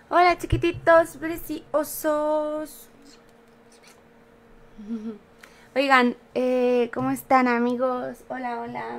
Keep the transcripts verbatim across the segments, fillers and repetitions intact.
Hola chiquititos, preciosos. Oigan, eh, ¿cómo están amigos? Hola, hola.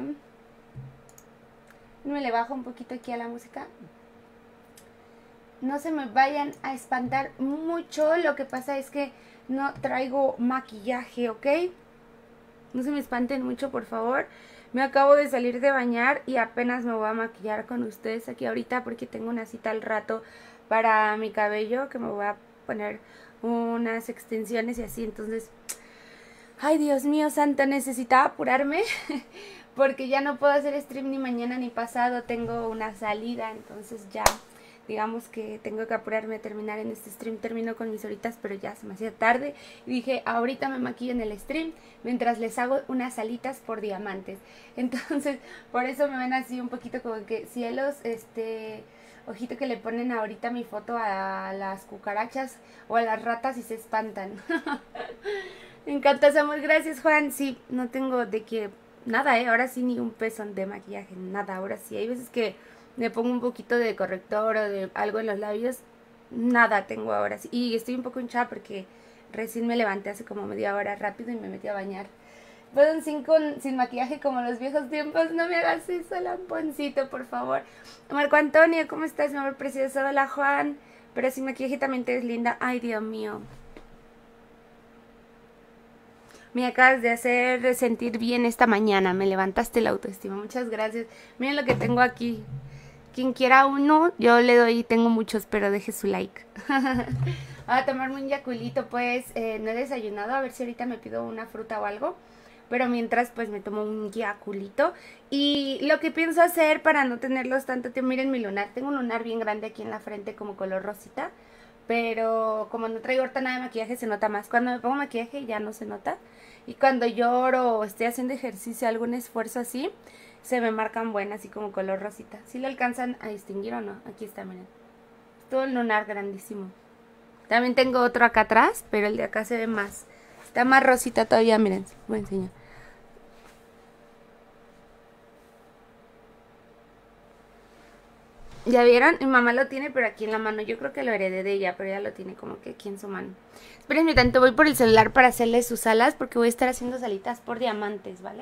Me le bajo un poquito aquí a la música. No se me vayan a espantar mucho. Lo que pasa es que no traigo maquillaje, ¿ok? No se me espanten mucho, por favor. Me acabo de salir de bañar y apenas me voy a maquillar con ustedes aquí ahorita porque tengo una cita al rato para mi cabello, que me voy a poner unas extensiones y así. Entonces, ay Dios mío santo, necesitaba apurarme porque ya no puedo hacer stream ni mañana ni pasado. Tengo una salida, entonces ya digamos que tengo que apurarme a terminar en este stream. Termino con mis horitas, pero ya se me hacía tarde. Y dije, ahorita me maquillo en el stream mientras les hago unas alitas por diamantes. Entonces, por eso me ven así un poquito como que cielos, este... Ojito que le ponen ahorita mi foto a las cucarachas o a las ratas y se espantan. Me encanta, Samuel. Gracias, Juan. Sí, no tengo de que... Nada, ¿eh? Ahora sí ni un peso de maquillaje, nada. Ahora sí, hay veces que me pongo un poquito de corrector o de algo en los labios. Nada tengo ahora sí. Y estoy un poco hinchada porque recién me levanté hace como media hora rápido y me metí a bañar. Pueden sin, con, sin maquillaje como los viejos tiempos. No me hagas eso, lamponcito, por favor. Marco Antonio, ¿cómo estás, mi amor precioso? Hola, Juan. Pero sin maquillaje también te ves linda. Ay, Dios mío. Me acabas de hacer sentir bien esta mañana. Me levantaste la autoestima. Muchas gracias. Miren lo que tengo aquí. Quien quiera uno, yo le doy. Tengo muchos, pero deje su like. Voy a tomarme un yaculito, pues. Eh, no he desayunado. A ver si ahorita me pido una fruta o algo. Pero mientras pues me tomo un yaculito. Y lo que pienso hacer para no tenerlos tanto tiempo. Miren mi lunar. Tengo un lunar bien grande aquí en la frente como color rosita. Pero como no traigo ahorita nada de maquillaje se nota más. Cuando me pongo maquillaje ya no se nota. Y cuando lloro o estoy haciendo ejercicio, algún esfuerzo así, se me marcan buenas, así como color rosita. ¿Sí lo alcanzan a distinguir o no? Aquí está, miren. Todo el lunar grandísimo. También tengo otro acá atrás, pero el de acá se ve más. Está más rosita todavía, miren. Voy a enseñar. ¿Ya vieron? Mi mamá lo tiene, pero aquí en la mano. Yo creo que lo heredé de ella, pero ella lo tiene como que aquí en su mano. Espérenme tanto, voy por el celular para hacerle sus alas, porque voy a estar haciendo salitas por diamantes, ¿vale?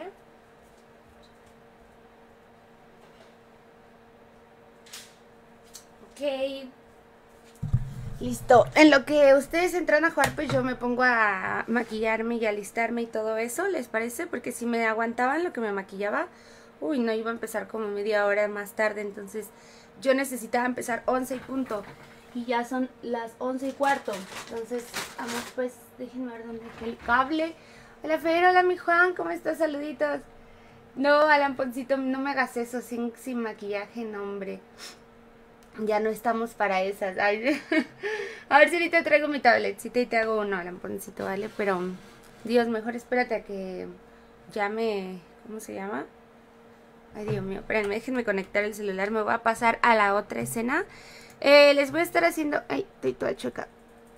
Ok. Listo. En lo que ustedes entran a jugar, pues yo me pongo a maquillarme y alistarme y todo eso, ¿les parece? Porque si me aguantaban lo que me maquillaba, uy, no, iba a empezar como media hora más tarde, entonces yo necesitaba empezar once y punto. Y ya son las once y cuarto. Entonces, vamos pues, déjenme ver dónde está el cable. Hola Fer, hola mi Juan, ¿cómo estás? Saluditos. No, Alan Poncito, no me hagas eso sin, sin maquillaje, no hombre. Ya no estamos para esas. Ay, a ver si ahorita traigo mi tabletcita y te hago uno, Alan Poncito, ¿vale? Pero, Dios, mejor espérate a que ya me... ¿Cómo se llama? Ay, Dios mío, espérenme, déjenme conectar el celular. Me voy a pasar a la otra escena. Eh, les voy a estar haciendo... Ay, estoy toda chueca.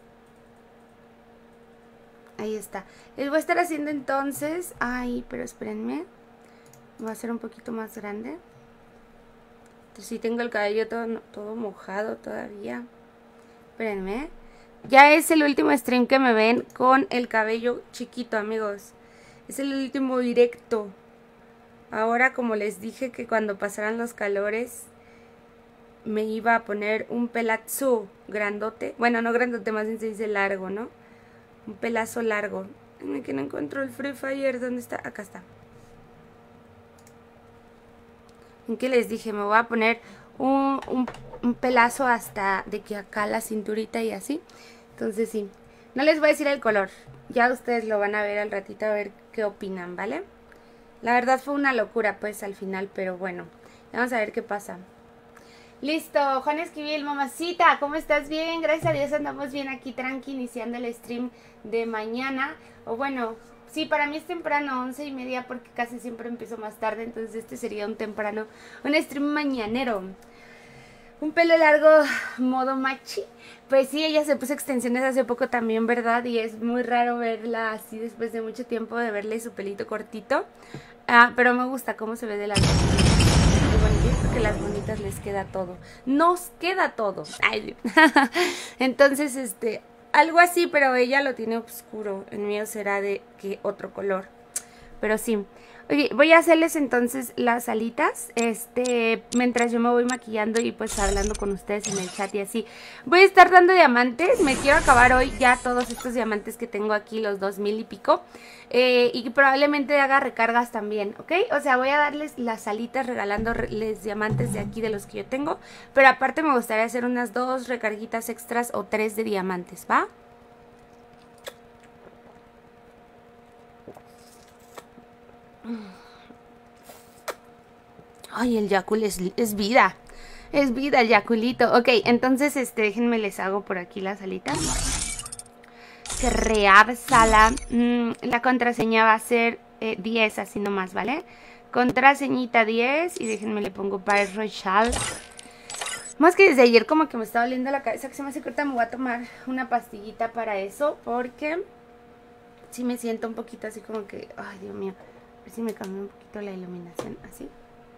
Ahí está. Les voy a estar haciendo entonces... Ay, pero espérenme. Voy a hacer un poquito más grande. Sí, tengo el cabello todo, todo mojado todavía. Espérenme. Ya es el último stream que me ven con el cabello chiquito, amigos. Es el último directo. Ahora, como les dije que cuando pasaran los calores me iba a poner un pelazo grandote. Bueno, no grandote, más bien se dice largo, ¿no? Un pelazo largo. Ay, que no encuentro el Free Fire. ¿Dónde está? Acá está. ¿En qué les dije? Me voy a poner un, un, un pelazo hasta de que acá la cinturita y así. Entonces sí. No les voy a decir el color. Ya ustedes lo van a ver al ratito a ver qué opinan, ¿vale? La verdad fue una locura pues al final, pero bueno. Vamos a ver qué pasa. Listo, Juan Esquivel, mamacita, ¿cómo estás? Bien, gracias a Dios andamos bien aquí tranqui, iniciando el stream de mañana. O bueno, sí, para mí es temprano, once y media, porque casi siempre empiezo más tarde, entonces este sería un temprano, un stream mañanero. Un pelo largo, modo machi. Pues sí, ella se puso extensiones hace poco también, ¿verdad? Y es muy raro verla así después de mucho tiempo de verle su pelito cortito. Ah, pero me gusta cómo se ve de las bonitas. Y bueno, yo creo que las bonitas otras les queda todo. Nos queda todo. Ay, entonces, este, algo así, pero ella lo tiene oscuro. El mío será de que otro color. Pero sí. Oye, voy a hacerles entonces las alitas, este, mientras yo me voy maquillando y pues hablando con ustedes en el chat y así. Voy a estar dando diamantes, me quiero acabar hoy ya todos estos diamantes que tengo aquí, los dos mil y pico. Eh, y probablemente haga recargas también, ¿ok? O sea, voy a darles las alitas regalándoles diamantes de aquí de los que yo tengo. Pero aparte me gustaría hacer unas dos recarguitas extras o tres de diamantes, ¿va? Ay, el Yakul es, es vida. Es vida el Yakulito. Ok, entonces, este, déjenme les hago por aquí las alitas. Crear sala. Mm, la contraseña va a ser eh, diez, así nomás, ¿vale? Contraseñita diez. Y déjenme le pongo para Rochelle. Más que desde ayer como que me estaba doliendo la cabeza, que se me hace corta, me voy a tomar una pastillita para eso. Porque sí me siento un poquito así como que, ay, Dios mío. A ver si me cambia un poquito la iluminación, así.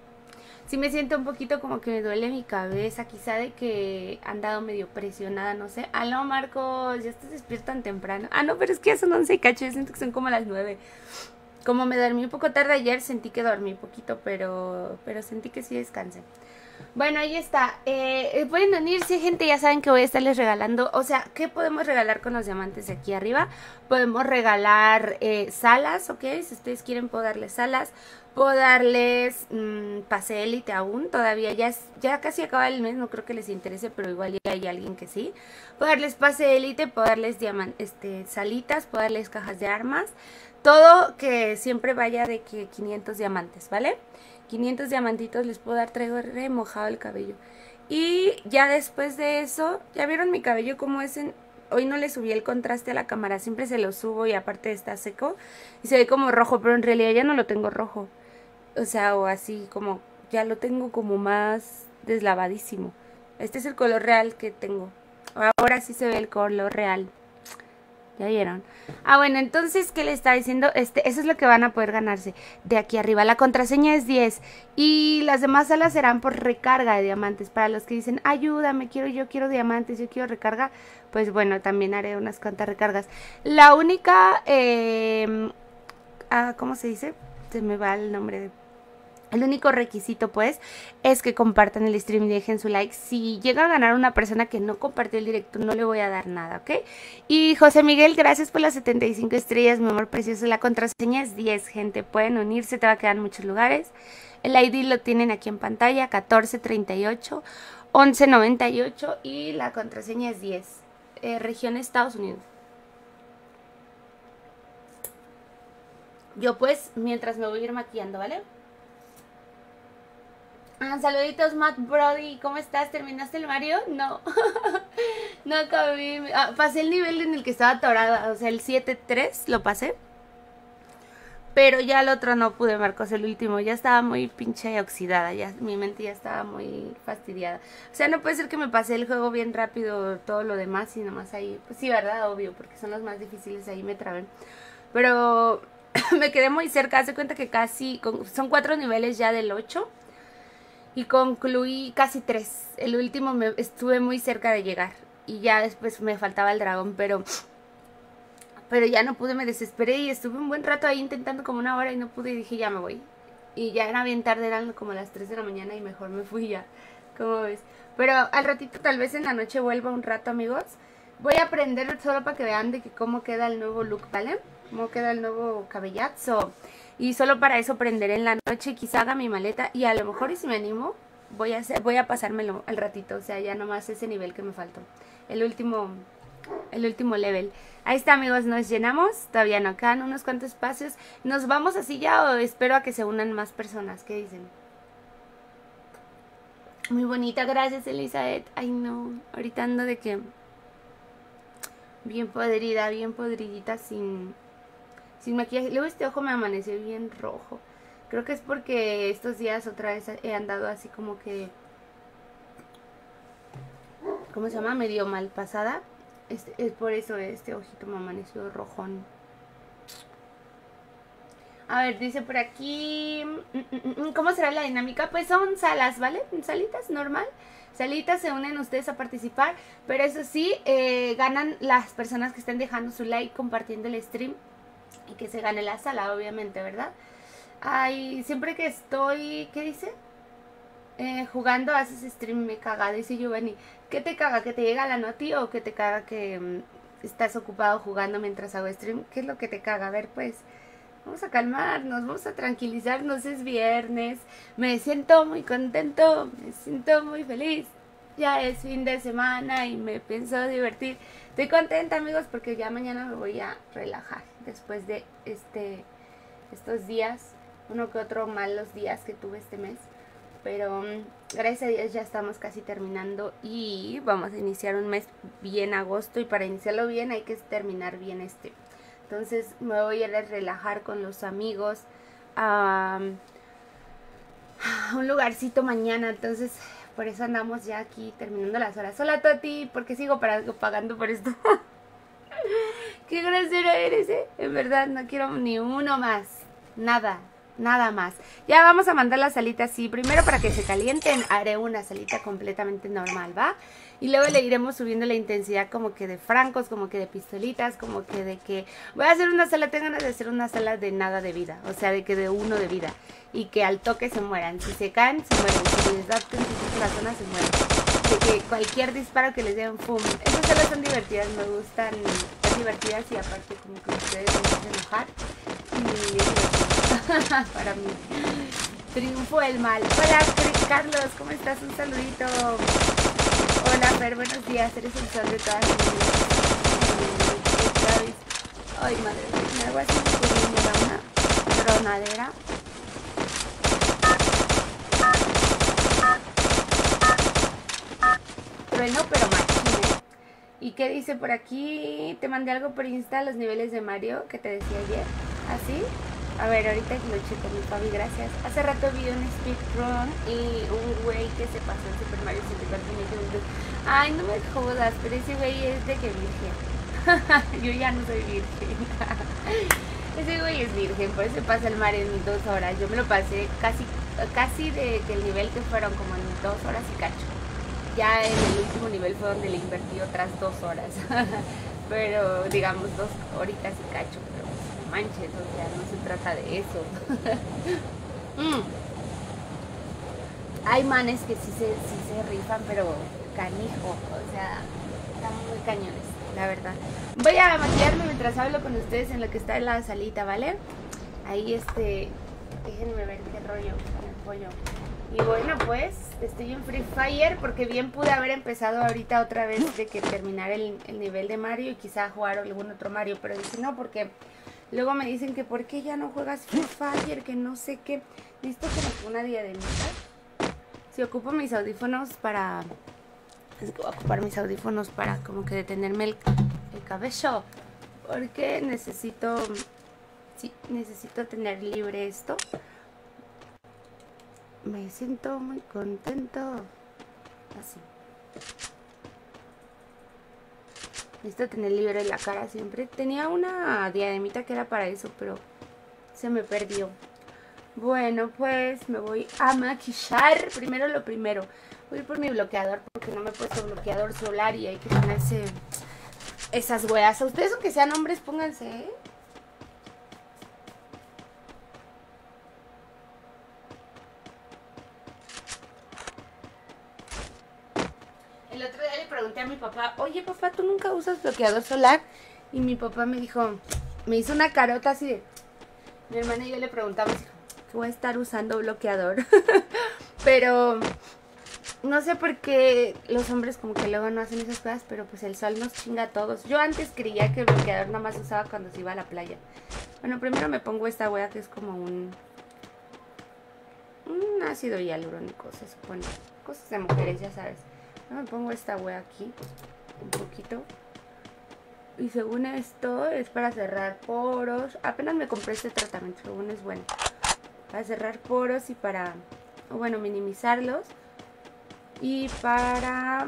Sí me siento un poquito como que me duele mi cabeza, quizá de que han dado medio presionada, no sé. Aló, Marcos, ya estás despierto tan temprano. Ah, no, pero es que ya son once y cacho, yo siento que son como las nueve. Como me dormí un poco tarde ayer, sentí que dormí poquito, pero, pero sentí que sí descansé. Bueno, ahí está. Eh, pueden unirse, gente, ya saben que voy a estarles regalando. O sea, ¿qué podemos regalar con los diamantes de aquí arriba? Podemos regalar eh, salas, ¿ok? Si ustedes quieren puedo darles salas. Puedo darles mmm, pase élite aún, todavía ya, es, ya casi acaba el mes, no creo que les interese, pero igual ya hay alguien que sí. Puedo darles pase élite, puedo darles diamant este, salitas, puedo darles cajas de armas. Todo que siempre vaya de que quinientos diamantes, ¿vale? quinientos diamantitos les puedo dar, traigo remojado el cabello. Y ya después de eso, ¿ya vieron mi cabello cómo es en...? Hoy no le subí el contraste a la cámara, siempre se lo subo y aparte está seco. Y se ve como rojo, pero en realidad ya no lo tengo rojo. O sea, o así como, ya lo tengo como más deslavadísimo. Este es el color real que tengo. Ahora sí se ve el color real. ¿Ya vieron? Ah, bueno, entonces, ¿qué le está diciendo? Este, eso es lo que van a poder ganarse de aquí arriba. La contraseña es diez y las demás salas serán por recarga de diamantes. Para los que dicen, ayúdame, quiero, yo quiero diamantes, yo quiero recarga, pues bueno, también haré unas cuantas recargas. La única, eh, ah, ¿cómo se dice? Se me va el nombre de... El único requisito pues es que compartan el stream y dejen su like. Si llega a ganar una persona que no compartió el directo, no le voy a dar nada, ¿ok? Y José Miguel, gracias por las setenta y cinco estrellas, mi amor precioso. La contraseña es diez, gente. Pueden unirse, te va a quedar en muchos lugares. El I D lo tienen aquí en pantalla, catorce treinta y ocho, once noventa y ocho y la contraseña es diez. Eh, región Estados Unidos. Yo pues, mientras me voy a ir maquillando, ¿vale? Ah, saluditos, Matt Brody, ¿cómo estás? ¿Terminaste el Mario? No, no acabé, ah, pasé el nivel en el que estaba atorada, o sea, el siete tres lo pasé. Pero ya el otro no pude, Marcos, el último, ya estaba muy pinche oxidada, ya mi mente ya estaba muy fastidiada. O sea, no puede ser que me pasé el juego bien rápido, todo lo demás y nomás ahí, pues sí, ¿verdad? Obvio, porque son los más difíciles, ahí me trabé. Pero me quedé muy cerca, hace cuenta que casi, son cuatro niveles ya del ocho. Y concluí casi tres. El último me estuve muy cerca de llegar. Y ya después me faltaba el dragón, pero... Pero ya no pude, me desesperé y estuve un buen rato ahí intentando como una hora y no pude y dije ya me voy. Y ya era bien tarde, eran como las tres de la mañana y mejor me fui ya. ¿Cómo ves? Pero al ratito, tal vez en la noche vuelva un rato, amigos. Voy a aprender solo para que vean de que cómo queda el nuevo look, ¿vale? Cómo queda el nuevo cabellazo. Y solo para eso prenderé en la noche, quizá haga mi maleta y a lo mejor y si me animo voy a hacer, voy a pasármelo al ratito, o sea, ya nomás ese nivel que me faltó. El último el último level. Ahí está, amigos, nos llenamos, todavía no quedan unos cuantos espacios. ¿Nos vamos así ya o espero a que se unan más personas? ¿Qué dicen? Muy bonita, gracias, Elizabeth. Ay, no, ahorita ando de que bien podrida, bien podridita sin sin maquillaje. Luego este ojo me amaneció bien rojo. Creo que es porque estos días otra vez he andado así como que... ¿Cómo se llama? Medio mal pasada. Este, es por eso este ojito me amaneció rojón. A ver, dice por aquí, ¿cómo será la dinámica? Pues son salas, ¿vale? Salitas, normal. Salitas, se unen ustedes a participar, pero eso sí, eh, ganan las personas que estén dejando su like, compartiendo el stream y que se gane la sala, obviamente, ¿verdad? Ay, siempre que estoy, ¿qué dice? Eh, jugando haces stream, me caga, dice Giovanni. ¿Qué te caga? ¿Que te llega la noti o que te caga que um, estás ocupado jugando mientras hago stream? ¿Qué es lo que te caga? A ver, pues... Vamos a calmarnos, vamos a tranquilizarnos, es viernes, me siento muy contento, me siento muy feliz, ya es fin de semana y me pienso divertir. Estoy contenta, amigos, porque ya mañana me voy a relajar después de este estos días, uno que otro malos días que tuve este mes, pero gracias a Dios ya estamos casi terminando y vamos a iniciar un mes bien agosto, y para iniciarlo bien hay que terminar bien este. Entonces me voy a ir a relajar con los amigos a, a un lugarcito mañana. Entonces por eso andamos ya aquí terminando las horas. Hola Toti, ¿por qué sigo pagando por esto? Qué grosera eres, ¿eh? En verdad no quiero ni uno más. Nada, nada más. Ya vamos a mandar la salita así. Primero, para que se calienten, haré una salita completamente normal, ¿va? Y luego le iremos subiendo la intensidad como que de francos, como que de pistolitas, como que de que voy a hacer una sala, tengo ganas de hacer una sala de nada de vida, o sea, de que de uno de vida, y que al toque se mueran, si se caen, se mueren, si les da en la zona, se mueren, de que cualquier disparo que les den, ¡pum! Esas salas son divertidas, me gustan, son divertidas y aparte como que ustedes me hacen enojar, y es divertido para mí. Triunfo el mal. Hola Carlos, ¿cómo estás? Un saludito. Hola Fer, buenos días, eres el sol de todas las vidas. Ay, madre mía, me hago así, me da una tronadera. Trueno, pero machine. ¿Y qué dice por aquí? Te mandé algo por Insta, los niveles de Mario que te decía ayer. ¿Así? A ver, ahorita lo checo, mi Fabi, gracias. Hace rato vi un speedrun y un güey que se pasó en Super Mario sesenta y cuatro y me dijo, ay, no me jodas, pero ese güey es de que virgen. Yo ya no soy virgen. Ese güey es virgen, por eso pasa el Mario en dos horas. Yo me lo pasé casi, casi de que el nivel que fueron como en dos horas y cacho. Ya en el último nivel fue donde le invertí otras dos horas. Pero digamos dos horitas y cacho, pero manches, o sea, no se trata de eso. mm. Hay manes que sí se, sí se rifan, pero canijo, o sea, están muy cañones, la verdad. Voy a maquillarme mientras hablo con ustedes en lo que está en la salita, ¿vale? Ahí este, déjenme ver qué rollo con el pollo. Y bueno, pues estoy en Free Fire porque bien pude haber empezado ahorita otra vez de que terminar el, el nivel de Mario y quizá jugar algún otro Mario, pero dije no, porque luego me dicen que por qué ya no juegas Free Fire, que no sé qué. Listo, como una diademita. Si ocupo mis audífonos para... Es que voy a ocupar mis audífonos para como que detenerme el, el cabello. Porque necesito... Sí, necesito tener libre esto. Me siento muy contento. Así. Necesito tener libre la cara siempre. Tenía una diademita que era para eso, pero se me perdió. Bueno, pues me voy a maquillar. Primero lo primero. Voy por mi bloqueador porque no me he puesto bloqueador solar y hay que ponerse esas weas. A ustedes, aunque sean hombres, pónganse, ¿eh? El otro día le pregunté a mi papá, oye papá, ¿tú nunca usas bloqueador solar? Y mi papá me dijo, me hizo una carota así de... Mi hermana y yo le preguntamos, dijo, que voy a estar usando bloqueador. Pero no sé por qué los hombres como que luego no hacen esas cosas, pero pues el sol nos chinga a todos. Yo antes creía que el bloqueador nada más usaba cuando se iba a la playa. Bueno, primero me pongo esta wea que es como un... Un ácido hialurónico, se supone. Cosas de mujeres, ya sabes. Me pongo esta wea aquí, un poquito. Y según esto es para cerrar poros. Apenas me compré este tratamiento, según es bueno. Para cerrar poros y para, o bueno, minimizarlos. Y para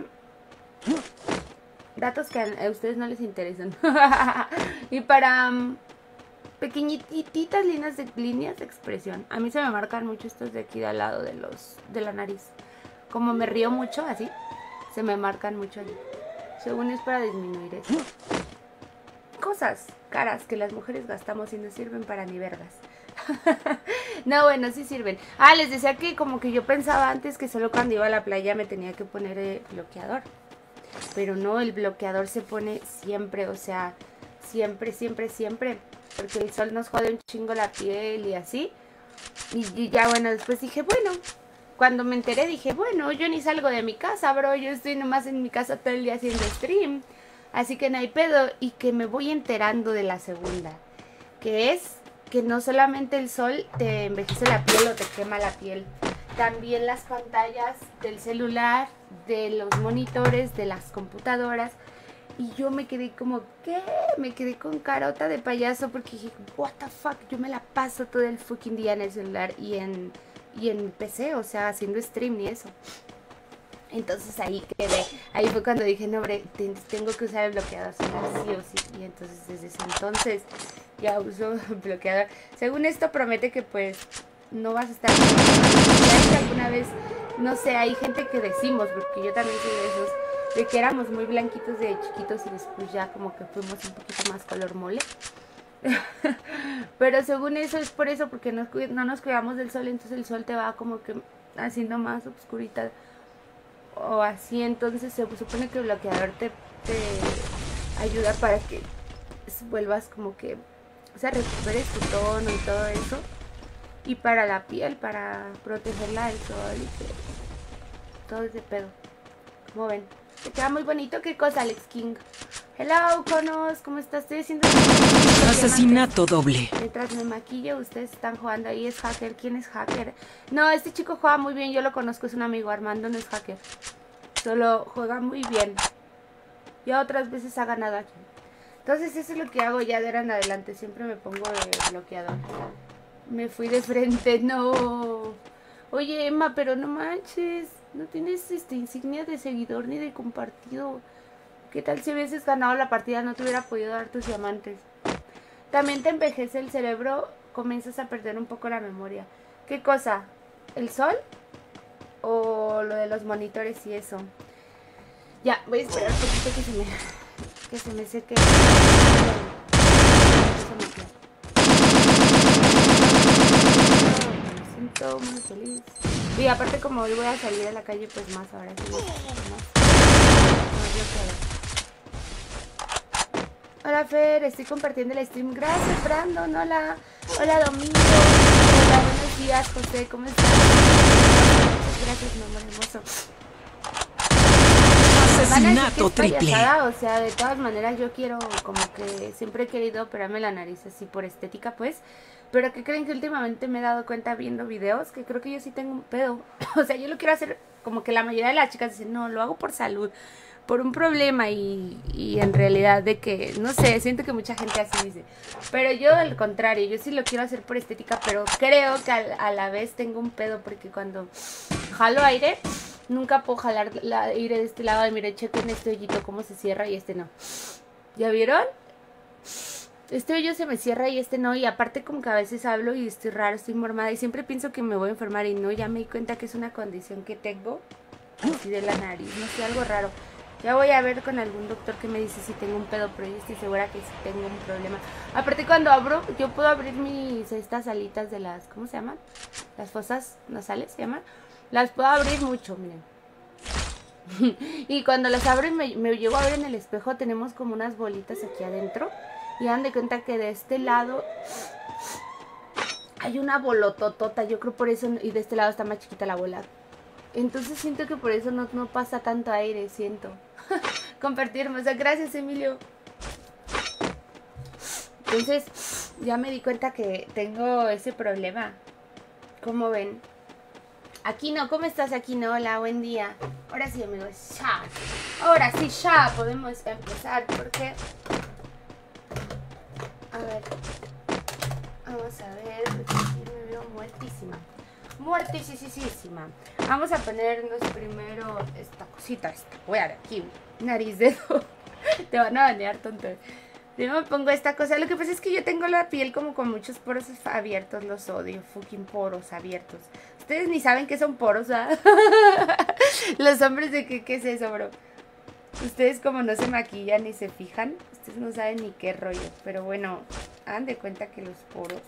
datos que a ustedes no les interesan. Y para pequeñititas líneas de, líneas de expresión. A mí se me marcan mucho estos de aquí de al lado de, los, de la nariz. Como me río mucho, así, se me marcan mucho allí. Según es para disminuir eso. Cosas caras que las mujeres gastamos y no sirven para ni vergas. No, bueno, sí sirven. Ah, les decía que como que yo pensaba antes que solo cuando iba a la playa me tenía que poner eh, bloqueador. Pero no, el bloqueador se pone siempre, o sea, siempre, siempre, siempre. Porque el sol nos jode un chingo la piel y así. Y, y ya, bueno, después dije, bueno, cuando me enteré dije, bueno, yo ni salgo de mi casa, bro. Yo estoy nomás en mi casa todo el día haciendo stream. Así que no hay pedo. Y que me voy enterando de la segunda. Que es que no solamente el sol te envejece la piel o te quema la piel. También las pantallas del celular, de los monitores, de las computadoras. Y yo me quedé como, ¿qué? Me quedé con carota de payaso porque dije, what the fuck, yo me la paso todo el fucking día en el celular y en, y en mi P C, o sea, haciendo stream y eso. Entonces ahí quedé, ahí fue cuando dije, no, hombre, tengo que usar el bloqueador solar sí o sí. Y entonces desde ese entonces ya uso bloqueador. Según esto promete que pues no vas a estar... Ya alguna vez, no sé, hay gente que decimos, porque yo también soy de esos, de que éramos muy blanquitos de chiquitos y después ya como que fuimos un poquito más color mole. Pero según eso es por eso, porque no, no nos cuidamos del sol, entonces el sol te va como que haciendo más oscurita o así. Entonces se supone que el bloqueador te, te ayuda para que vuelvas como que, o sea, recuperes tu tono y todo eso. Y para la piel, para protegerla del sol y que todo ese pedo. Como ven, te queda muy bonito. ¿Qué cosa, Alex King? Hello, Conos, ¿cómo estás? Estoy haciendo... Asesinato doble. Mientras me maquillo, ustedes están jugando ahí. Es hacker. ¿Quién es hacker? No, este chico juega muy bien. Yo lo conozco, es un amigo. Armando no es hacker. Solo juega muy bien. Ya otras veces ha ganado aquí. Entonces eso es lo que hago ya de ahora en adelante. Siempre me pongo de bloqueador. Me fui de frente, no. Oye, Emma, pero no manches. No tienes este insignia de seguidor ni de compartido. ¿Qué tal si hubieses ganado la partida? No te hubiera podido dar tus diamantes. También te envejece el cerebro. Comienzas a perder un poco la memoria. ¿Qué cosa? ¿El sol? ¿O lo de los monitores y eso? Ya, voy a esperar un poquito que se me, que se me seque. Me siento muy feliz. Y aparte como hoy voy a salir a la calle, pues más ahora sí. Más. Hola Fer, estoy compartiendo el stream. Gracias Brandon, hola. Hola Domingo. Hola, buenos días José, ¿cómo estás? Gracias mi amor hermoso. Asesinato triple. O sea, de todas maneras yo quiero, como que siempre he querido operarme la nariz así por estética pues. Pero que creen que últimamente me he dado cuenta viendo videos que creo que yo sí tengo un pedo. O sea, yo lo quiero hacer como que la mayoría de las chicas dicen, no, lo hago por salud, por un problema y, y en realidad de que, no sé, siento que mucha gente así dice. Pero yo al contrario, yo sí lo quiero hacer por estética, pero creo que a, a la vez tengo un pedo porque cuando jalo aire, nunca puedo jalar el aire de este lado. Y mire, chequen este hoyito cómo se cierra y este no. ¿Ya vieron? Este hoyo se me cierra y este no, y aparte como que a veces hablo y estoy raro, estoy mormada y siempre pienso que me voy a enfermar y no, ya me di cuenta que es una condición que tengo, así de la nariz, no sé, algo raro. Ya voy a ver con algún doctor que me dice si tengo un pedo, pero yo estoy segura que sí tengo un problema. Aparte cuando abro, yo puedo abrir mis, estas alitas de las, ¿cómo se llaman? Las fosas nasales se llaman. Las puedo abrir mucho, miren. Y cuando las abro y me, me llevo a ver en el espejo, tenemos como unas bolitas aquí adentro. Y dan de cuenta que de este lado hay una bolototota, yo creo por eso, y de este lado está más chiquita la bola. Entonces siento que por eso no, no pasa tanto aire, siento. Compartir hermosa, gracias Emilio. Entonces ya me di cuenta que tengo ese problema. ¿Cómo ven? Aquí no, ¿cómo estás aquí no? Hola, buen día. Ahora sí amigos, ya. Ahora sí, ya podemos empezar porque... A ver, vamos a ver, me veo muertísima, muertísima. Vamos a ponernos primero esta cosita, esta wea de aquí, nariz, dedo. Te van a banear, tonto. Yo me pongo esta cosa. Lo que pasa es que yo tengo la piel como con muchos poros abiertos. Los odio, fucking poros abiertos. Ustedes ni saben qué son poros, ¿ah? Los hombres de qué, qué es eso, bro. Ustedes como no se maquillan ni se fijan, ustedes no saben ni qué rollo. Pero bueno, hagan de cuenta que los poros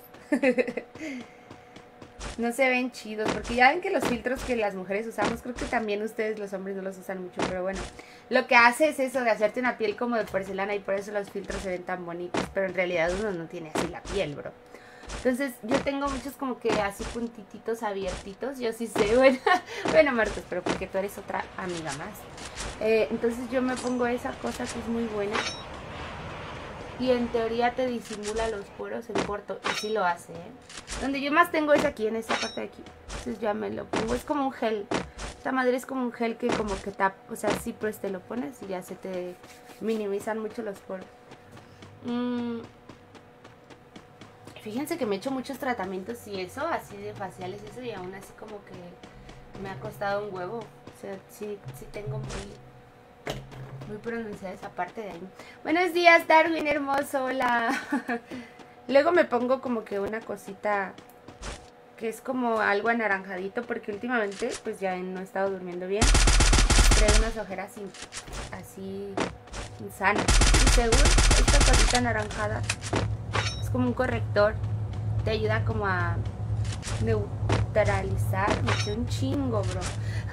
no se ven chidos. Porque ya ven que los filtros que las mujeres usamos, creo que también ustedes los hombres no los usan mucho. Pero bueno, lo que hace es eso de hacerte una piel como de porcelana. Y por eso los filtros se ven tan bonitos. Pero en realidad uno no tiene así la piel, bro. Entonces yo tengo muchos como que así puntititos abiertitos. Yo sí sé, bueno, bueno Marcos, pero porque tú eres otra amiga más. eh, Entonces yo me pongo esa cosa que es muy buena. Y en teoría te disimula los poros en corto. Y sí lo hace, ¿eh? Donde yo más tengo es aquí, en esta parte de aquí. Entonces ya me lo pongo, es como un gel. Esta madre es como un gel que como que tapa. O sea, sí, pues te lo pones y ya se te minimizan mucho los poros. Mmm Fíjense que me he hecho muchos tratamientos y eso, así de faciales y eso, y aún así como que me ha costado un huevo. O sea, sí, sí tengo muy, muy pronunciada esa parte de ahí. Buenos días, Darwin, hermoso, hola. Luego me pongo como que una cosita que es como algo anaranjadito, porque últimamente pues ya no he estado durmiendo bien. Traigo unas ojeras así, así insanas. Y según esta cosita anaranjada, como un corrector, te ayuda como a neutralizar. Me eché un chingo, bro.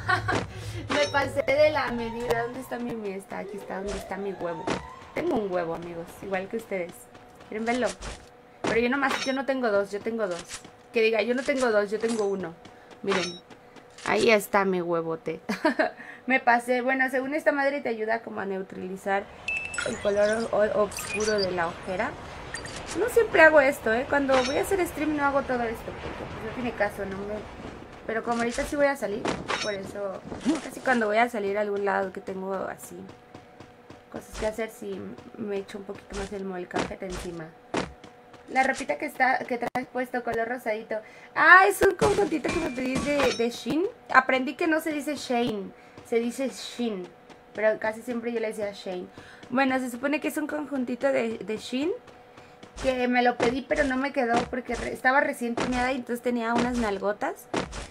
Me pasé de la medida. ¿Dónde está mi está? Aquí está, ¿dónde está mi huevo? Tengo un huevo, amigos, igual que ustedes. ¿Quieren verlo? Pero yo nomás, yo no tengo dos, yo tengo dos. Que diga, yo no tengo dos, yo tengo uno. Miren, ahí está mi huevote. Me pasé, bueno, según esta madre te ayuda como a neutralizar el color oscuro de la ojera. No siempre hago esto, ¿eh? Cuando voy a hacer stream no hago todo esto, porque pues, no tiene caso, no me... Pero como ahorita sí voy a salir, por eso... Casi cuando voy a salir a algún lado que tengo así cosas que hacer, sí me echo un poquito más el molcajete encima. La ropita que está que traes puesto, color rosadito. Ah, es un conjuntito que me pedí de, de Shein. Aprendí que no se dice Shein, se dice Shein. Pero casi siempre yo le decía Shein. Bueno, se supone que es un conjuntito de, de Shein, que me lo pedí pero no me quedó porque re, estaba recién tuneada y entonces tenía unas nalgotas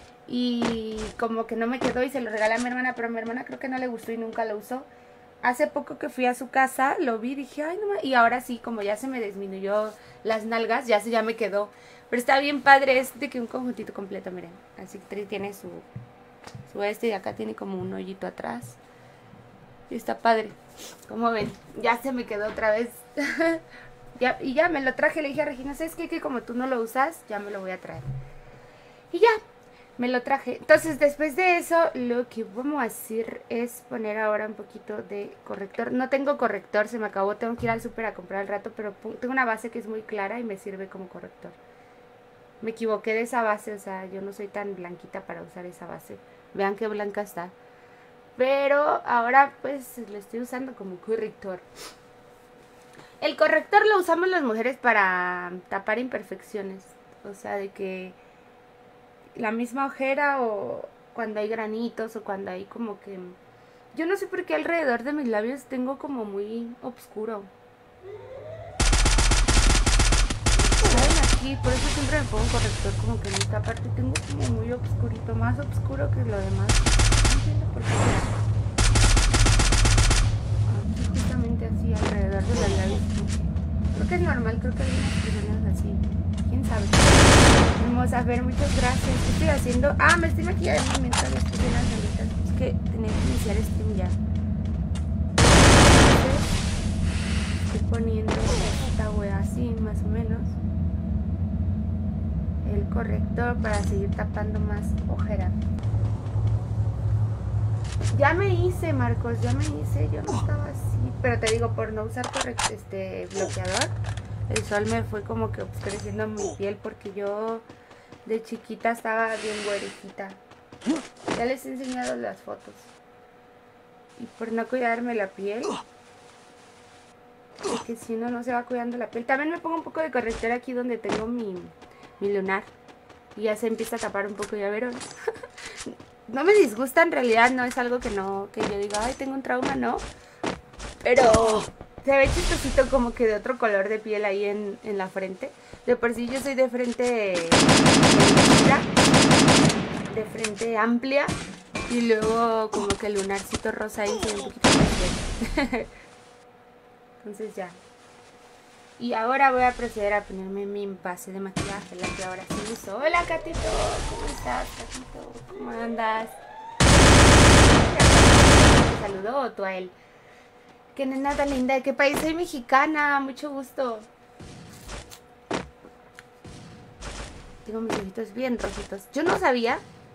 y como que no me quedó y se lo regalé a mi hermana, pero a mi hermana creo que no le gustó y nunca lo usó. Hace poco que fui a su casa, lo vi y dije, ay, no, y ahora sí, como ya se me disminuyó las nalgas, ya se ya me quedó. Pero está bien padre, es de que un conjuntito completo, miren. Así que tiene su, su este y acá tiene como un hoyito atrás. Y está padre. Como ven, ya se me quedó otra vez. Ya, y ya me lo traje, le dije a Regina, ¿sabes qué? Que como tú no lo usas, ya me lo voy a traer. Y ya, me lo traje. Entonces, después de eso, lo que vamos a hacer es poner ahora un poquito de corrector. No tengo corrector, se me acabó, tengo que ir al súper a comprar al rato, pero tengo una base que es muy clara y me sirve como corrector. Me equivoqué de esa base, o sea, yo no soy tan blanquita para usar esa base. Vean qué blanca está. Pero ahora, pues, lo estoy usando como corrector. El corrector lo usamos las mujeres para tapar imperfecciones. O sea, de que la misma ojera o cuando hay granitos o cuando hay como que... Yo no sé por qué alrededor de mis labios tengo como muy oscuro. ¿Saben? Aquí, por eso siempre me pongo corrector como que en esta parte tengo como muy oscurito, más oscuro que lo demás. No entiendo por qué. Justamente así alrededor de la labios. Creo que es normal, creo que hay unas personas así. ¿Quién sabe? Vamos a ver, muchas gracias. ¿Qué estoy haciendo? Ah, me estoy maquillando mientras les puse las alitas. Es que tenía que iniciar stream ya. Entonces, estoy poniendo esta wea así, más o menos. El corrector para seguir tapando más ojera. Ya me hice, Marcos, ya me hice, yo no estaba así, pero te digo, por no usar correcto, este bloqueador, el sol me fue como que oscureciendo mi piel porque yo de chiquita estaba bien güerejita. Ya les he enseñado las fotos. Y por no cuidarme la piel, porque si uno no se va cuidando la piel. También me pongo un poco de corrector aquí donde tengo mi, mi lunar. Y ya se empieza a tapar un poco, ya vieron. No me disgusta en realidad, no es algo que no, que yo diga, ay, tengo un trauma, no. Pero Se ve chistosito como que de otro color de piel ahí en, en la frente. De por sí yo soy de frente de frente amplia. Y luego como que el lunarcito rosa ahí se ve un poquito más bien. Entonces ya. Y ahora voy a proceder a ponerme mi base de maquillaje, la que ahora sí uso. Hola, Catito. ¿Cómo estás, Catito? ¿Cómo andas? ¿Te saludó o tú a él? Qué nena tan linda. ¿De qué país? Soy mexicana. Mucho gusto. Tengo mis ojitos bien rojitos. Yo no sabía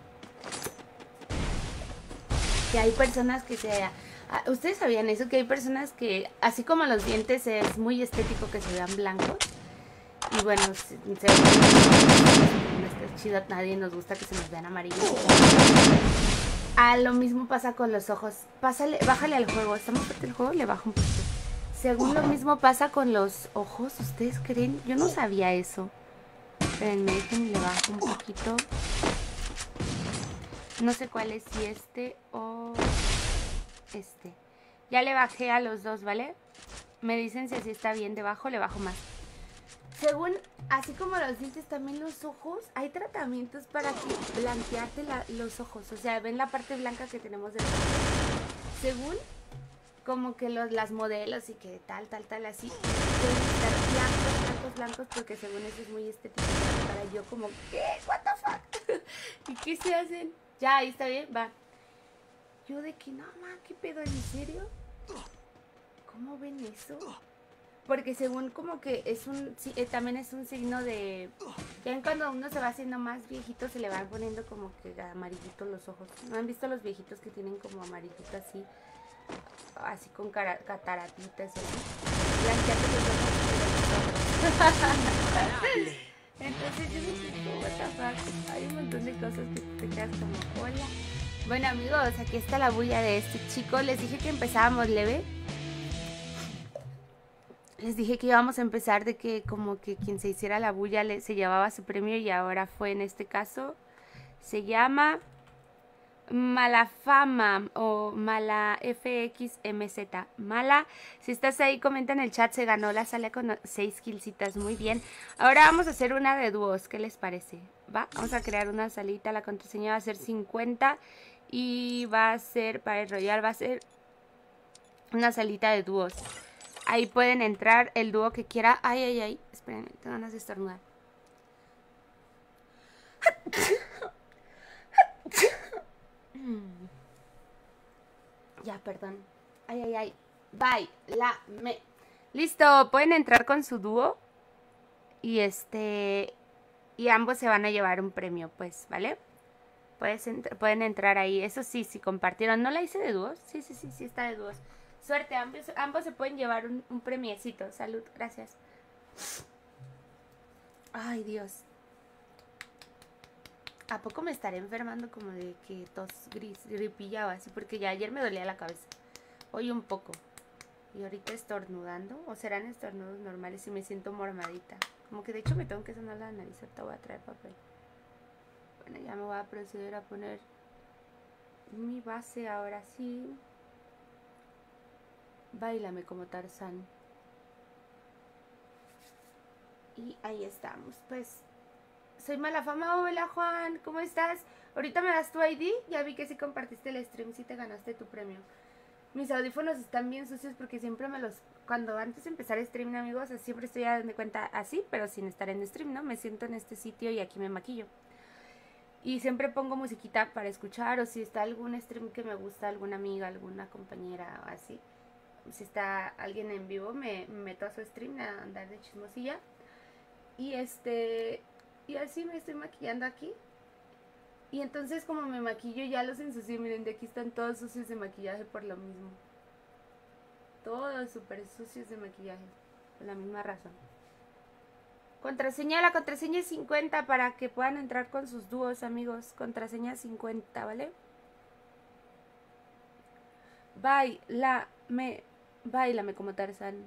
que hay personas que se... ¿Ustedes sabían eso? Que hay personas que, así como los dientes, es muy estético que se vean blancos. Y bueno, se, se no está chido, a nadie nos gusta que se nos vean amarillos. Ah, lo mismo pasa con los ojos. Pásale, bájale al juego. ¿Está muy fuerte el juego? Le bajo un poquito. Según lo mismo pasa con los ojos. ¿Ustedes creen? Yo no sabía eso. Espérenme, déjenme le bajo un poquito. No sé cuál es, si este o este. Ya le bajé a los dos, ¿vale? Me dicen si así está bien debajo, le bajo más. Según, así como los dientes, también los ojos, hay tratamientos para que blanquearte la, los ojos. O sea, ven la parte blanca que tenemos de los ojos. Según, como que los, las modelos y que tal, tal, tal, así, deben estar blancos, blancos, blancos, porque según eso es muy estético. Para yo como, ¿qué? ¿What the fuck? ¿Y qué se hacen? Ya, ahí está bien, va. Yo de que, no, ma, ¿qué pedo? ¿En serio? ¿Cómo ven eso? Porque según como que es un, sí, eh, también es un signo de... Ya cuando uno se va haciendo más viejito se le van poniendo como que amarillitos los ojos. ¿No han visto los viejitos que tienen como amarillitos así? Así con cara, cataratitas y así. Blanqueate los ojos. Entonces yo me siento, what the fuck. Hay un montón de cosas que te quedas como, hola. Bueno amigos, aquí está la bulla de este chico. Les dije que empezábamos leve. Les dije que íbamos a empezar de que como que quien se hiciera la bulla le, se llevaba su premio y ahora fue en este caso. Se llama Malafama o Mala F X M Z. Mala, si estás ahí comenta en el chat, se ganó la sala con seis killcitas, muy bien. Ahora vamos a hacer una de dúos, ¿qué les parece? Va, vamos a crear una salita, la contraseña va a ser cincuenta y va a ser, para el Royal va a ser una salita de dúos. Ahí pueden entrar el dúo que quiera. Ay, ay, ay. Espérenme, tengo ganas de estornudar. Ya, perdón. Ay, ay, ay. Bye. La me. Listo. Pueden entrar con su dúo. Y este. Y ambos se van a llevar un premio, pues, ¿vale? Puedes ent pueden entrar ahí. Eso sí, si compartieron. ¿No la hice de dúos? Sí, sí, sí, sí está de dúos. Suerte, ambos, ambos se pueden llevar un, un premiecito. Salud, gracias. Ay, Dios. ¿A poco me estaré enfermando como de que tos gris, gripilla o así? Porque ya ayer me dolía la cabeza. Hoy un poco. Y ahorita estornudando. O serán estornudos normales y me siento mormadita. Como que de hecho me tengo que sonar la nariz. Ahorita voy a traer papel. Bueno, ya me voy a proceder a poner mi base ahora sí. Báilame como Tarzán. Y ahí estamos, pues. Soy Malafama. Hola Juan, ¿cómo estás? Ahorita me das tu I D. Ya vi que sí compartiste el stream, sí te ganaste tu premio. Mis audífonos están bien sucios porque siempre me los... Cuando antes de empezar stream, amigos, siempre estoy a de cuenta así, pero sin estar en stream, ¿no? Me siento en este sitio y aquí me maquillo. Y siempre pongo musiquita para escuchar, o si está algún stream que me gusta, alguna amiga, alguna compañera o así. Si está alguien en vivo, me, me meto a su stream a andar de chismosilla. Y este... Y así me estoy maquillando aquí. Y entonces como me maquillo ya los ensucié. Miren, de aquí están todos sucios de maquillaje por lo mismo. Todos súper sucios de maquillaje. Por la misma razón. Contraseña, la contraseña es cincuenta para que puedan entrar con sus dúos, amigos. Contraseña cincuenta, ¿vale? Bailame, bailame como Tarzán.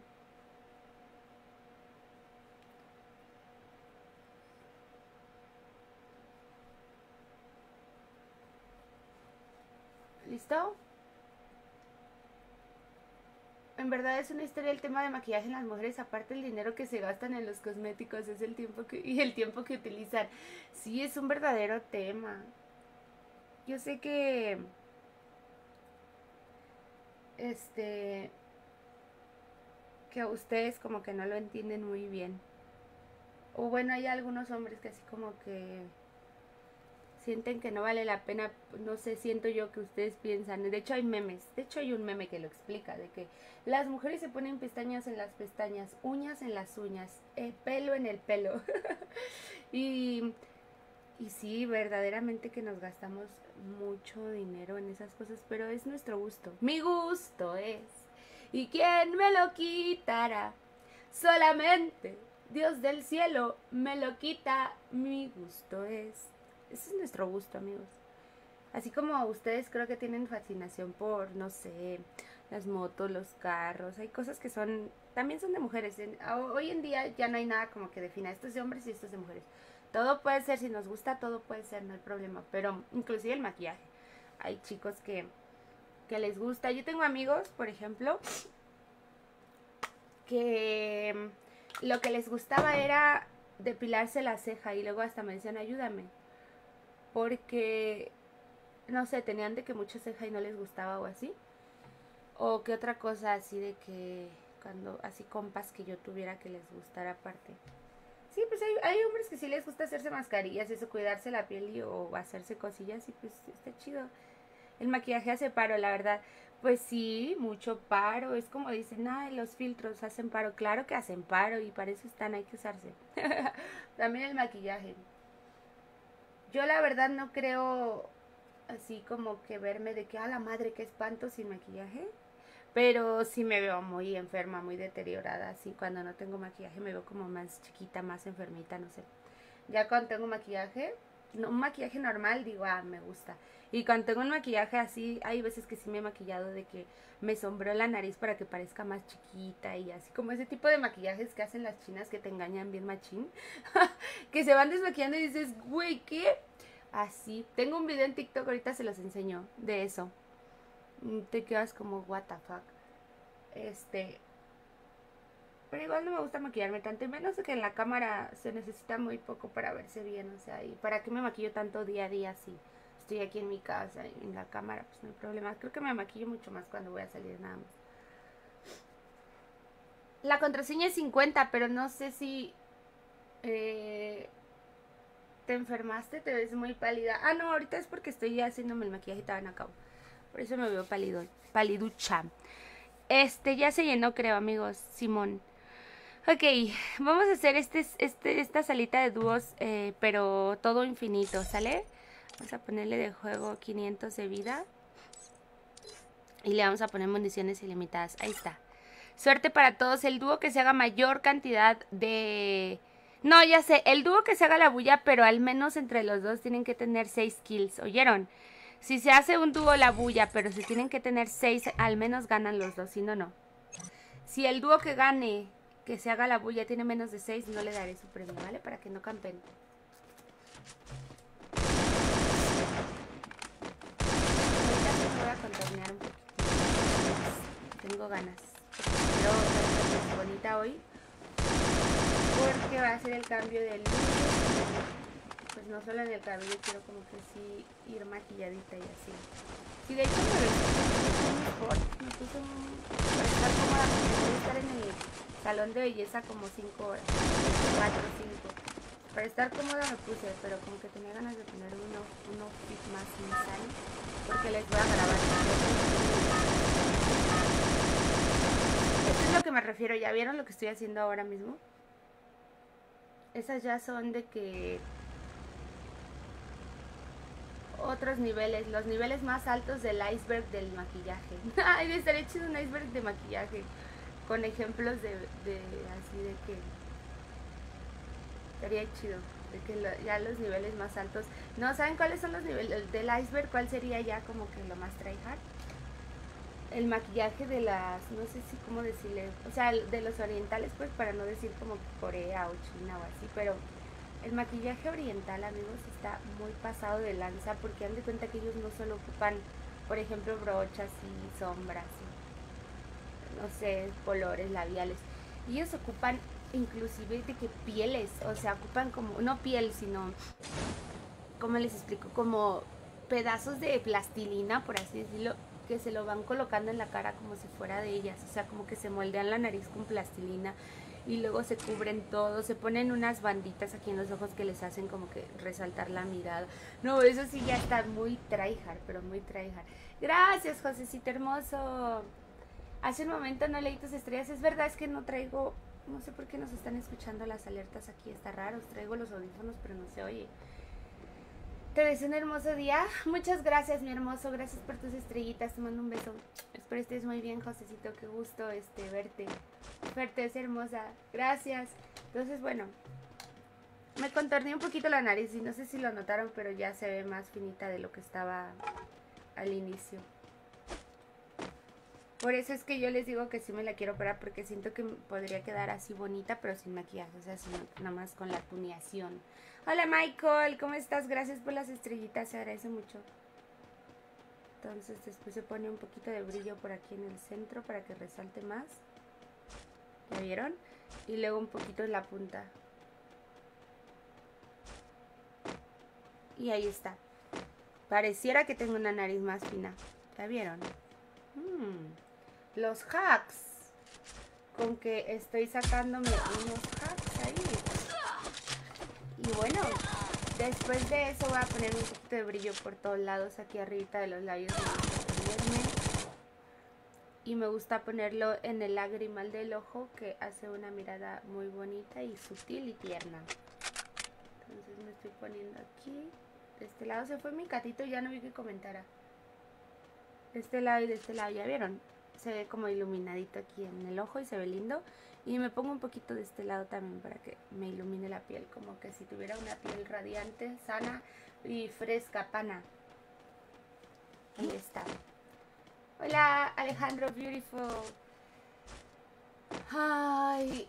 ¿Listo? en verdad es una historia el tema de maquillaje en las mujeres, aparte el dinero que se gastan en los cosméticos, es el tiempo que, y el tiempo que utilizan. Sí, es un verdadero tema. Yo sé que, este, que ustedes como que no lo entienden muy bien. O bueno, hay algunos hombres que así como que sienten que no vale la pena, no sé, siento yo que ustedes piensan, de hecho hay memes, de hecho hay un meme que lo explica, de que las mujeres se ponen pestañas en las pestañas, uñas en las uñas, eh, pelo en el pelo, y, y sí, verdaderamente que nos gastamos mucho dinero en esas cosas, pero es nuestro gusto, mi gusto es, y quién me lo quitará, solamente Dios del cielo me lo quita, mi gusto es. Ese es nuestro gusto, amigos. Así como ustedes creo que tienen fascinación por, no sé, las motos, los carros. Hay cosas que son, también son de mujeres. Hoy en día ya no hay nada como que defina esto es de hombres y esto es de mujeres. Todo puede ser, si nos gusta, todo puede ser, no hay problema. Pero inclusive el maquillaje. Hay chicos que, que les gusta. Yo tengo amigos, por ejemplo, que lo que les gustaba era depilarse la ceja y luego hasta me decían, ayúdame. Porque, no sé, tenían de que mucha ceja y no les gustaba o así. O que otra cosa así de que, cuando, así compas que yo tuviera que les gustara aparte. Sí, pues hay, hay hombres que sí les gusta hacerse mascarillas, eso, cuidarse la piel y, o hacerse cosillas y pues está chido. El maquillaje hace paro, la verdad. Pues sí, mucho paro. Es como dicen, ay, los filtros hacen paro. Claro que hacen paro y para eso están, hay que usarse. También el maquillaje. Yo la verdad no creo así como que verme de que a la madre qué espanto sin maquillaje. Pero sí me veo muy enferma, muy deteriorada. Así cuando no tengo maquillaje me veo como más chiquita, más enfermita, no sé. Ya cuando tengo maquillaje, no, un maquillaje normal, digo, ah, me gusta. Y cuando tengo un maquillaje así, hay veces que sí me he maquillado de que me sombró la nariz para que parezca más chiquita y así como ese tipo de maquillajes que hacen las chinas que te engañan bien machín. Que se van desmaquillando y dices, güey, ¿qué? Así. Tengo un video en TikTok, ahorita se los enseño, de eso. Te quedas como, what the fuck. Este... Pero igual no me gusta maquillarme tanto, y menos que en la cámara se necesita muy poco para verse bien, o sea, y para qué me maquillo tanto día a día si estoy aquí en mi casa y en la cámara, pues no hay problema. Creo que me maquillo mucho más cuando voy a salir nada más. La contraseña es cincuenta, pero no sé si eh, te enfermaste, te ves muy pálida. Ah, no, ahorita es porque estoy ya haciéndome el maquillaje y estaba en acabo. Por eso me veo pálido, paliducha. Este, ya se llenó, creo, amigos, Simón. Ok, vamos a hacer este, este, esta salita de dúos, eh, pero todo infinito, ¿sale? Vamos a ponerle de juego quinientos de vida. Y le vamos a poner municiones ilimitadas. Ahí está. Suerte para todos. El dúo que se haga mayor cantidad de... No, ya sé. El dúo que se haga la bulla, pero al menos entre los dos tienen que tener seis kills. ¿Oyeron? Si se hace un dúo la bulla, pero si tienen que tener seis, al menos ganan los dos. Si no, no. Si el dúo que gane... que se haga la bulla tiene menos de seis, no le daré su premio, ¿vale? Para que no campen. Ahorita me voy a contornear un poquito. Tengo ganas. Quiero verme bonita hoy. Porque va a ser el cambio del look. Pues no solo en el cabello, quiero como que sí ir maquilladita y así. Sí, de hecho me veo mejor. Me puse un... para estar cómoda, voy a estar en el salón de belleza como cinco horas, cuatro o cinco. Para estar cómoda me puse, pero como que tenía ganas de tener uno, un outfit más insano, porque les voy a grabar. Esto es lo que me refiero, ¿ya vieron lo que estoy haciendo ahora mismo? Esas ya son de que... otros niveles, los niveles más altos del iceberg del maquillaje. Ay, me estaría chido un iceberg de maquillaje. Con ejemplos de, de así de que estaría chido, de que lo, ya los niveles más altos. No, ¿saben cuáles son los niveles del iceberg? ¿Cuál sería ya como que lo más tryhard? El maquillaje de las, no sé si cómo decirle, o sea, de los orientales, pues para no decir como que Corea o China o así, pero el maquillaje oriental, amigos, está muy pasado de lanza, porque han de cuenta que ellos no solo ocupan, por ejemplo, brochas y sombras, no sé, colores labiales. Y ellos ocupan inclusive de que pieles, o sea, ocupan como, no piel, sino, ¿cómo les explico? Como pedazos de plastilina, por así decirlo, que se lo van colocando en la cara como si fuera de ellas, o sea, como que se moldean la nariz con plastilina y luego se cubren todo, se ponen unas banditas aquí en los ojos que les hacen como que resaltar la mirada. No, eso sí ya está muy tryhard, pero muy tryhard. Gracias, Josecito hermoso. Hace un momento no leí tus estrellas, es verdad, es que no traigo, no sé por qué nos están escuchando las alertas aquí, está raro, traigo los audífonos pero no se oye. Te deseo un hermoso día. Muchas gracias, mi hermoso. Gracias por tus estrellitas. Te mando un beso. Espero estés muy bien, Josecito. Qué gusto este verte. Verte es hermosa. Gracias. Entonces, bueno, me contorné un poquito la nariz y no sé si lo notaron, pero ya se ve más finita de lo que estaba al inicio. Por eso es que yo les digo que sí me la quiero operar, porque siento que podría quedar así bonita, pero sin maquillaje, o sea, sin, nada más con la tuneación. Hola Michael, ¿cómo estás? Gracias por las estrellitas, se agradece mucho. Entonces después se pone un poquito de brillo por aquí en el centro para que resalte más. ¿Ya vieron? Y luego un poquito en la punta. Y ahí está. Pareciera que tengo una nariz más fina. ¿Ya vieron? Hmm. Los hacks. Con que estoy sacándome unos hacks ahí. Y bueno, después de eso voy a poner un poquito de brillo por todos lados, aquí arriba de los labios. Y me gusta ponerlo en el lagrimal del ojo, que hace una mirada muy bonita y sutil y tierna. Entonces me estoy poniendo aquí. De este lado se fue mi gatito, ya no vi que comentara. De este lado y de este lado, ¿ya vieron? Se ve como iluminadito aquí en el ojo y se ve lindo. Y me pongo un poquito de este lado también para que me ilumine la piel, como que si tuviera una piel radiante, sana y fresca, pana. Ahí está. Hola Alejandro Beautiful. Ay.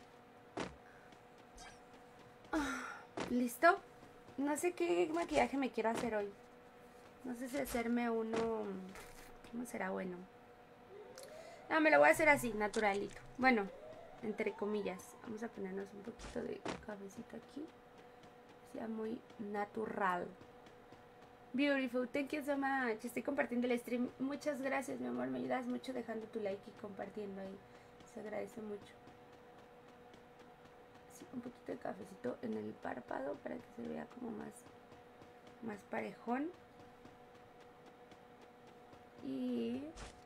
¿Listo? No sé qué maquillaje me quiero hacer hoy. No sé si hacerme uno... ¿Cómo será bueno? No, me lo voy a hacer así, naturalito. Bueno, entre comillas. Vamos a ponernos un poquito de cabecita aquí. Sea muy natural. Beautiful, thank you so much. Estoy compartiendo el stream. Muchas gracias, mi amor. Me ayudas mucho dejando tu like y compartiendo ahí. Se agradece mucho. Sí, un poquito de cafecito en el párpado para que se vea como más, más parejón. Y...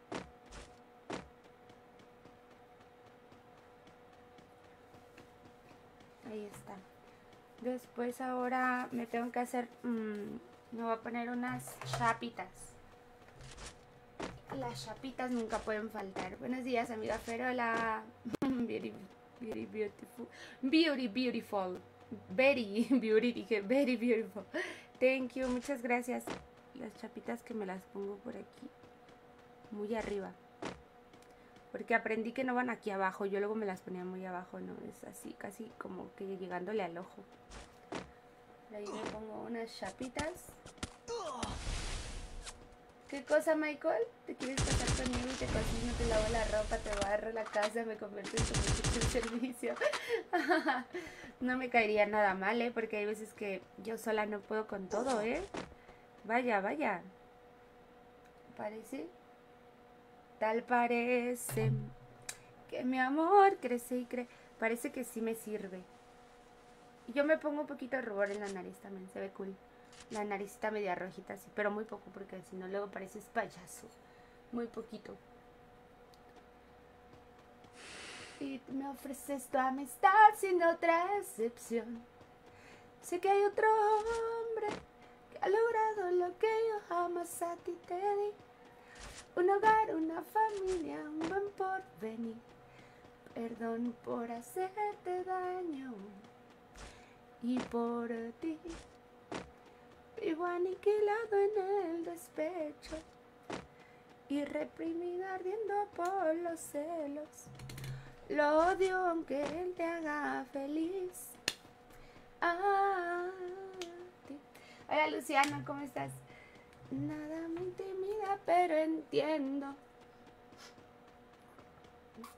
ahí está. Después ahora me tengo que hacer... Mmm, me voy a poner unas chapitas. Las chapitas nunca pueden faltar. Buenos días, amiga Ferola. Beauty, beauty, beautiful. Beauty, beautiful. Very, beauty, dije, very beautiful. Thank you, muchas gracias. Las chapitas que me las pongo por aquí. Muy arriba. Porque aprendí que no van aquí abajo. Yo luego me las ponía muy abajo, ¿no? Es así, casi como que llegándole al ojo. Por ahí me pongo unas chapitas. ¿Qué cosa, Michael? ¿Te quieres casar conmigo y te cocino, te lavo la ropa, te barro la casa, me convierto en tu muchacho de servicio? No me caería nada mal, ¿eh? Porque hay veces que yo sola no puedo con todo, ¿eh? Vaya, vaya. ¿Parece? Tal parece que mi amor crece y crece. Parece que sí me sirve. Y yo me pongo un poquito de rubor en la nariz también, se ve cool. La naricita media rojita así, pero muy poco porque si no luego pareces payaso. Muy poquito. Y me ofreces tu amistad sin otra excepción. Sé que hay otro hombre que ha logrado lo que yo jamás a ti te di. Un hogar, una familia, un buen porvenir. Perdón por hacerte daño. Y por ti vivo aniquilado en el despecho y reprimida ardiendo por los celos. Lo odio aunque él te haga feliz. Ah, ti. Hola Luciano, ¿cómo estás? Nada me intimida, pero entiendo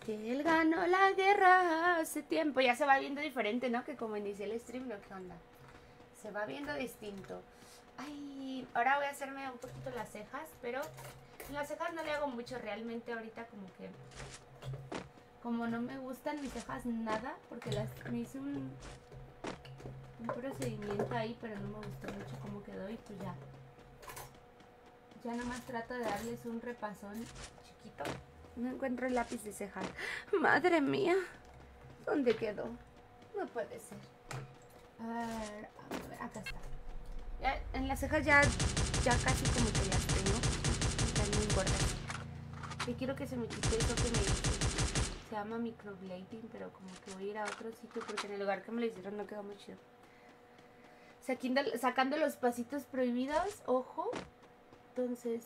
Que él ganó la guerra hace tiempo. Ya se va viendo diferente, ¿no? Que como inicié el stream, ¿no? ¿Qué onda? Se va viendo distinto. Ay, ahora voy a hacerme un poquito las cejas, pero en las cejas no le hago mucho realmente ahorita, como que como no me gustan mis cejas nada, porque las me hice un, un procedimiento ahí, pero no me gustó mucho cómo quedó y pues ya. Ya nomás trato de darles un repasón chiquito. No encuentro el lápiz de cejas. Madre mía, ¿dónde quedó? No puede ser. A ver, a ver, acá está. Ya, en las cejas ya, ya casi como que las tengo. Están muy gordas. Y quiero que se me quite eso que me hice. Se llama microblading, pero como que voy a ir a otro sitio porque en el lugar que me lo hicieron no quedó muy chido. Sacando, sacando los pasitos prohibidos, ojo. Entonces,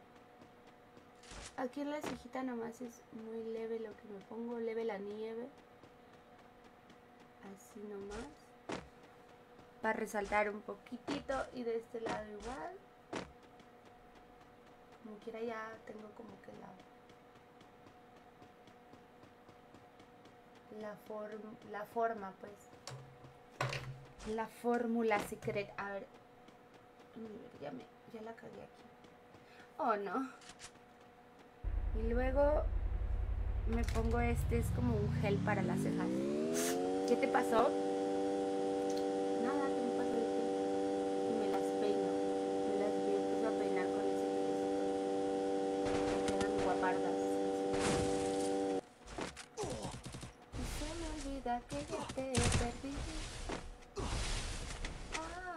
aquí en la cejita nomás es muy leve lo que me pongo, leve la nieve. Así nomás. Para resaltar un poquitito y de este lado igual. Como quiera ya tengo como que la la, form, la forma pues. La fórmula secreta. A ver. Ya, me, ya la cagué aquí. Oh no. Y luego me pongo este, es como un gel para las cejas. ¿Qué te pasó? Nada, que me pasó el tiempo. Y me las peino. Me las empiezo a peinar con ese gelecito. Me quedan guapardas. Y se me olvida que ya te perdí. Ah,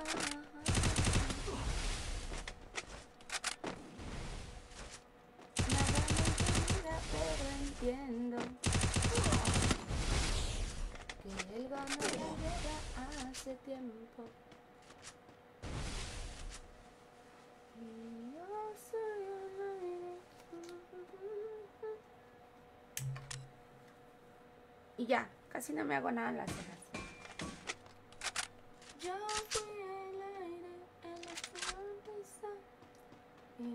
nada me olvida, pero entiendo que él ganó la guerra hace tiempo. Y yo soy el aire. Y ya, casi no me hago nada en las cejas. Yo fui el aire, en la sonrisa y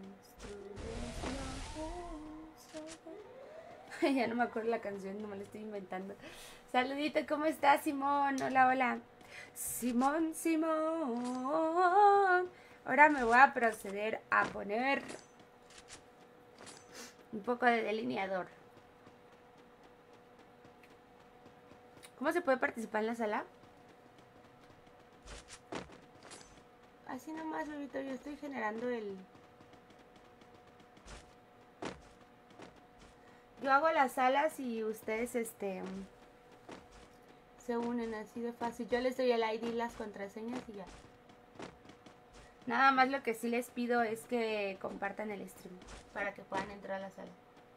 los ya no me acuerdo la canción, no me la estoy inventando. Saludito, ¿cómo estás, Simón? Hola, hola. Simón, Simón. Ahora me voy a proceder a poner un poco de delineador. ¿Cómo se puede participar en la sala? Así nomás, bebito, yo estoy generando el... Yo hago las salas y ustedes, este... se unen así de fácil. Yo les doy el I D, las contraseñas y ya. Nada más lo que sí les pido es que compartan el stream para que puedan entrar a la sala.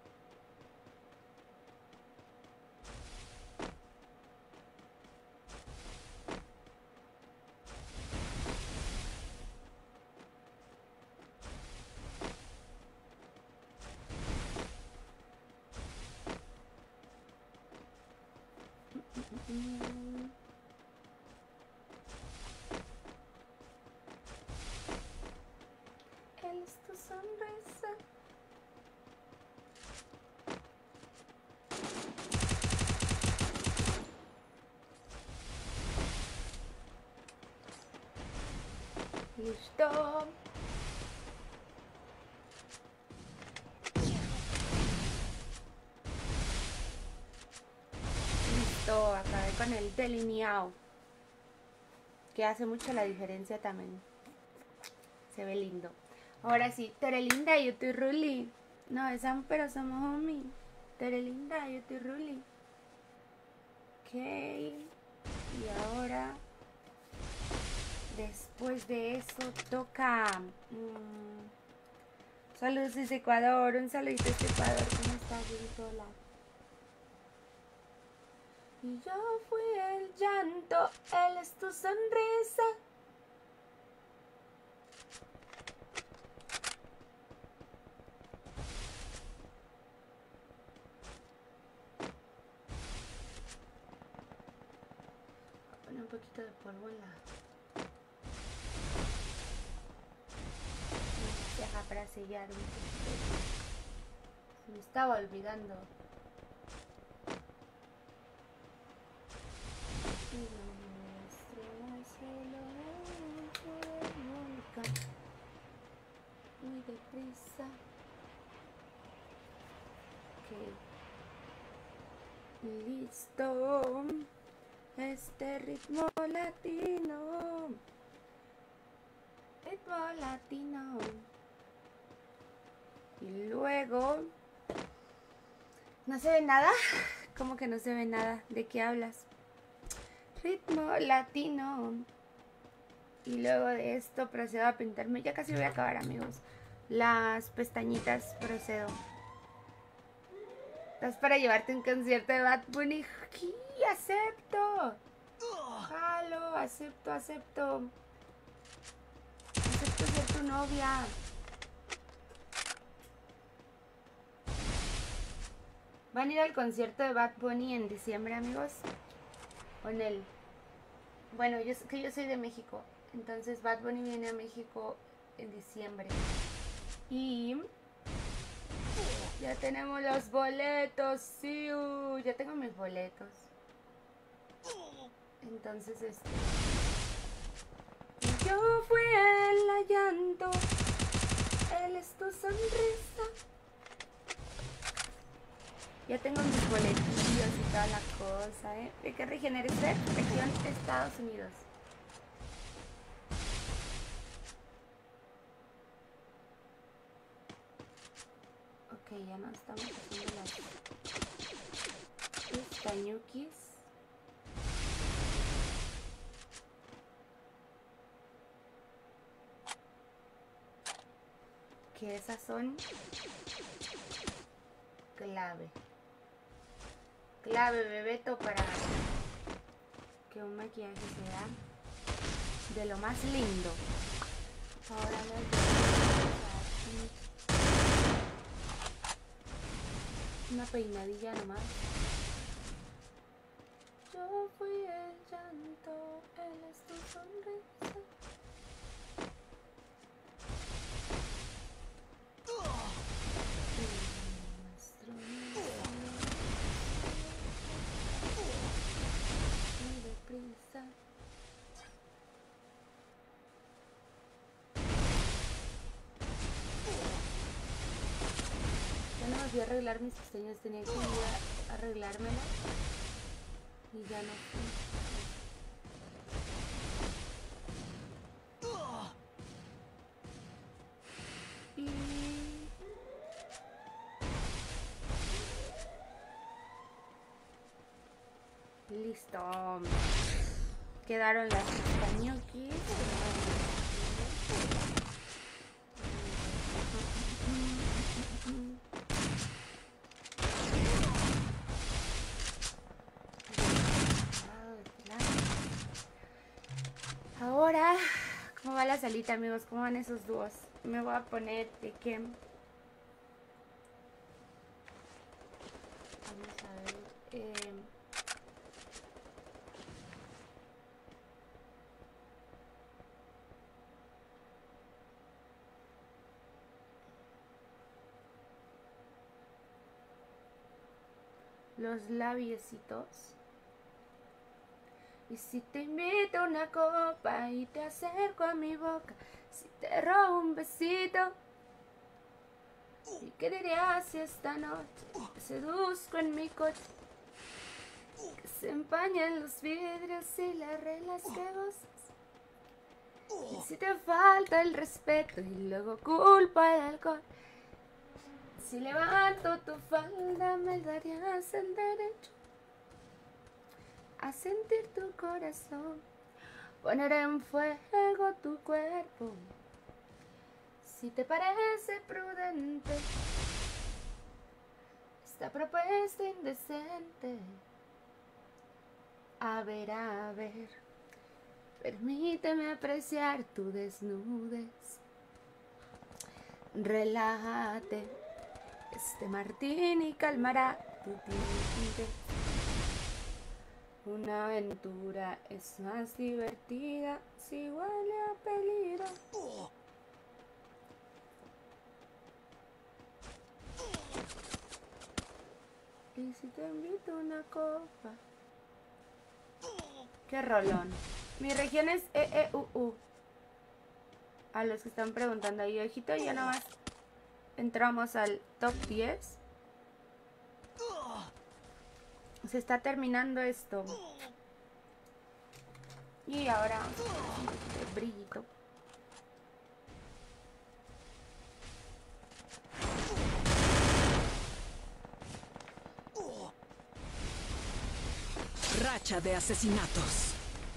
Él es tu sonrisa. Listo. Listo, acabé con el delineado, que hace mucho la diferencia también. Se ve lindo. Ahora sí, Terelinda, yo estoy Ruli. No, esa, pero somos homie. Terelinda, yo estoy Ruli. Ok. Y ahora, después de eso, toca... Mmm, saludos desde Ecuador. Un saludito desde Ecuador. ¿Cómo estás, Hola. Y yo fui el llanto, él es tu sonrisa. Voy a poner un poquito de polvo en la ceja para sellar un poquito. Se me estaba olvidando y lo nuestro es el volcán. Muy deprisa. Ok. Listo. Este ritmo latino. Ritmo latino. Y luego... ¿No se ve nada? ¿Cómo que no se ve nada? ¿De qué hablas? Ritmo latino. Y luego de esto procedo a pintarme. Ya casi voy a acabar, amigos. Las pestañitas procedo. ¿Estás para llevarte a un concierto de Bad Bunny? ¡Sí, acepto! Jalo, acepto, acepto. Acepto ser tu novia. ¿Van a ir al concierto de Bad Bunny en diciembre, amigos? ¿O en el...? Bueno, yo que yo soy de México. Entonces Bad Bunny viene a México en diciembre. Y... ya tenemos los boletos. Sí, uh, ya tengo mis boletos. Entonces, este... yo fui el llanto. Él es tu sonrisa. Ya tengo mis boletillos y toda la cosa, ¿eh? ¿De qué región eres? De región Estados Unidos. Ok, ya no estamos haciendo las pestañuquis. Que esas son clave. Clave, Bebeto, para que un maquillaje sea de lo más lindo. Ahora una peinadilla nomás. Yo fui el llanto, él es tu sonrisa. Ya no me fui a arreglar mis pestañas, tenía que ir a arreglármela y ya no fui. Y listo. Quedaron las pestañuquis. Ahora, ¿cómo va la salita, amigos? ¿Cómo van esos dúos? Me voy a poner de que... vamos a ver... Eh... los labiecitos. Y si te invito a una copa y te acerco a mi boca, si te robo un besito, ¿y qué dirías si esta noche te seduzco en mi coche? Que se empañen los vidrios y las reglas que gozas. Y si te falta el respeto y luego culpa el alcohol, si levanto tu falda me darías el derecho a sentir tu corazón, poner en fuego tu cuerpo. Si te parece prudente esta propuesta indecente, a ver, a ver, permíteme apreciar tu desnudez. Relájate, este martini calmará tu timidez. Una aventura es más divertida si huele a peligro. Y si te invito a una copa, Qué rolón. Mi región es E E U U. A los que están preguntando ahí, ojito, ya nada más entramos al top diez. Se está terminando esto. Y ahora vamos a poner un poquito de brillito. Racha de asesinatos.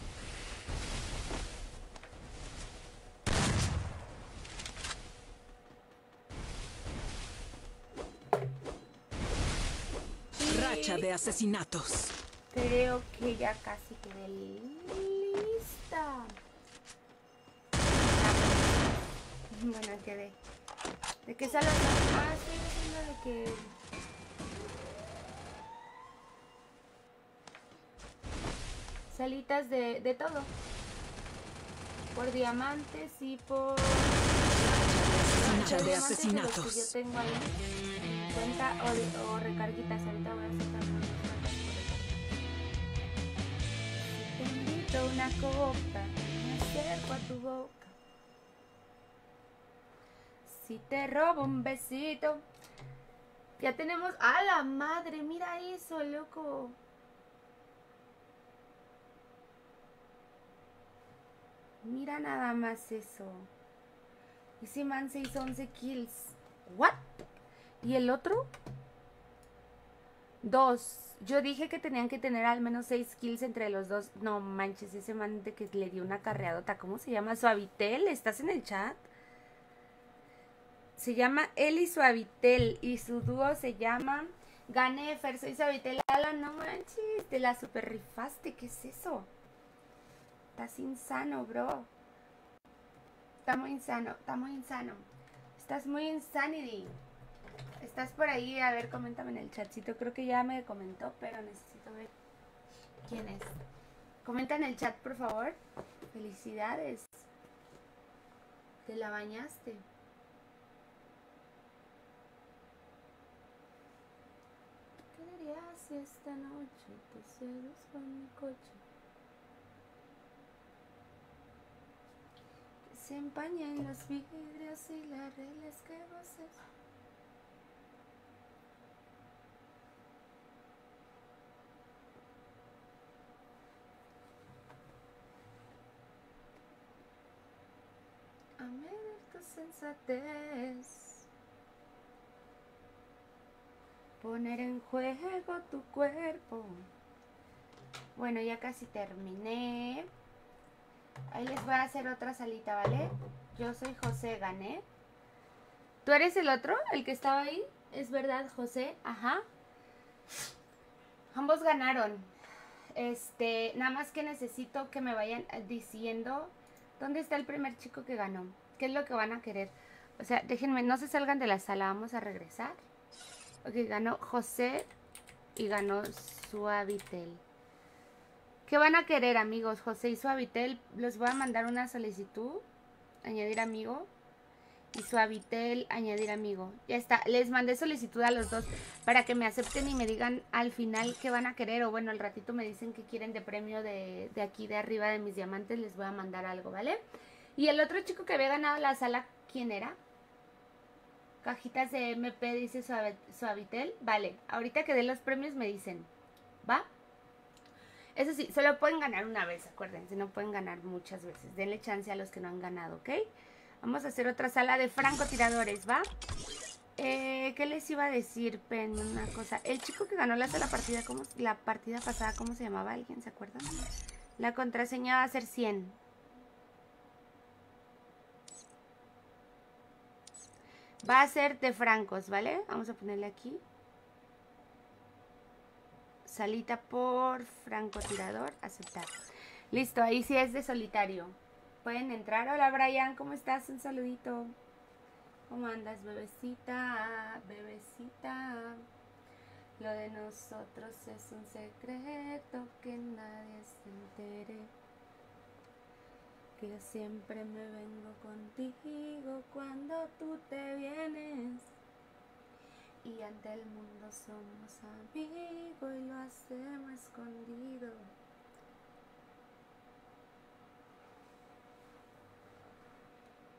Racha de asesinatos. Creo que ya casi quedé lista. Bueno, quedé. ¿De qué sala? Ah, estoy haciendo de que... Salitas de, de todo. Por diamantes y por... Racha de asesinatos. De los que yo tengo ahí en cuenta o, de, o recarguitas. Ahorita voy a sacar unas cuantas por recargar. Te invito a una copa, me acerco a tu boca. Si te robo un besito. Ya tenemos... ¡A la madre! Mira eso, loco. Mira nada más eso. Ese man se hizo once kills. ¿What? ¿Y el otro? Dos. Yo dije que tenían que tener al menos seis kills entre los dos. No manches, ese man de que le dio una carreadota. ¿Cómo se llama? Suavitel. ¿Estás en el chat? Se llama Eli Suavitel. Y su dúo se llama Ganefer. Soy Suavitel. Ala, no manches. Te la super rifaste. ¿Qué es eso? Estás insano, bro. Está muy insano, está muy insano. Estás muy insanity. Estás por ahí, a ver, coméntame en el chatcito. Creo que ya me comentó, pero necesito ver quién es. Comenta en el chat, por favor. Felicidades. Te la bañaste. ¿Qué dirías si esta noche te seduzco en mi coche? Se empañan los vidrios y las reglas que voces. A medir tu sensatez. Poner en juego tu cuerpo. Bueno, ya casi terminé. Ahí les voy a hacer otra salita, ¿vale? Yo soy José, gané. ¿Tú eres el otro? ¿El que estaba ahí? ¿Es verdad, José? Ajá. Ambos ganaron. Este, nada más que necesito que me vayan diciendo dónde está el primer chico que ganó. ¿Qué es lo que van a querer? O sea, déjenme, no se salgan de la sala, vamos a regresar. Ok, ganó José y ganó Suavitel. ¿Qué van a querer, amigos? José y Suavitel, les voy a mandar una solicitud. Añadir amigo. Y Suavitel, añadir amigo. Ya está, les mandé solicitud a los dos para que me acepten y me digan al final qué van a querer. O bueno, al ratito me dicen que quieren de premio de, de aquí de arriba de mis diamantes. Les voy a mandar algo, ¿vale? Y el otro chico que había ganado la sala, ¿quién era? Cajitas de M P, dice Suavitel. Vale, ahorita que dé los premios me dicen. ¿Va? Eso sí, solo pueden ganar una vez, acuérdense, no pueden ganar muchas veces. Denle chance a los que no han ganado, ¿ok? Vamos a hacer otra sala de francotiradores, ¿va? Eh, ¿Qué les iba a decir, Pen? Una cosa. El chico que ganó la sala partida, ¿cómo, la partida pasada, ¿cómo se llamaba? ¿Alguien se acuerda? La contraseña va a ser cien. Va a ser de francos, ¿vale? Vamos a ponerle aquí. Salita por francotirador, aceptar. Listo, ahí sí es de solitario. Pueden entrar. Hola Brian, ¿cómo estás? Un saludito. ¿Cómo andas, bebecita? Bebecita. Lo de nosotros es un secreto que nadie se entere. Que yo siempre me vengo contigo cuando tú te vienes. Y ante el mundo somos amigos y lo hacemos escondido.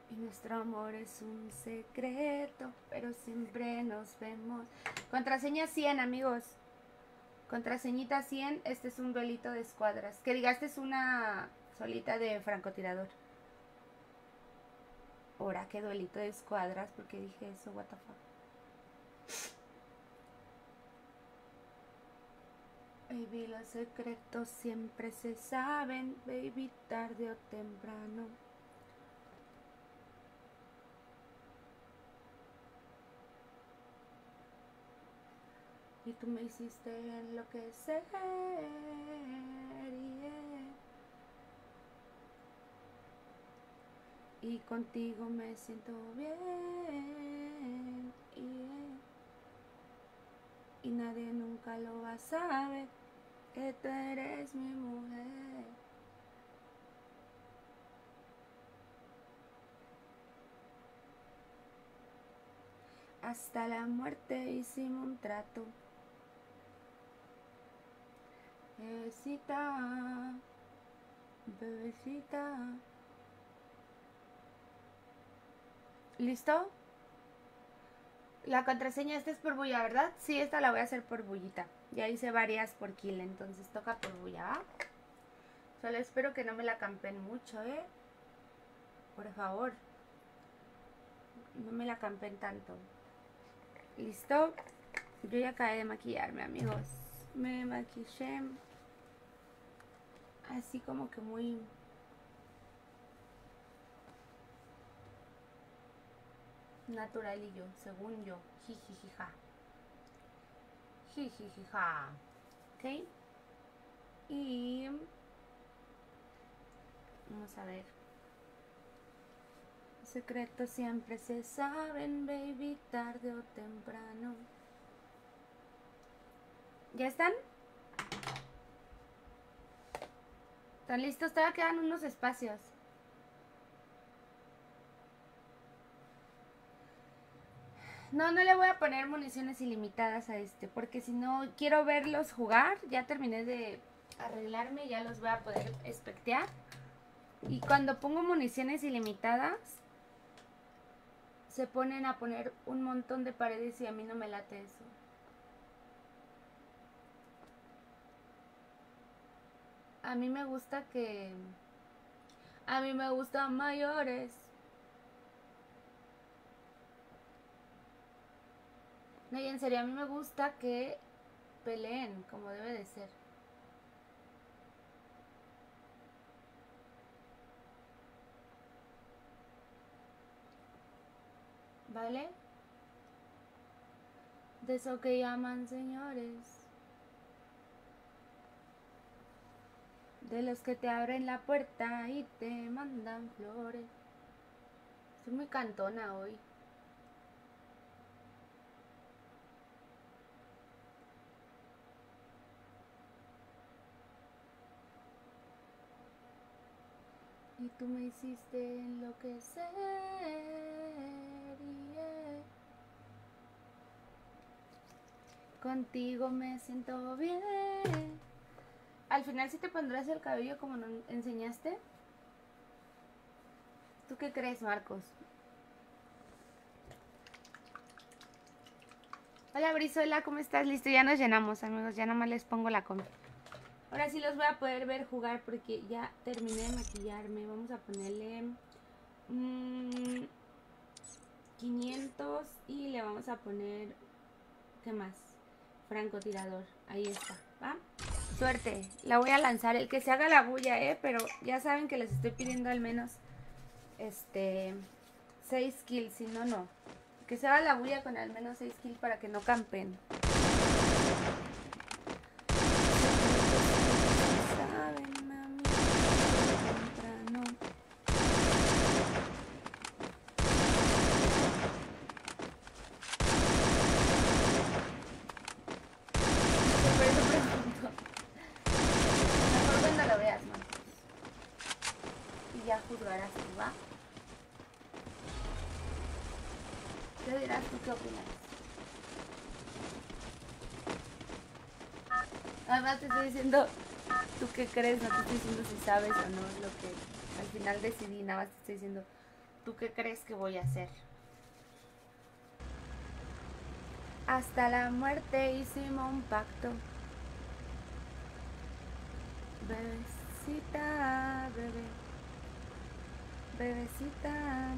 Y nuestro amor es un secreto, pero siempre nos vemos. Contraseña cien, amigos. Contraseñita cien, este es un duelito de escuadras. Que diga, este es una solita de francotirador. Ahora, qué duelito de escuadras, porque dije eso, what the fuck. Baby, los secretos siempre se saben, baby, tarde o temprano. Y tú me hiciste enloquecer, yeah. Y contigo me siento bien, yeah. Y nadie nunca lo va a saber, que tú eres mi mujer. Hasta la muerte hicimos un trato. Bebecita, bebecita. ¿Listo? La contraseña esta es por bulla, ¿verdad? Sí, esta la voy a hacer por bullita. Ya hice varias por kill, entonces toca por bulla, ¿va? Solo espero que no me la campen mucho, ¿eh? Por favor. No me la campen tanto. ¿Listo? Yo ya acabé de maquillarme, amigos. Me maquillé así como que muy... naturalillo, según yo. Jijijija. Jijijija. ¿Ok? Y... vamos a ver. Los secretos siempre se saben, baby, tarde o temprano. ¿Ya están? ¿Están listos? Todavía quedan unos espacios. No, no le voy a poner municiones ilimitadas a este, porque si no quiero verlos jugar. Ya terminé de arreglarme, ya los voy a poder espectear. Y cuando pongo municiones ilimitadas, se ponen a poner un montón de paredes y a mí no me late eso. A mí me gusta que... A mí me gustan mayores. No, y en serio, a mí me gusta que peleen como debe de ser. ¿Vale? De eso que llaman señores. De los que te abren la puerta y te mandan flores. Estoy muy cantona hoy. Y tú me hiciste enloquecer, yeah. Contigo me siento bien. Al final sí te pondrás el cabello como nos enseñaste. ¿Tú qué crees, Marcos? Hola, Brizuela, ¿cómo estás? Listo, ya nos llenamos, amigos. Ya nada más les pongo la comida. Ahora sí los voy a poder ver jugar porque ya terminé de maquillarme. Vamos a ponerle mmm, quinientos y le vamos a poner, ¿qué más? Francotirador. Ahí está, ¿va? Suerte, la voy a lanzar. El que se haga la bulla, ¿eh? Pero ya saben que les estoy pidiendo al menos este seis kills, si no, no. Que se haga la bulla con al menos seis kills para que no campen. Juzgarás tú, ¿va? ¿Qué dirás tú? ¿Qué opinas? Además te estoy diciendo, ¿tú qué crees? No te estoy diciendo si sabes o no lo que al final decidí, nada más te estoy diciendo, ¿tú qué crees que voy a hacer? Hasta la muerte hicimos un pacto. Bebecita, bebé. Bebecita.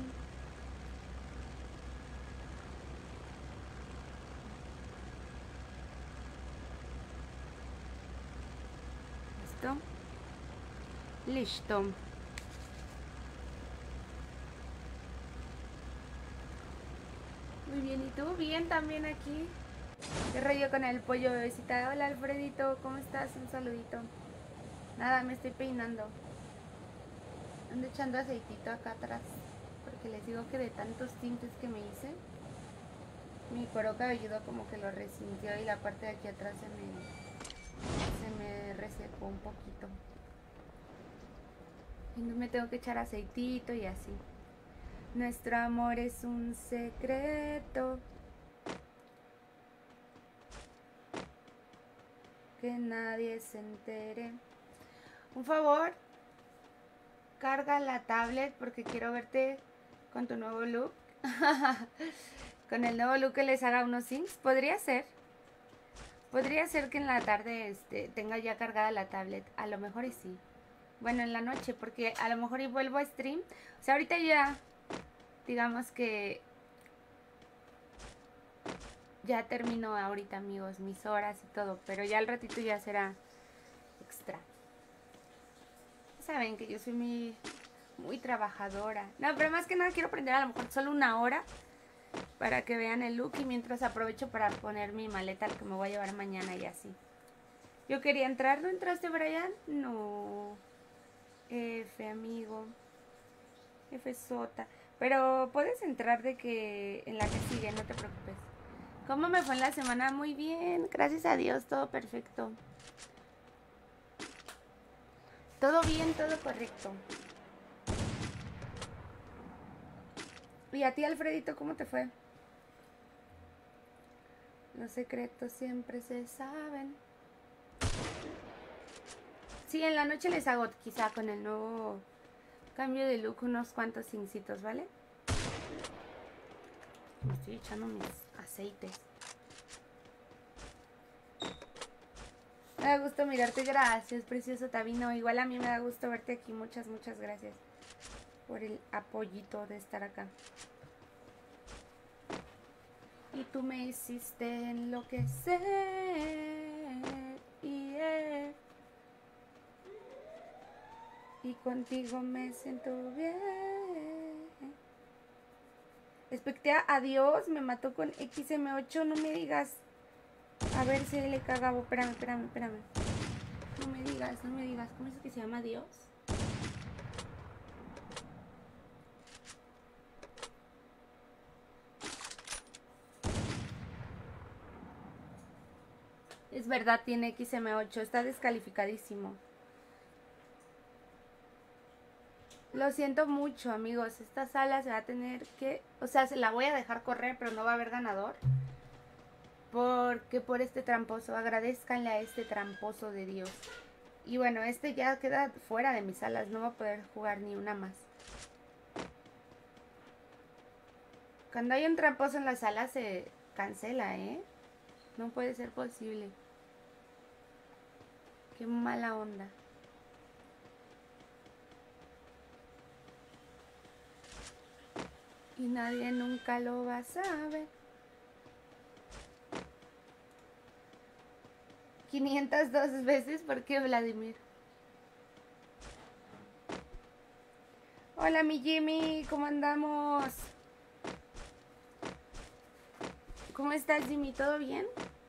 ¿Listo? Listo. Muy bien, ¿y tú? Bien también aquí. ¿Qué rollo con el pollo, bebecita? Hola, Alfredito, ¿cómo estás? Un saludito. Nada, me estoy peinando. Ando echando aceitito acá atrás, porque les digo que de tantos tintes que me hice, mi cuero cabelludo como que lo resintió y la parte de aquí atrás se me, se me resecó un poquito. Y no me tengo que echar aceitito y así. Nuestro amor es un secreto que nadie se entere. Un favor, carga la tablet porque quiero verte con tu nuevo look. Con el nuevo look que les haga unos syncs. Podría ser. Podría ser que en la tarde este, tenga ya cargada la tablet. A lo mejor y sí. Bueno, en la noche, porque a lo mejor y vuelvo a stream. O sea, ahorita ya, digamos que ya termino ahorita, amigos, mis horas y todo. Pero ya al ratito ya será extra. Saben que yo soy muy, muy trabajadora. No, pero más que nada quiero aprender a lo mejor solo una hora para que vean el look y mientras aprovecho para poner mi maleta que me voy a llevar mañana y así. Yo quería entrar, ¿no entraste, Brian? No. F, amigo. F sota. Pero puedes entrar de que en la que sigue, no te preocupes. ¿Cómo me fue en la semana? Muy bien, gracias a Dios, todo perfecto. Todo bien, todo correcto. ¿Y a ti, Alfredito, cómo te fue? Los secretos siempre se saben. Sí, en la noche les hago quizá con el nuevo cambio de look unos cuantos cincitos, ¿vale? Me estoy echando mis aceites. Me da gusto mirarte, gracias, precioso Tabino. Igual a mí me da gusto verte aquí, muchas, muchas gracias por el apoyito de estar acá. Y tú me hiciste enloquecer. Yeah. Y contigo me siento bien. Expectea a Dios, me mató con X M ocho, no me digas. A ver si le cagabo, espérame, espérame, espérame. No me digas, no me digas, ¿cómo es que se llama Dios? Es verdad, tiene X M ocho, está descalificadísimo. Lo siento mucho, amigos, esta sala se va a tener que... O sea, se la voy a dejar correr, pero no va a haber ganador. Porque por este tramposo, agradezcanle a este tramposo de Dios. Y bueno, este ya queda fuera de mis salas, no va a poder jugar ni una más. Cuando hay un tramposo en la sala se cancela, ¿eh? No puede ser posible. Qué mala onda. Y nadie nunca lo va a saber. quinientas dos veces, ¿por qué, Vladimir? Hola, mi Jimmy, ¿cómo andamos? ¿Cómo estás, Jimmy? ¿Todo bien?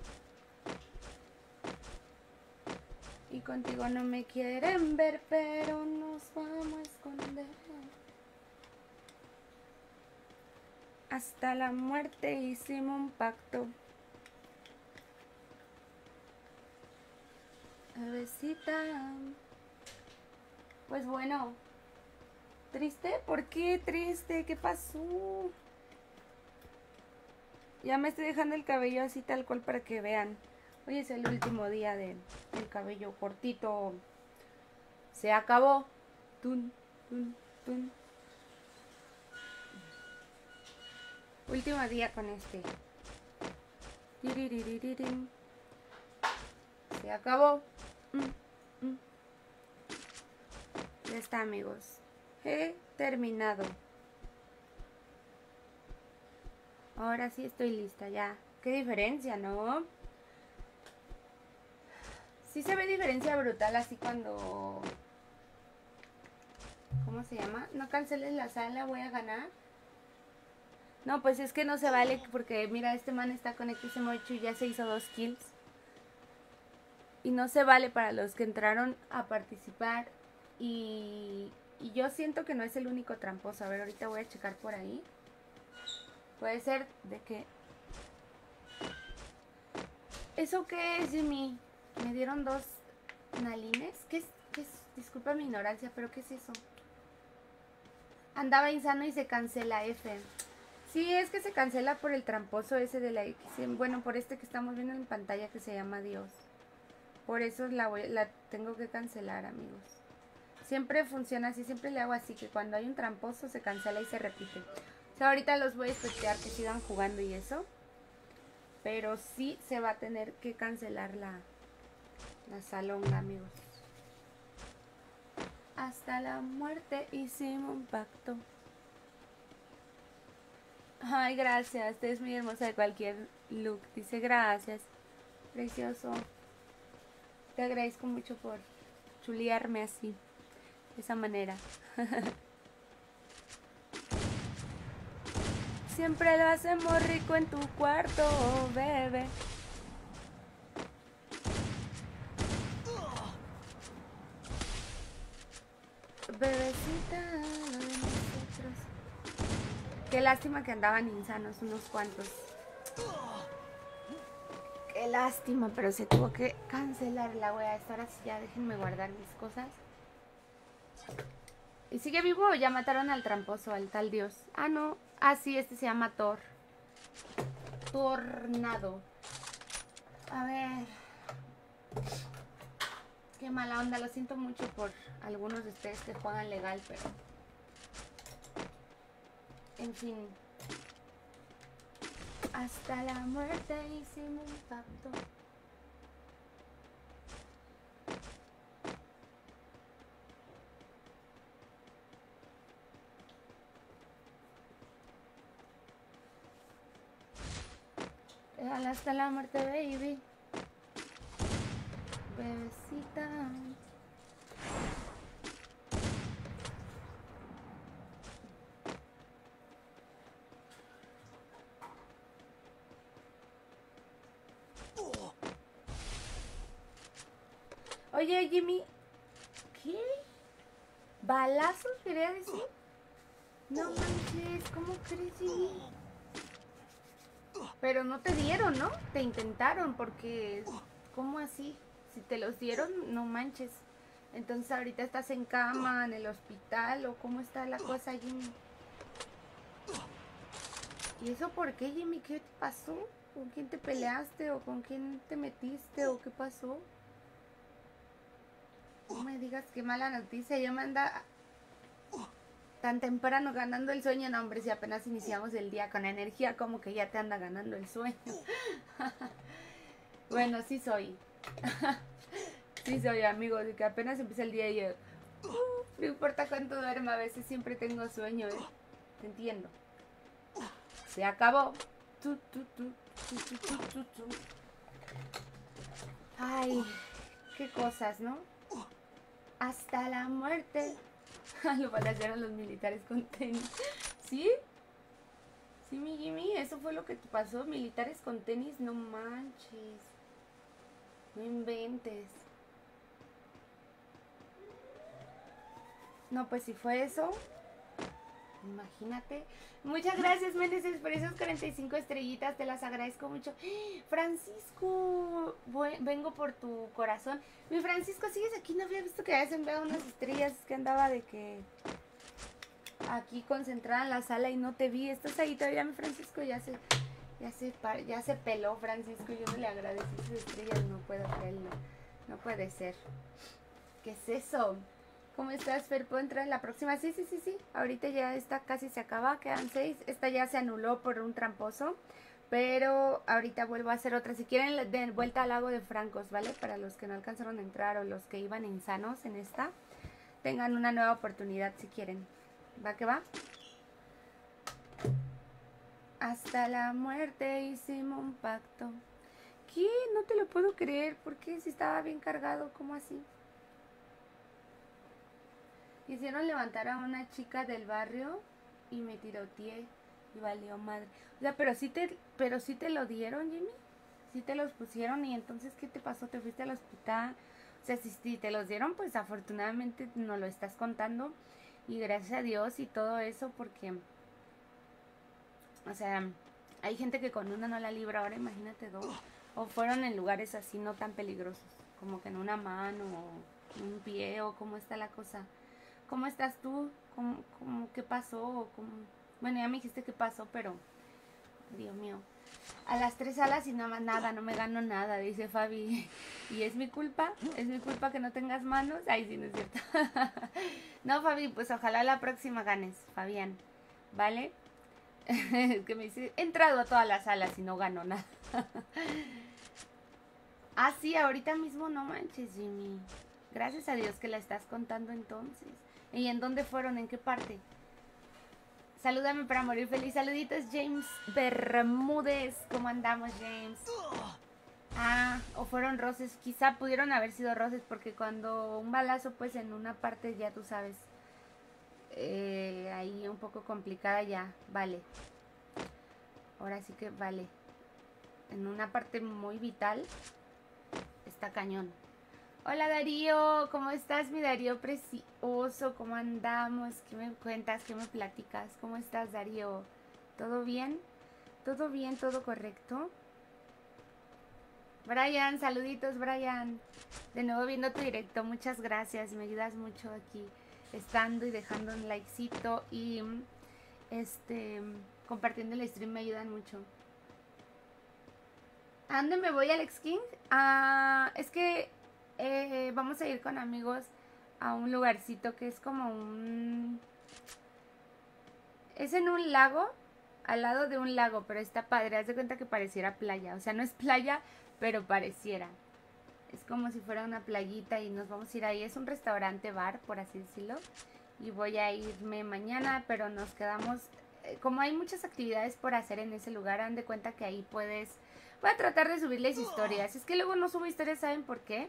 Y contigo no me quieren ver, pero nos vamos a esconder. Hasta la muerte hicimos un pacto. Bebecita. Pues bueno. ¿Triste? ¿Por qué triste? ¿Qué pasó? Ya me estoy dejando el cabello así tal cual para que vean. Hoy es el último día de, del cabello cortito. Se acabó. Tun, tun, tun. Último día con este. Se acabó. Mm, mm. Ya está, amigos. He terminado. Ahora sí estoy lista ya. Qué diferencia, ¿no? Sí se ve diferencia brutal así cuando... ¿Cómo se llama? No canceles la sala, voy a ganar. No, pues es que no se vale porque mira, este man está conectado y ya se hizo dos kills. Y no se vale para los que entraron a participar. Y, y yo siento que no es el único tramposo. A ver, ahorita voy a checar por ahí. Puede ser de que... ¿Eso qué es, Jimmy? Me dieron dos nalines. ¿Qué es? ¿Qué es? Disculpa mi ignorancia, pero ¿qué es eso? Andaba insano y se cancela F. Sí, es que se cancela por el tramposo ese de la X. Bueno, por este que estamos viendo en pantalla que se llama Dios. Por eso la, voy, la tengo que cancelar, amigos. Siempre funciona así, siempre le hago así, que cuando hay un tramposo se cancela y se repite. O sea, ahorita los voy a expectar que sigan jugando y eso. Pero sí se va a tener que cancelar la, la salonga, amigos. Hasta la muerte hicimos un pacto. Ay, gracias. Usted es muy hermosa de cualquier look. Dice gracias. Precioso. Te agradezco mucho por chulearme así. De esa manera. Siempre lo hacemos rico en tu cuarto, bebé. Bebecita de nosotros. Qué lástima que andaban insanos unos cuantos. Qué lástima, pero se tuvo que cancelar la wea. Esta hora sí ya déjenme guardar mis cosas. ¿Y sigue vivo o ya mataron al tramposo, al tal Dios? Ah, no. Ah, sí, este se llama Thor. Tornado. A ver. Qué mala onda. Lo siento mucho por algunos de ustedes que juegan legal, pero... En fin. Hasta la muerte hicimos un pacto. Hasta la muerte, baby. Bebecita. Oye, Jimmy. ¿Qué? ¿Balazos quería decir? No manches, ¿cómo crees, Jimmy? Pero no te dieron, ¿no? Te intentaron, porque... ¿Cómo así? Si te los dieron, no manches. Entonces ahorita estás en cama, en el hospital, o ¿cómo está la cosa, Jimmy? ¿Y eso por qué, Jimmy? ¿Qué te pasó? ¿Con quién te peleaste? ¿O con quién te metiste? ¿O qué pasó? No me digas qué mala noticia. Ya me anda tan temprano ganando el sueño. No, hombre, si apenas iniciamos el día con energía, como que ya te anda ganando el sueño. Bueno, sí soy. Sí soy, amigos, de que apenas empieza el día y yo... Uh, no importa cuánto duerma, a veces siempre tengo sueño, ¿eh? Te entiendo. Se acabó. Tu, tu, tu, tu, tu, tu, tu, tu. Ay, qué cosas, ¿no? Hasta la muerte. Lo balacearon los militares con tenis. ¿Sí? Sí, mi Jimmy, eso fue lo que te pasó. Militares con tenis, no manches. No inventes. No, pues si fue eso, imagínate. Muchas gracias, Méndez, por esas cuarenta y cinco estrellitas. Te las agradezco mucho. Francisco, voy, vengo por tu corazón. Mi Francisco, ¿sigues aquí? No había visto que habías enviado unas estrellas. Es que andaba de que... aquí concentrada en la sala y no te vi. ¿Estás ahí todavía, mi Francisco? Ya se... Ya se, ya se peló, Francisco. Yo no le agradecí sus estrellas. No puedo creerlo. No puede ser. ¿Qué es eso? ¿Cómo estás, Fer? ¿Puedo entrar en la próxima? Sí, sí, sí, sí. Ahorita ya esta casi se acaba, quedan seis. Esta ya se anuló por un tramposo. Pero ahorita vuelvo a hacer otra. Si quieren, de vuelta al lago de Francos, ¿vale? Para los que no alcanzaron a entrar o los que iban insanos en esta, tengan una nueva oportunidad si quieren. ¿Va que va? Hasta la muerte hicimos un pacto. ¿Qué? No te lo puedo creer. ¿Por qué? Si estaba bien cargado, ¿cómo así? Hicieron levantar a una chica del barrio y me tiroteé y valió madre. O sea, pero sí te, pero sí te lo dieron, Jimmy. Sí te los pusieron y entonces, ¿qué te pasó? ¿Te fuiste al hospital? O sea, si, si te los dieron, pues afortunadamente no lo estás contando. Y gracias a Dios y todo eso, porque, o sea, hay gente que con una no la libra, ahora imagínate dos. O fueron en lugares así no tan peligrosos, como que en una mano o un pie o cómo está la cosa. ¿Cómo estás tú? ¿Cómo, cómo, qué pasó? ¿Cómo? Bueno, ya me dijiste qué pasó, pero, Dios mío. A las tres alas y nada más nada, no me gano nada, dice Fabi. ¿Y es mi culpa? ¿Es mi culpa que no tengas manos? Ay, sí, no es cierto. No, Fabi, pues ojalá la próxima ganes, Fabián. ¿Vale? Es que me dice, he entrado a todas las salas y no gano nada. Ah, sí, ahorita mismo no manches, Jimmy. Gracias a Dios que la estás contando entonces. ¿Y en dónde fueron? ¿En qué parte? Salúdame para morir feliz. Saluditos, James Bermúdez. ¿Cómo andamos, James? Ah, o fueron roces. Quizá pudieron haber sido roces porque cuando un balazo, pues en una parte ya tú sabes. Eh, ahí un poco complicada ya. Vale. Ahora sí que vale. En una parte muy vital está cañón. Hola Darío, ¿cómo estás mi Darío precioso? ¿Cómo andamos? ¿Qué me cuentas? ¿Qué me platicas? ¿Cómo estás Darío? ¿Todo bien? ¿Todo bien? ¿Todo correcto? Brian, saluditos Brian. De nuevo viendo tu directo, muchas gracias, me ayudas mucho aquí estando y dejando un likecito y este compartiendo el stream me ayudan mucho. ¿A dónde me voy, Alex King? Ah, es que eh, vamos a ir con amigos a un lugarcito que es como un... Es en un lago, al lado de un lago, pero está padre. Haz de cuenta que pareciera playa. O sea, no es playa, pero pareciera. Es como si fuera una playita y nos vamos a ir ahí. Es un restaurante bar, por así decirlo. Y voy a irme mañana, pero nos quedamos... Como hay muchas actividades por hacer en ese lugar, han de cuenta que ahí puedes... Voy a tratar de subirles historias. Es que luego no subo historias, ¿saben por qué?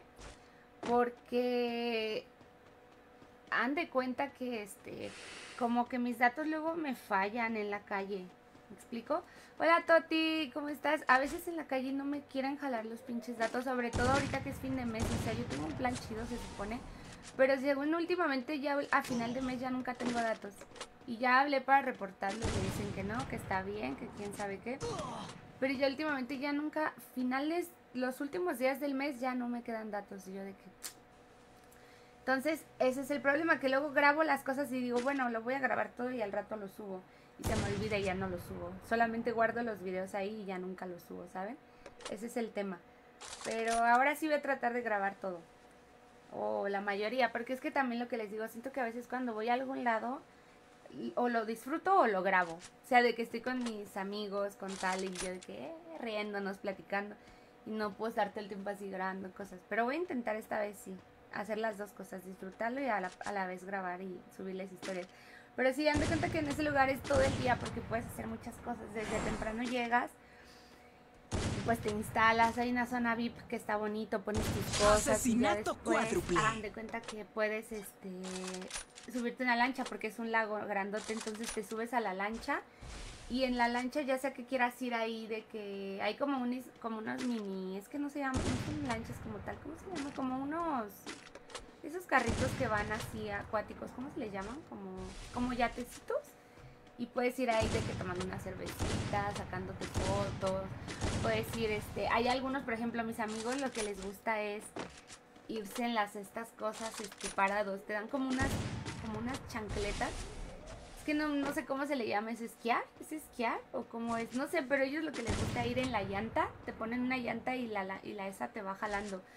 Porque han de cuenta que este, como que mis datos luego me fallan en la calle. ¿Me explico? Hola Toti, ¿cómo estás? A veces en la calle no me quieren jalar los pinches datos, sobre todo ahorita que es fin de mes. O sea, yo tengo un plan chido, se supone. Pero según últimamente ya a final de mes ya nunca tengo datos. Y ya hablé para reportarlo y me dicen que no, que está bien, que quién sabe qué. Pero yo últimamente ya nunca, finales, los últimos días del mes ya no me quedan datos. Y yo de que... Entonces, ese es el problema, que luego grabo las cosas y digo, bueno, lo voy a grabar todo y al rato lo subo. Y se me olvida y ya no lo subo. Solamente guardo los videos ahí y ya nunca los subo, ¿saben? Ese es el tema. Pero ahora sí voy a tratar de grabar todo. O la mayoría, porque es que también lo que les digo, siento que a veces cuando voy a algún lado... o lo disfruto o lo grabo. O sea, de que estoy con mis amigos, con tal, y yo de que eh, riéndonos, platicando. Y no puedo estar todo el tiempo así grabando cosas. Pero voy a intentar esta vez sí, hacer las dos cosas, disfrutarlo y a la, a la vez grabar y subirles historias. Pero sí, dan de cuenta que en ese lugar es todo el día porque puedes hacer muchas cosas. Desde temprano llegas, pues te instalas, hay una zona V I P que está bonito, pones tus cosas. Asesinato y ya después, cuádruple. dan de cuenta que puedes este subirte una lancha porque es un lago grandote, entonces te subes a la lancha y en la lancha ya sea que quieras ir ahí de que hay como unis, como unos mini, es que no se llaman, no son lanchas como tal, ¿cómo se llama? Como unos, esos carritos que van así acuáticos, ¿cómo se les llaman? Como, como yatecitos. Y puedes ir ahí de que tomando una cervecita, sacándote fotos, puedes ir, este, hay algunos, por ejemplo, a mis amigos lo que les gusta es irse en las estas cosas este, parados, te dan como unas como unas chancletas, es que no, no sé cómo se le llama, ¿es esquiar? ¿Es esquiar? ¿O cómo es? No sé, pero ellos lo que les gusta ir en la llanta, te ponen una llanta y la, la, y la esa te va jalando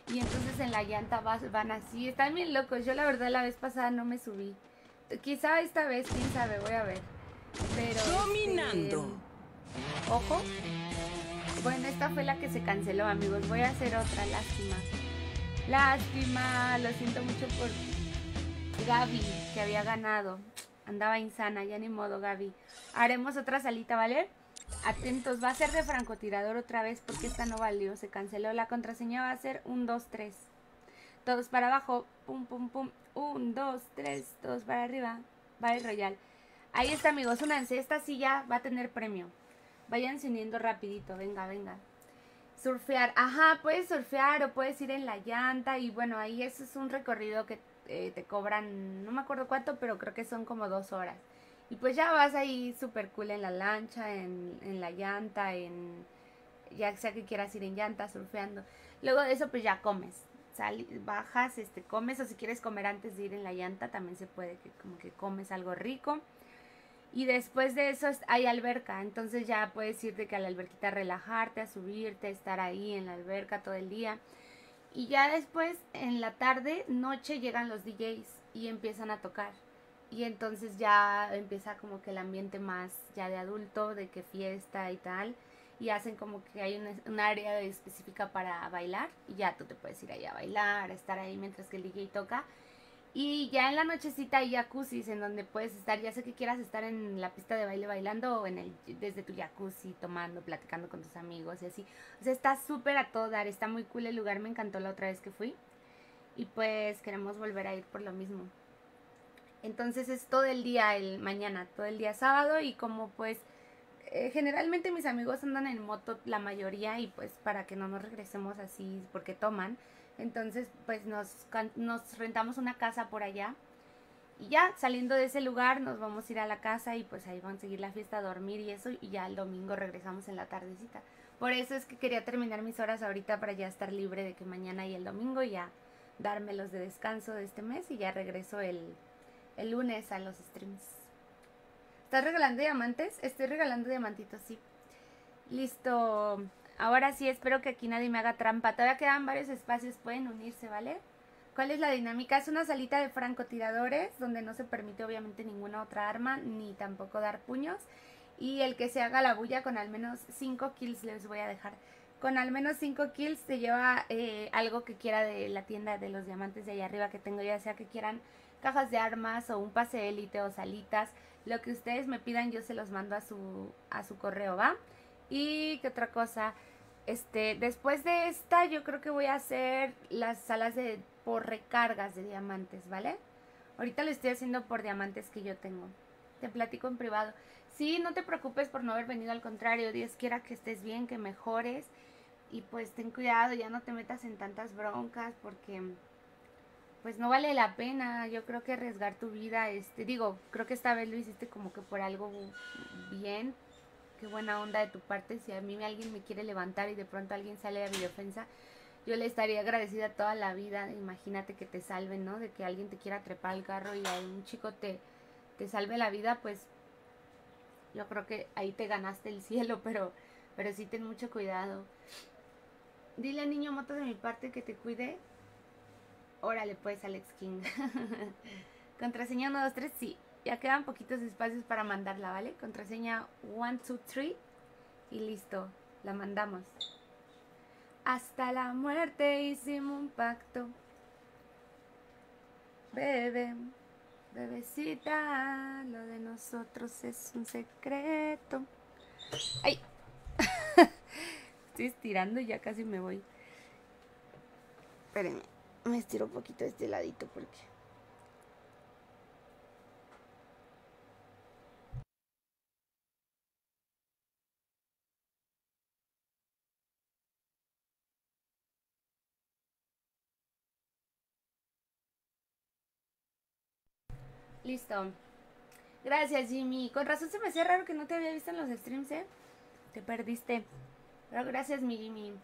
Y entonces en la llanta vas- van así. Están bien locos. Yo la verdad la vez pasada no me subí. Quizá esta vez, quién sabe, voy a ver. Pero Dominando. este, ojo. Bueno, esta fue la que se canceló, amigos. Voy a hacer otra, lástima. Lástima, lo siento mucho por Gaby, que había ganado. Andaba insana, ya ni modo, Gaby. Haremos otra salita, ¿vale? Atentos, va a ser de francotirador otra vez porque esta no valió, se canceló. La contraseña va a ser uno, dos, tres. Todos para abajo, pum, pum, pum. uno, dos, tres, todos para arriba. Va el Royal. Ahí está, amigos, únanse. Esta silla va a tener premio. Váyanse uniendo rapidito, venga, venga. Surfear, ajá, puedes surfear o puedes ir en la llanta. Y bueno, ahí eso es un recorrido que eh, te cobran, no me acuerdo cuánto, pero creo que son como dos horas. Y pues ya vas ahí súper cool en la lancha, en, en la llanta, en ya sea que quieras ir en llanta, surfeando. Luego de eso pues ya comes. Sal, bajas, este, comes, o si quieres comer antes de ir en la llanta también se puede, que como que comes algo rico. Y después de eso hay alberca, entonces ya puedes irte que a la alberquita a relajarte, a subirte, estar ahí en la alberca todo el día. Y ya después, en la tarde, noche, llegan los D Js y empiezan a tocar. Y entonces ya empieza como que el ambiente más ya de adulto, de que fiesta y tal. Y hacen como que hay una, un área específica para bailar. Y ya tú te puedes ir ahí a bailar, a estar ahí mientras que el D J toca. Y ya en la nochecita hay jacuzzis en donde puedes estar, ya sea que quieras estar en la pista de baile bailando o en el, desde tu jacuzzi tomando, platicando con tus amigos y así. O sea, está súper a todo dar, está muy cool el lugar, me encantó la otra vez que fui. Y pues queremos volver a ir por lo mismo. Entonces es todo el día, el mañana, todo el día sábado y como pues eh, generalmente mis amigos andan en moto la mayoría y pues para que no nos regresemos así porque toman. Entonces pues nos, nos rentamos una casa por allá y ya saliendo de ese lugar nos vamos a ir a la casa y pues ahí van a seguir la fiesta, a dormir y eso y ya el domingo regresamos en la tardecita. Por eso es que quería terminar mis horas ahorita para ya estar libre de que mañana y el domingo ya dármelos de descanso de este mes y ya regreso el, el lunes a los streams. ¿Estás regalando diamantes? Estoy regalando diamantitos, sí. Listo. Ahora sí, espero que aquí nadie me haga trampa. Todavía quedan varios espacios, pueden unirse, ¿vale? ¿Cuál es la dinámica? Es una salita de francotiradores donde no se permite obviamente ninguna otra arma, ni tampoco dar puños. Y el que se haga la bulla con al menos cinco kills les voy a dejar. Con al menos cinco kills se lleva eh, algo que quiera de la tienda de los diamantes de allá arriba que tengo, ya sea que quieran cajas de armas o un pase de élite o salitas. Lo que ustedes me pidan yo se los mando a su, a su correo, ¿va? Y qué otra cosa, este, después de esta yo creo que voy a hacer las salas de por recargas de diamantes, ¿vale? Ahorita lo estoy haciendo por diamantes que yo tengo. Te platico en privado. Sí, no te preocupes por no haber venido, al contrario, Dios quiera que estés bien, que mejores. Y pues ten cuidado, ya no te metas en tantas broncas porque pues no vale la pena. Yo creo que arriesgar tu vida, este, digo, creo que esta vez lo hiciste como que por algo bien. Qué buena onda de tu parte. Si a mí alguien me quiere levantar y de pronto alguien sale a mi defensa, yo le estaría agradecida toda la vida. Imagínate que te salven, ¿no? De que alguien te quiera trepar al carro y a un chico te, te salve la vida, pues yo creo que ahí te ganaste el cielo, pero, pero sí ten mucho cuidado. Dile al niño moto de mi parte que te cuide. Órale pues, Alex King. Contraseña uno, dos, tres, sí. Ya quedan poquitos espacios para mandarla, ¿vale? Contraseña uno, dos, tres y listo, la mandamos. Hasta la muerte hicimos un pacto. Bebé, bebecita, lo de nosotros es un secreto. ¡Ay! Estoy estirando y ya casi me voy. Espérenme, me estiro un poquito de este ladito porque... Listo. Gracias, Jimmy. Con razón se me hacía raro que no te había visto en los streams, ¿eh? Te perdiste. Pero gracias, mi Jimmy.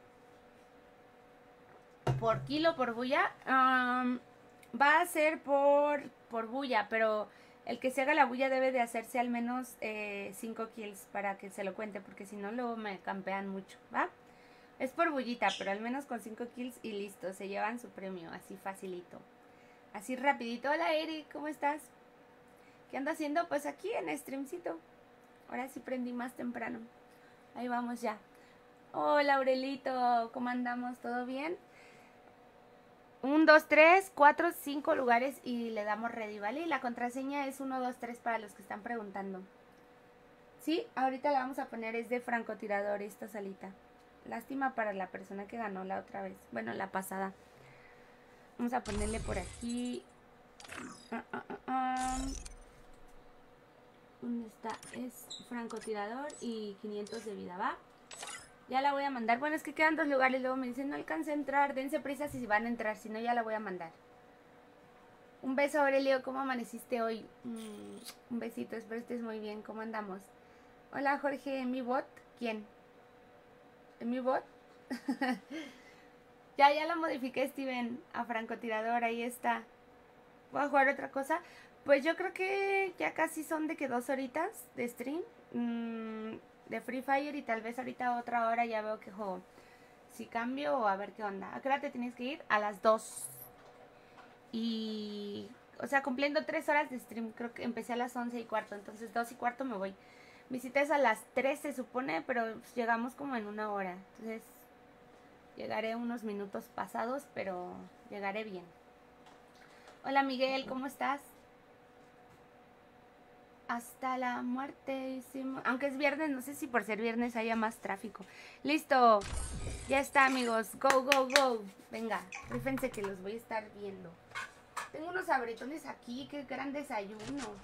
Por kilo, por bulla. Um, va a ser por, por bulla, pero el que se haga la bulla debe de hacerse al menos cinco eh, kills para que se lo cuente, porque si no luego me campean mucho, ¿va? Es por bullita, pero al menos con cinco kills y listo. Se llevan su premio, así facilito. Así rapidito. Hola Eric, ¿cómo estás? ¿Qué ando haciendo? Pues aquí en streamcito. Ahora sí prendí más temprano. Ahí vamos ya. Hola Aurelito, ¿cómo andamos? ¿Todo bien? Un, dos, tres, cuatro, cinco lugares y le damos ready, ¿vale? Y la contraseña es uno, dos, tres para los que están preguntando. Sí, ahorita la vamos a poner, es de francotirador esta salita. Lástima para la persona que ganó la otra vez. Bueno, la pasada. Vamos a ponerle por aquí. Uh, uh, uh, um. ¿Dónde está? Es francotirador y quinientos de vida, ¿va? Ya la voy a mandar. Bueno, es que quedan dos lugares. Luego me dicen, no alcancé a entrar. Dense prisa si van a entrar. Si no, ya la voy a mandar. Un beso, Aurelio. ¿Cómo amaneciste hoy? Mm, un besito. Espero estés muy bien. ¿Cómo andamos? Hola, Jorge. ¿Mi bot? ¿Quién? ¿Mi bot? ya, ya la modifiqué, Steven. A francotirador. Ahí está. ¿Voy a jugar otra cosa? Pues yo creo que ya casi son de que dos horitas de stream. Mmm... de Free Fire y tal vez ahorita otra hora ya veo que juego. Si cambio o a ver qué onda. ¿A qué hora te tienes que ir? A las dos. Y... o sea, cumpliendo tres horas de stream. Creo que empecé a las once y cuarto. Entonces dos y cuarto me voy. Mi cita es a las tres se supone, pero pues, llegamos como en una hora. Entonces llegaré unos minutos pasados, pero llegaré bien. Hola Miguel, ¿cómo estás? Hasta la muerte hicimos... aunque es viernes, no sé si por ser viernes haya más tráfico. Listo. Ya está, amigos. Go, go, go. Venga, rífense que los voy a estar viendo. Tengo unos abritones aquí. Qué gran desayuno.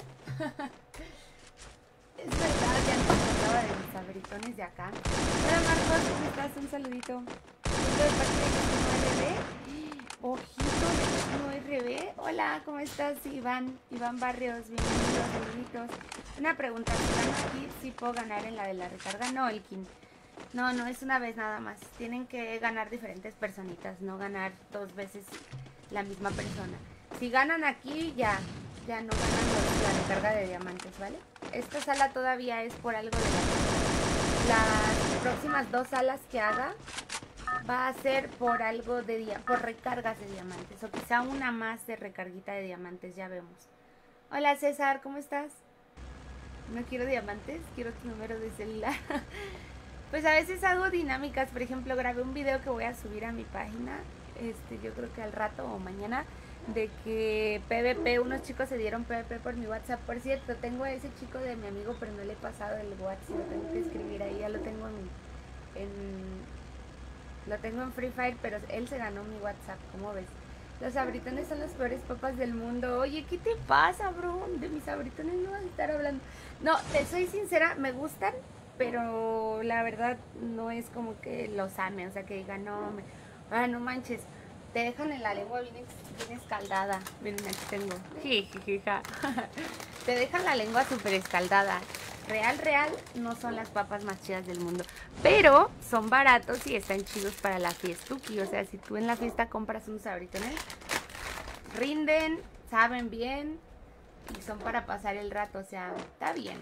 Es verdad, ya no me acordaba de mis abritones de acá. Hola, Marcos, ¿cómo estás? Un saludito. Vengo de parte de nueve B. Ojito de nueve B. Hola, ¿cómo estás, Iván? Iván Barrios, bienvenidos, saluditos. Una pregunta, si gano aquí, ¿sí puedo ganar en la de la recarga? No, Elkin. No, no, es una vez nada más. Tienen que ganar diferentes personitas, no ganar dos veces la misma persona. Si ganan aquí, ya, ya no ganan los, la recarga de diamantes, ¿vale? Esta sala todavía es por algo de la... las próximas dos salas que haga va a ser por algo de día, por recargas de diamantes, o quizá una más de recarguita de diamantes, ya vemos. Hola César, ¿cómo estás? No quiero diamantes, quiero tu número de celular. Pues a veces hago dinámicas, por ejemplo, grabé un video que voy a subir a mi página, este, yo creo que al rato o mañana, de que P V P, unos chicos se dieron P V P por mi WhatsApp. Por cierto, tengo a ese chico de mi amigo, pero no le he pasado el WhatsApp, lo tengo que escribir ahí, ya lo tengo en... en Lo tengo en Free Fire, pero él se ganó mi WhatsApp, ¿cómo ves? Los abritones son las peores papas del mundo. Oye, ¿qué te pasa, bro? De mis abritones no vas a estar hablando. No, te soy sincera, me gustan, pero la verdad no es como que los ame. O sea, que digan, no, me... ah, no manches. Te dejan en la lengua bien, bien escaldada. Miren, aquí tengo. Jijijija. Te dejan la lengua súper escaldada. Real, real, no son las papas más chidas del mundo, pero son baratos y están chidos para la fiestuki. O sea, si tú en la fiesta compras unos abritones, rinden, saben bien y son para pasar el rato. O sea, está bien.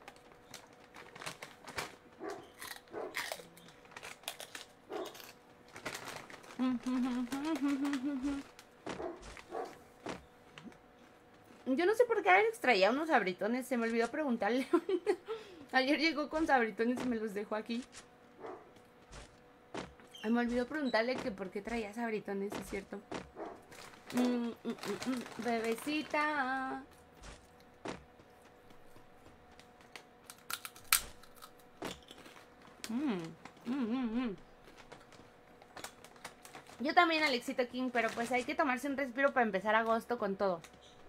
Yo no sé por qué Alex traía unos sabritones, se me olvidó preguntarle. Ayer llegó con sabritones y me los dejó aquí. Ay, me olvidó preguntarle que por qué traía sabritones, es cierto. Mm, mm, mm, mm, bebecita. Mm, mm, mm, mm. Yo también, Alexito King, pero pues hay que tomarse un respiro para empezar agosto con todo.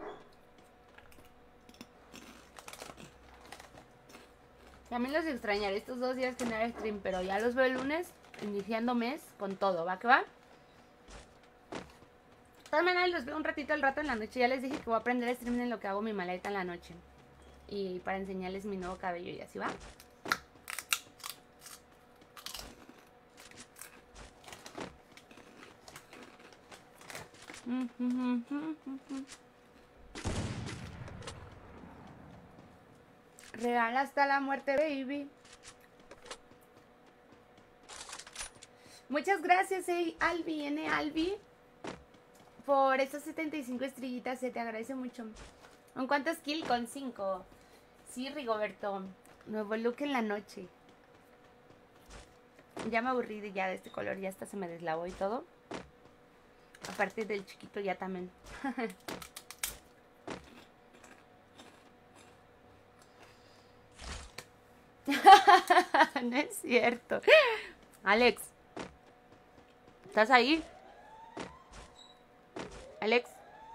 También los extrañaré estos dos días que no era stream, pero ya los veo el lunes, iniciando mes, con todo, ¿va que va? También los veo un ratito al rato en la noche. Ya les dije que voy a aprender a stream en lo que hago mi maleta en la noche. Y para enseñarles mi nuevo cabello y así va. Real hasta la muerte, baby. Muchas gracias, eh, Albi, N. Albi, por esas setenta y cinco estrellitas. Se te agradece mucho. ¿Con cuántos kills? Con cinco. Sí, Rigoberto. Nuevo look en la noche. Ya me aburrí de ya de este color. Ya hasta se me deslavó y todo. Aparte del chiquito ya también. No es cierto. Alex, ¿estás ahí? Alex.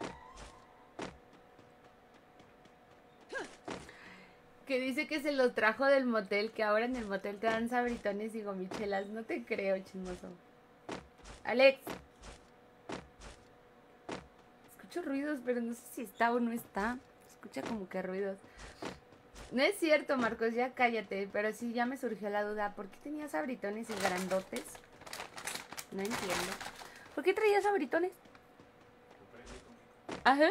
Que dice que se los trajo del motel, que ahora en el motel te dan sabritones y gomichelas. No te creo, chismoso. Alex. Escucho ruidos, pero no sé si está o no está. Escucha como que ruidos. No es cierto, Marcos, ya cállate. Pero sí, ya me surgió la duda. ¿Por qué tenías sabritones y grandotes? No entiendo. ¿Por qué traías sabritones? Ajá.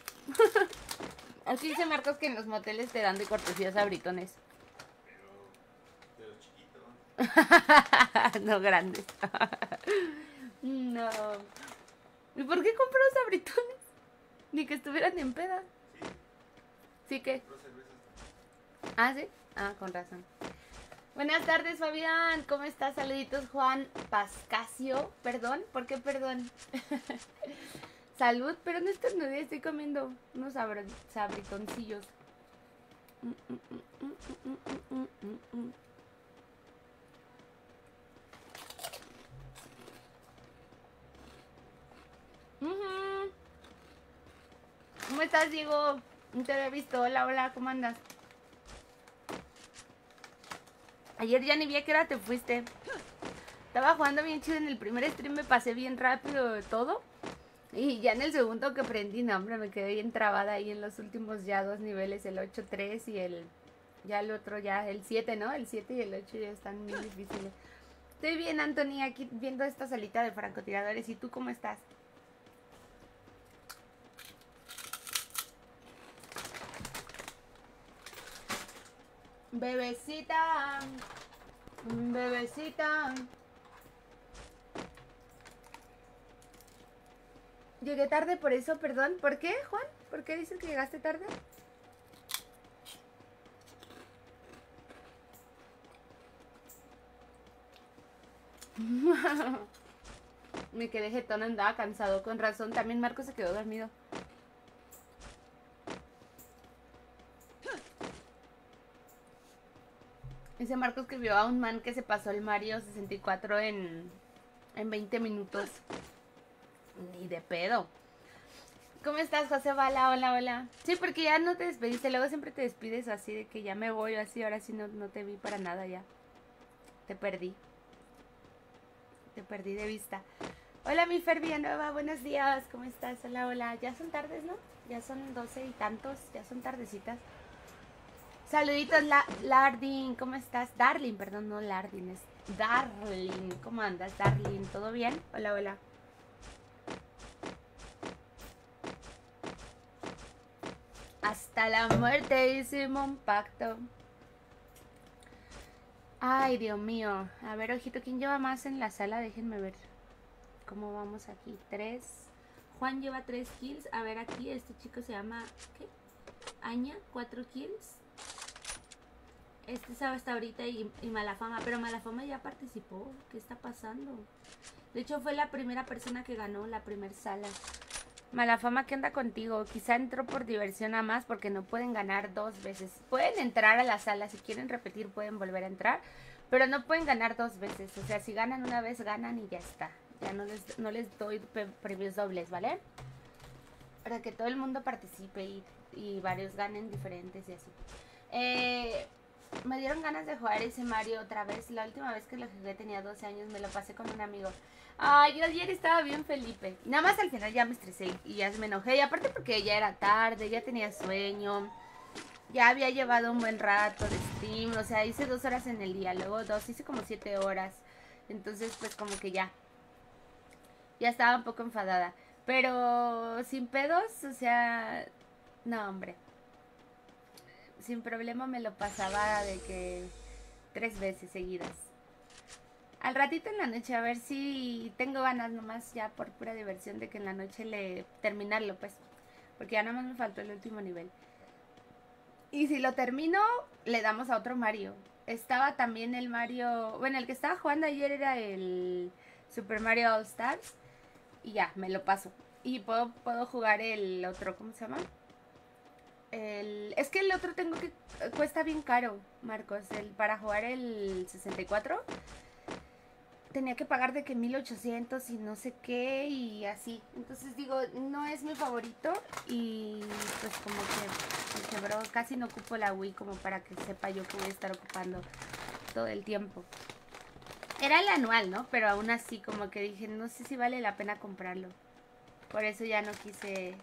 Aquí dice Marcos que en los moteles te dan de cortesía sabritones. Pero de los chiquitos. No grandes. No. ¿Y por qué compró sabritones? Ni que estuvieran en peda. Sí. ¿Sí que? Dos cervezas. Ah, sí. Ah, con razón. Buenas tardes, Fabián. ¿Cómo estás? Saluditos, Juan Pascasio. Perdón, ¿por qué perdón? Salud, pero no estornudé, estoy comiendo unos sabr- sabritoncillos. Mm, mm, mm, mm, mm, mm, mm, mm. Ujú. ¿Cómo estás, Diego? No te había visto. Hola, hola, ¿cómo andas? Ayer ya ni vi a qué hora te fuiste. Estaba jugando bien chido en el primer stream, me pasé bien rápido todo. Y ya en el segundo que prendí, no, hombre, me quedé bien trabada ahí en los últimos ya dos niveles, el ocho tres y el... Ya el otro ya, el siete, ¿no? El siete y el ocho ya están muy difíciles. Estoy bien, Anthony, aquí viendo esta salita de francotiradores. ¿Y tú cómo estás? Bebecita, bebecita. Llegué tarde por eso, perdón. ¿Por qué, Juan? ¿Por qué dices que llegaste tarde? Me quedé jetón, andaba cansado, con razón. También Marco se quedó dormido. Ese Marco escribió a un man que se pasó el Mario sesenta y cuatro en, en veinte minutos. Ni de pedo. ¿Cómo estás, José Bala? Hola, hola. Sí, porque ya no te despediste. Luego siempre te despides así de que ya me voy así. Ahora sí no, no te vi para nada ya. Te perdí. Te perdí de vista. Hola, mi Fer Villanueva. Buenos días. ¿Cómo estás? Hola, hola. Ya son tardes, ¿no? Ya son doce y tantos. Ya son tardecitas. Saluditos, La Lardin. ¿Cómo estás? Darling, perdón, no Lardin. Es Darling. ¿Cómo andas, Darling? ¿Todo bien? Hola, hola. Hasta la muerte hicimos un pacto. Ay, Dios mío. A ver, ojito, ¿quién lleva más en la sala? Déjenme ver cómo vamos aquí. Tres. Juan lleva tres kills. A ver, aquí este chico se llama... ¿Qué? Aña, cuatro kills. Este sabe hasta ahorita y, y Malafama. Pero Malafama ya participó. ¿Qué está pasando? De hecho, fue la primera persona que ganó la primera sala. Malafama, ¿qué anda contigo? Quizá entró por diversión nada más porque no pueden ganar dos veces. Pueden entrar a la sala, si quieren repetir pueden volver a entrar, pero no pueden ganar dos veces. O sea, si ganan una vez, ganan y ya está. Ya no les, no les doy premios dobles, ¿vale? Para que todo el mundo participe y, y varios ganen diferentes y así. Eh, me dieron ganas de jugar ese Mario otra vez. La última vez que lo jugué tenía doce años, me lo pasé con un amigo. Ay, yo ayer estaba bien Felipe. Nada más al final ya me estresé y ya me enojé. Y aparte porque ya era tarde, ya tenía sueño. Ya había llevado un buen rato de stream. O sea, hice dos horas en el día, luego dos, hice como siete horas. Entonces, pues como que ya. Ya estaba un poco enfadada. Pero sin pedos, o sea... No, hombre. Sin problema me lo pasaba de que... Tres veces seguidas. Al ratito en la noche, a ver si tengo ganas nomás ya por pura diversión de que en la noche le terminarlo, pues. Porque ya nada más me faltó el último nivel. Y si lo termino, le damos a otro Mario. Estaba también el Mario... Bueno, el que estaba jugando ayer era el Super Mario All Stars. Y ya, me lo paso. Y puedo, puedo jugar el otro, ¿cómo se llama? El, es que el otro tengo que... Cuesta bien caro, Marcos. El, para jugar el sesenta y cuatro tenía que pagar de que mil ochocientos y no sé qué y así. Entonces digo, no es mi favorito y pues como que, dije, bro, casi no ocupo la Wii como para que sepa yo que voy a estar ocupando todo el tiempo. Era el anual, ¿no? Pero aún así como que dije, no sé si vale la pena comprarlo. Por eso ya no quise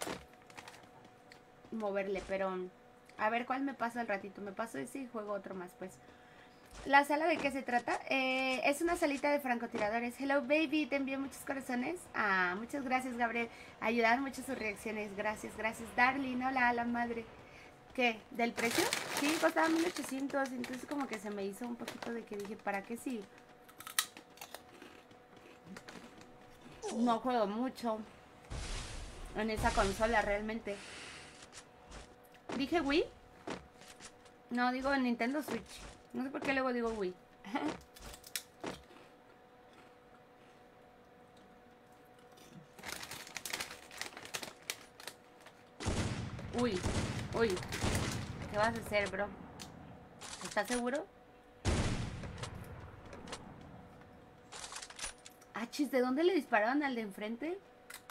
moverle, pero a ver cuál me paso al ratito. Me paso ese y juego otro más, pues. ¿La sala de qué se trata? Eh, es una salita de francotiradores. Hello baby, te envío muchos corazones. Ah, muchas gracias Gabriel. Ayudaron mucho sus reacciones. Gracias, gracias. Darling, hola, la madre. ¿Qué? ¿Del precio? Sí, costaba mil ochocientos. Entonces como que se me hizo un poquito de que dije, ¿para qué sí? No juego mucho en esa consola realmente. ¿Dije Wii? No, digo Nintendo Switch. No sé por qué luego digo Wii. Uy, uy. ¿Qué vas a hacer, bro? ¿Estás seguro? Ah, chis, ¿de dónde le dispararon al de enfrente?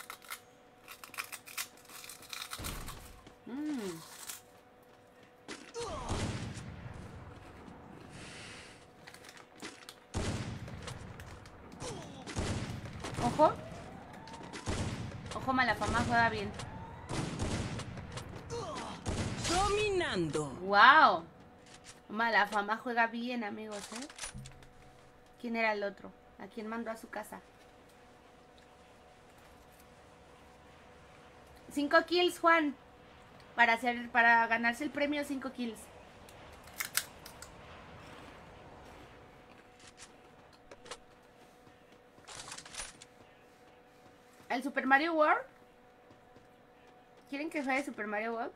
Mmm. Ojo. Ojo, Malafama juega bien. Dominando. Wow. Malafama juega bien, amigos, ¿eh? ¿Quién era el otro? ¿A quién mandó a su casa? Cinco kills, Juan. Para hacer, para ganarse el premio, cinco kills. ¿El Super Mario World? ¿Quieren que juegue Super Mario World?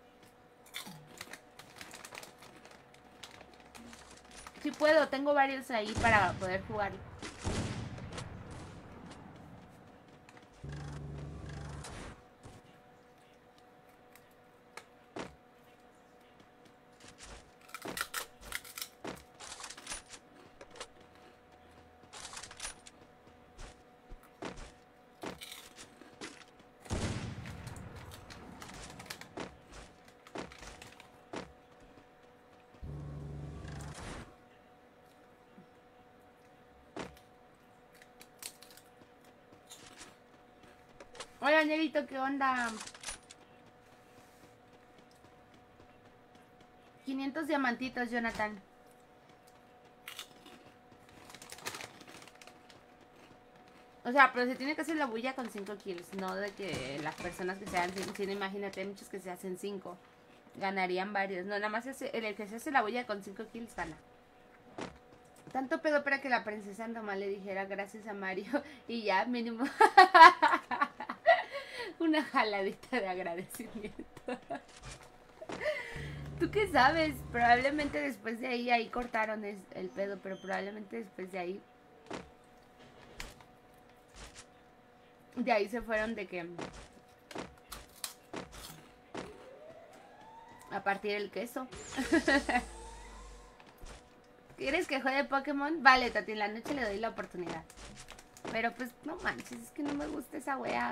Sí puedo, tengo varios ahí para poder jugar. Hola, Nerito, ¿qué onda? quinientos diamantitos, Jonathan. O sea, pero se tiene que hacer la bulla con cinco kills, no de que las personas que se hacen, si no, imagínate, hay muchos que se hacen cinco. Ganarían varios. No, nada más hace, el que se hace la bulla con cinco kills gana. Tanto pedo para que la princesa Andoma le dijera gracias a Mario y ya, mínimo. Una jaladita de agradecimiento. ¿Tú qué sabes? Probablemente después de ahí, ahí cortaron es, el pedo, pero probablemente después de ahí... De ahí se fueron de que... A partir del queso. ¿Quieres que juegue Pokémon? Vale, Tati, en la noche le doy la oportunidad. Pero pues, no manches, es que no me gusta esa wea.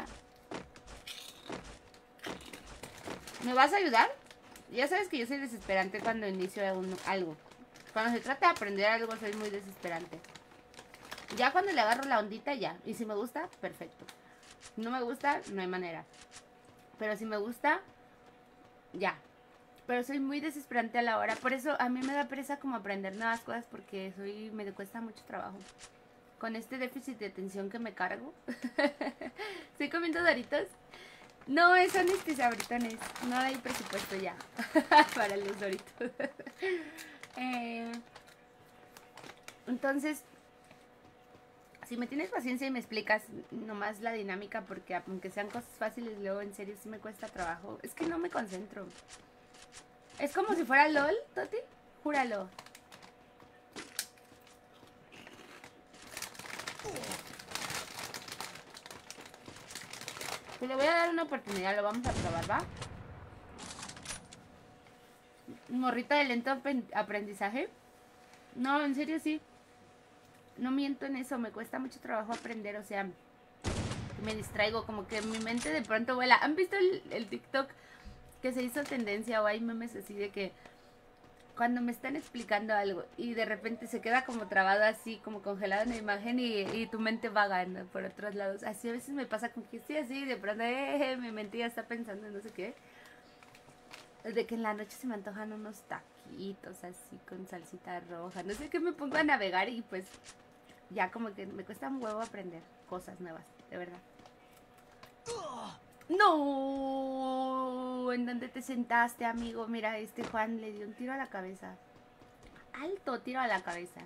¿Me vas a ayudar? Ya sabes que yo soy desesperante cuando inicio un, algo. Cuando se trata de aprender algo soy muy desesperante. Ya cuando le agarro la ondita, ya. Y si me gusta, perfecto. No me gusta, no hay manera. Pero si me gusta, ya. Pero soy muy desesperante a la hora. Por eso a mí me da pereza como aprender nuevas cosas porque soy me cuesta mucho trabajo. Con este déficit de atención que me cargo. ¿Estoy comiendo Doritos? No, son estos sabritones. No hay presupuesto ya para los Doritos. eh, entonces, Si me tienes paciencia y me explicas nomás la dinámica, porque aunque sean cosas fáciles, luego en serio sí me cuesta trabajo. Es que no me concentro. Es como si fuera LOL, Toti. Júralo. Pues le voy a dar una oportunidad, lo vamos a probar, ¿va? Morrita de lento aprendizaje. No, en serio sí. No miento en eso, me cuesta mucho trabajo aprender, o sea, me distraigo, como que mi mente de pronto vuela. ¿Han visto el, el TikTok que se hizo tendencia o hay memes así de que cuando me están explicando algo y de repente se queda como trabado así, como congelado en la imagen y, y tu mente vaga, ¿no?, por otros lados? Así a veces me pasa con que estoy así y de pronto eh, mi mente ya está pensando en no sé qué. De que en la noche se me antojan unos taquitos así con salsita roja, no sé qué, me pongo a navegar y pues ya como que me cuesta un huevo aprender cosas nuevas, de verdad. No, ¿en dónde te sentaste, amigo? Mira, este Juan le dio un tiro a la cabeza. Alto tiro a la cabeza.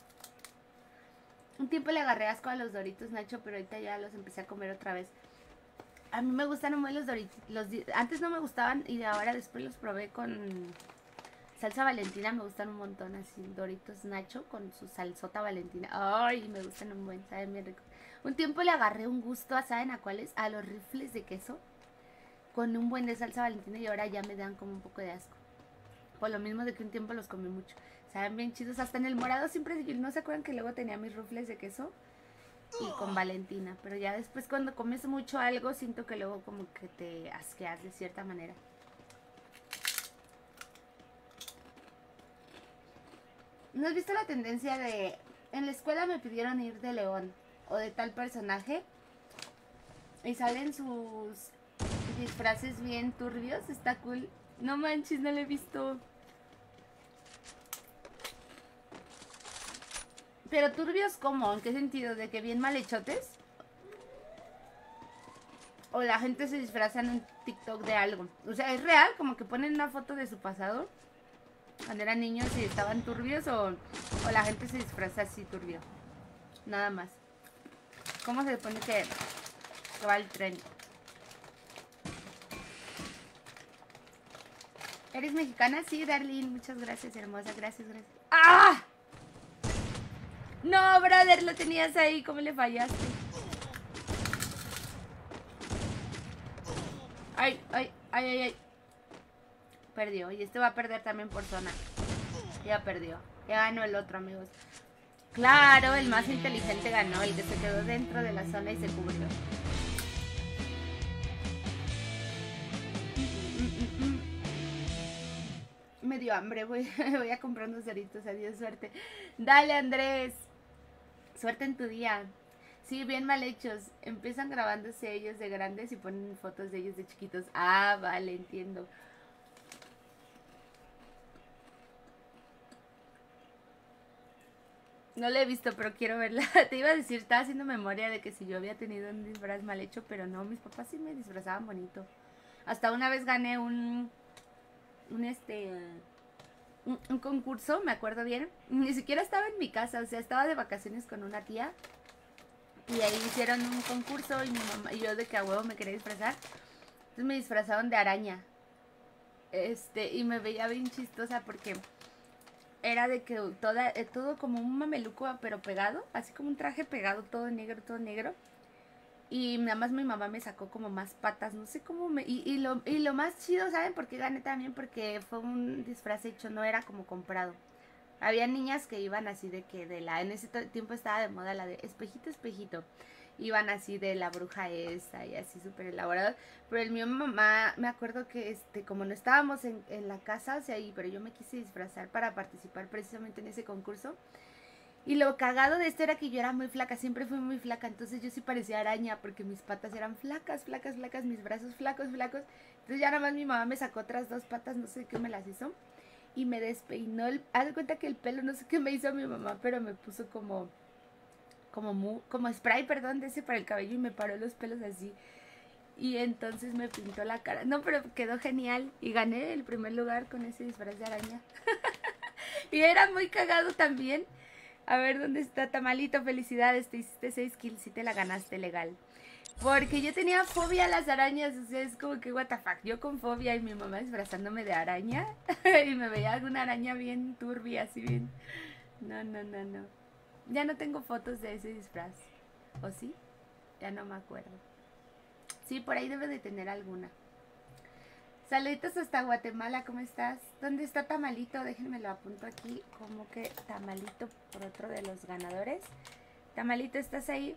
Un tiempo le agarré asco a los Doritos Nacho, pero ahorita ya los empecé a comer otra vez. A mí me gustan un buen los Doritos. Los, antes no me gustaban y ahora después los probé con salsa Valentina. Me gustan un montón así. Doritos Nacho con su salsota Valentina. Ay, me gustan un buen, saben bien rico. Un tiempo le agarré un gusto a, ¿saben a cuáles? A los rifles de queso con un buen de salsa Valentina y ahora ya me dan como un poco de asco. Por lo mismo de que un tiempo los comí mucho. Saben bien chidos. Hasta en el morado siempre, ¿no se acuerdan que luego tenía mis rufles de queso? Y con Valentina, pero ya después cuando comes mucho algo siento que luego como que te asqueas de cierta manera. ¿No has visto la tendencia de en la escuela me pidieron ir de León o de tal personaje y salen sus disfraces bien turbios? Está cool. No manches, no lo he visto. Pero turbios, ¿cómo? ¿En qué sentido? ¿De que bien malhechotes? O la gente se disfraza en un TikTok de algo. O sea, ¿es real? Como que ponen una foto de su pasado cuando eran niños y estaban turbios, o, o la gente se disfraza así turbio. Nada más. ¿Cómo se supone que, que va el tren? ¿Eres mexicana? Sí, Darlene. Muchas gracias, hermosa. Gracias, gracias. ¡Ah! No, brother, lo tenías ahí. ¿Cómo le fallaste? Ay, ay, ay, ay, ay. Perdió. Y este va a perder también por zona. Ya perdió. Ya ganó el otro, amigos. Claro, el más inteligente ganó. El que se quedó dentro de la zona y se cubrió. Me dio hambre. Voy, voy a comprar unos doritos. Adiós, suerte. Dale, Andrés. Suerte en tu día. Sí, bien mal hechos. Empiezan grabándose ellos de grandes y ponen fotos de ellos de chiquitos. Ah, vale, entiendo. No la he visto, pero quiero verla. Te iba a decir, estaba haciendo memoria de que si yo había tenido un disfraz mal hecho, pero no, mis papás sí me disfrazaban bonito. Hasta una vez gané un... Un este... Un, un concurso, me acuerdo bien. Ni siquiera estaba en mi casa, o sea, estaba de vacaciones con una tía. Y ahí hicieron un concurso y mi mamá y yo de que a huevo me quería disfrazar. Entonces me disfrazaron de araña. Este, y me veía bien chistosa porque era de que toda, eh, todo como un mameluco pero pegado, así como un traje pegado, todo negro, todo negro. Y nada más mi mamá me sacó como más patas, no sé cómo me... Y, y, lo, y lo más chido, ¿saben por qué gané también? Porque fue un disfraz hecho, no era como comprado. Había niñas que iban así de que de la... En ese tiempo estaba de moda la de espejito, espejito. Iban así de la bruja esa y así súper elaborado. Pero el mío, mamá, me acuerdo que este como no estábamos en, en la casa, o sea, ahí, pero yo me quise disfrazar para participar precisamente en ese concurso. Y lo cagado de esto era que yo era muy flaca, siempre fui muy flaca, entonces yo sí parecía araña porque mis patas eran flacas, flacas, flacas, mis brazos flacos, flacos. Entonces ya nada más mi mamá me sacó otras dos patas, no sé qué me las hizo, y me despeinó. El, haz de cuenta que el pelo, no sé qué me hizo mi mamá, pero me puso como, como, mu, como spray, perdón, de ese para el cabello y me paró los pelos así. Y entonces me pintó la cara. No, pero quedó genial y gané el primer lugar con ese disfraz de araña. Y era muy cagado también. A ver, ¿dónde está Tamalito? Felicidades, te hiciste seis kills y te la ganaste legal. Porque yo tenía fobia a las arañas, o sea, es como que what the fuck. Yo con fobia y mi mamá disfrazándome de araña y me veía alguna araña bien turbia, así bien. No, no, no, no. Ya no tengo fotos de ese disfraz. ¿O sí? Ya no me acuerdo. Sí, por ahí debe de tener alguna. Saluditos hasta Guatemala, ¿cómo estás? ¿Dónde está Tamalito? Déjenme lo apunto aquí como que Tamalito por otro de los ganadores. Tamalito, ¿estás ahí?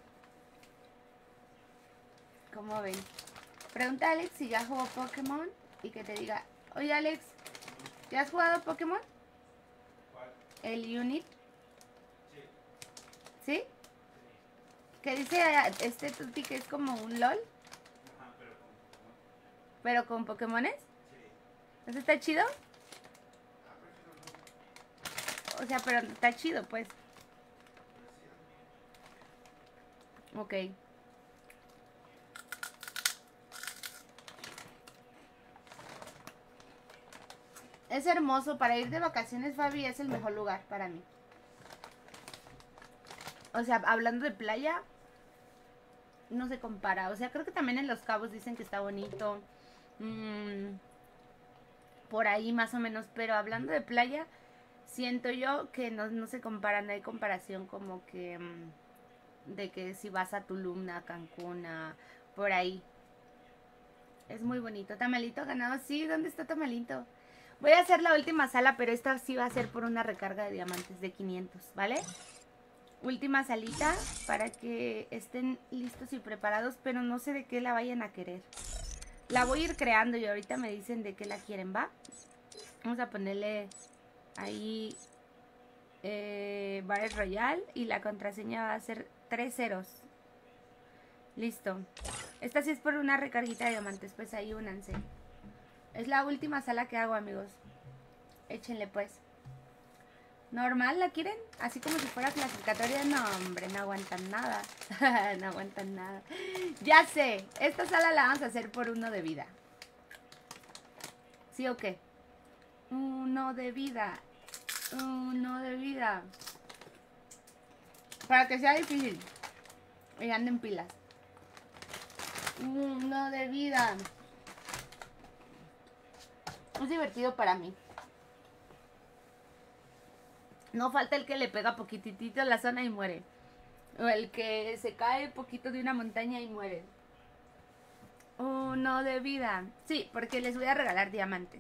¿Cómo ven? Pregunta a Alex si ya jugó Pokémon y que te diga, oye Alex, ¿ya has jugado Pokémon? ¿Cuál? El Unit. Sí. ¿Sí? Que dice este Tuti que es como un LOL, Ajá, pero con Pokémon. pero con Pokémones. Sí. ¿Eso está chido? Ah, pero sí, no, no. O sea, pero está chido, pues. Pero sí, no. Ok. Es hermoso para ir de vacaciones, Fabi, es el mejor lugar para mí. O sea, hablando de playa, no se compara. O sea, creo que también en Los Cabos dicen que está bonito. Mm, por ahí más o menos. Pero hablando de playa, siento yo que no, no se comparan. No hay comparación como que... mm, de que si vas a Tulum, a Cancún, a, por ahí. Es muy bonito. Tamalito ha ganado. Sí, ¿dónde está Tamalito? Voy a hacer la última sala, pero esta sí va a ser por una recarga de diamantes de quinientos, ¿vale? Última salita para que estén listos y preparados, pero no sé de qué la vayan a querer. La voy a ir creando y ahorita me dicen de qué la quieren, ¿va? Vamos a ponerle ahí eh, Battle Royale y la contraseña va a ser tres ceros. Listo. Esta sí es por una recarguita de diamantes, pues ahí únanse. Es la última sala que hago, amigos. Échenle pues. ¿Normal la quieren? Así como si fuera clasificatoria. No, hombre, no aguantan nada. No aguantan nada. Ya sé, esta sala la vamos a hacer por uno de vida. ¿Sí o qué? Uno de vida. Uno de vida. Para que sea difícil. Y anden pilas. Uno de vida. Es divertido para mí. No falta el que le pega poquitito a la zona y muere. O el que se cae poquito de una montaña y muere. Uno de vida. Sí, porque les voy a regalar diamantes.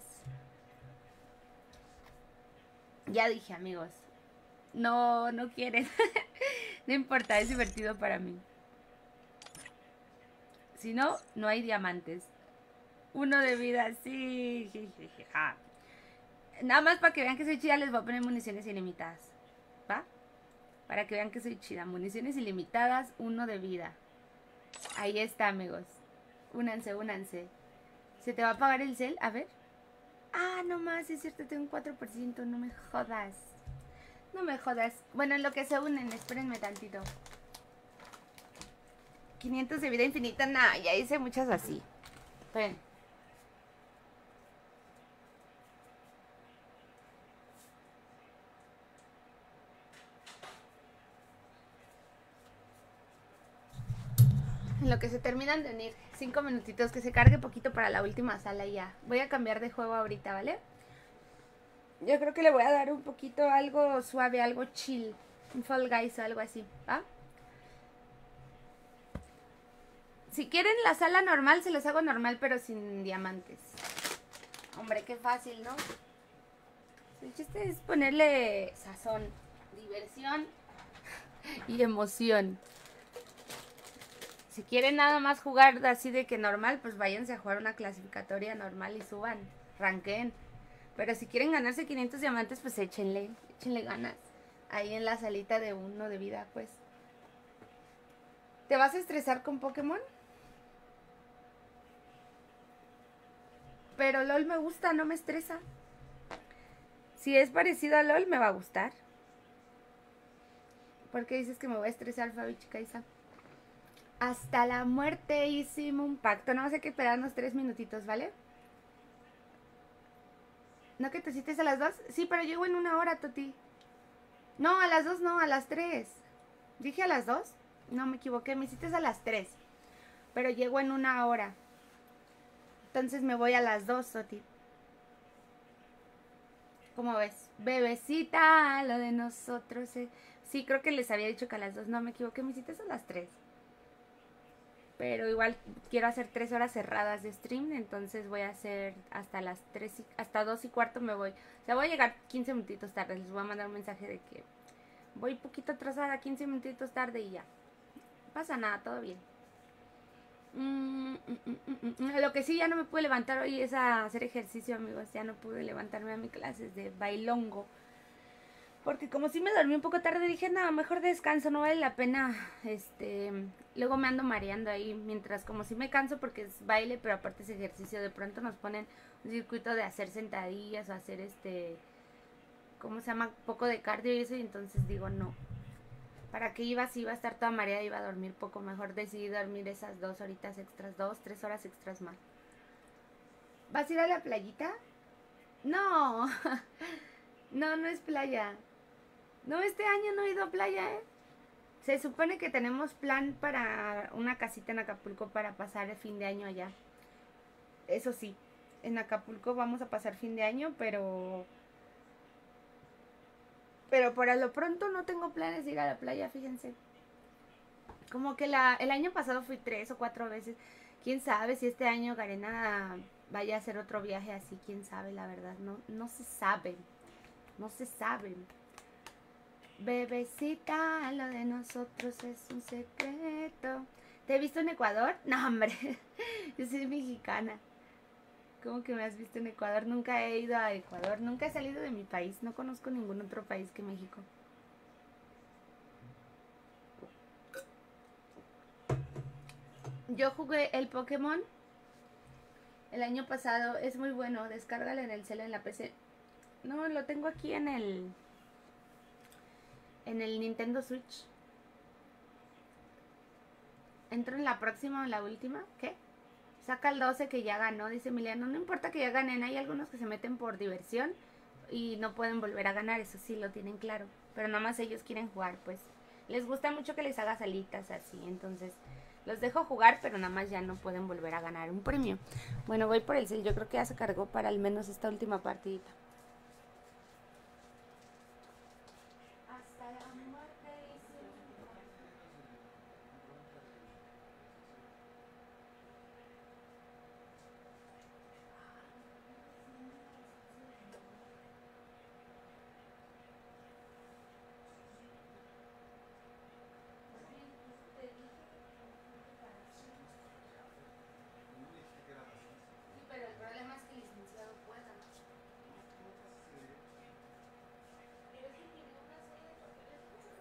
Ya dije, amigos. No, no quieren. No importa, es divertido para mí. Si no, no hay diamantes. Uno de vida, sí. Ja. Nada más para que vean que soy chida les voy a poner municiones ilimitadas. ¿Va? Para que vean que soy chida. Municiones ilimitadas, uno de vida. Ahí está, amigos. Únanse, únanse. ¿Se te va a apagar el cel? A ver. Ah, no más, es cierto, tengo un cuatro por ciento. No me jodas. No me jodas. Bueno, en lo que se unen, espérenme tantito. quinientos de vida infinita. Nah, ya hice muchas así. Esperen. En lo que se terminan de unir. Cinco minutitos, que se cargue poquito para la última sala y ya. Voy a cambiar de juego ahorita, ¿vale? Yo creo que le voy a dar un poquito algo suave, algo chill. Un Fall Guys o algo así, ¿va? Si quieren la sala normal, se los hago normal, pero sin diamantes. Hombre, qué fácil, ¿no? El chiste es ponerle sazón, diversión y emoción. Si quieren nada más jugar así de que normal, pues váyanse a jugar una clasificatoria normal y suban, ranqueen. Pero si quieren ganarse quinientos diamantes, pues échenle, échenle ganas. Ahí en la salita de uno de vida, pues. ¿Te vas a estresar con Pokémon? Pero LOL me gusta, no me estresa. Si es parecido a LOL, me va a gustar. ¿Por qué dices que me voy a estresar, Fabi Chicaiza? Hasta la muerte hicimos un pacto. No, hay que esperarnos tres minutitos, ¿vale? ¿No que te cites a las dos? Sí, pero llego en una hora, Toti. No, a las dos no, a las tres. ¿Dije a las dos? No, me equivoqué, me hiciste a las tres. Pero llego en una hora. Entonces me voy a las dos, Soti. ¿Cómo ves? Bebecita, lo de nosotros. Eh. Sí, creo que les había dicho que a las dos. No, me equivoqué, me hiciste a las tres. Pero igual quiero hacer tres horas cerradas de stream. Entonces voy a hacer hasta las tres, y, hasta dos y cuarto me voy. O sea, voy a llegar quince minutitos tarde. Les voy a mandar un mensaje de que voy poquito atrasada, quince minutitos tarde y ya. No pasa nada, todo bien. Mm, mm, mm, mm, Lo que sí, ya no me pude levantar hoy es a hacer ejercicio, amigos. Ya no pude levantarme a mis clases de bailongo. Porque como sí me dormí un poco tarde, dije, no, mejor descanso, no vale la pena. Este, luego me ando mareando ahí, mientras como sí me canso porque es baile, pero aparte es ejercicio. De pronto nos ponen un circuito de hacer sentadillas o hacer este, ¿cómo se llama? Poco de cardio y eso, y entonces digo, no. ¿Para qué iba? Si iba a estar toda mareada, iba a dormir poco. Mejor decidí dormir esas dos horitas extras, dos, tres horas extras más. ¿Vas a ir a la playita? No, no, no es playa. No, este año no he ido a playa, ¿eh? Se supone que tenemos plan para una casita en Acapulco para pasar el fin de año allá. Eso sí, en Acapulco vamos a pasar fin de año, pero... Pero por lo pronto no tengo planes de ir a la playa, fíjense. Como que la, el año pasado fui tres o cuatro veces. Quién sabe si este año Garena vaya a hacer otro viaje así, quién sabe, la verdad. No, no se sabe. No se sabe. Bebecita, lo de nosotros es un secreto. ¿Te he visto en Ecuador? No, hombre. Yo soy mexicana. ¿Cómo que me has visto en Ecuador? Nunca he ido a Ecuador. Nunca he salido de mi país. No conozco ningún otro país que México. Yo jugué el Pokémon el año pasado. Es muy bueno. Descárgalo en el cel, en la P C. No, lo tengo aquí en el... En el Nintendo Switch. ¿Entro en la próxima o en la última? ¿Qué? Saca el doce que ya ganó, dice Emiliano. No importa que ya ganen, hay algunos que se meten por diversión y no pueden volver a ganar, eso sí lo tienen claro. Pero nada más ellos quieren jugar, pues. Les gusta mucho que les haga salitas así, entonces los dejo jugar, pero nada más ya no pueden volver a ganar un premio. Bueno, voy por el cel, yo creo que ya se cargó para al menos esta última partidita. Hasta la muerte dice... Pero el problema es que el licenciado pueda. Pero es que tiene una serie de papeles.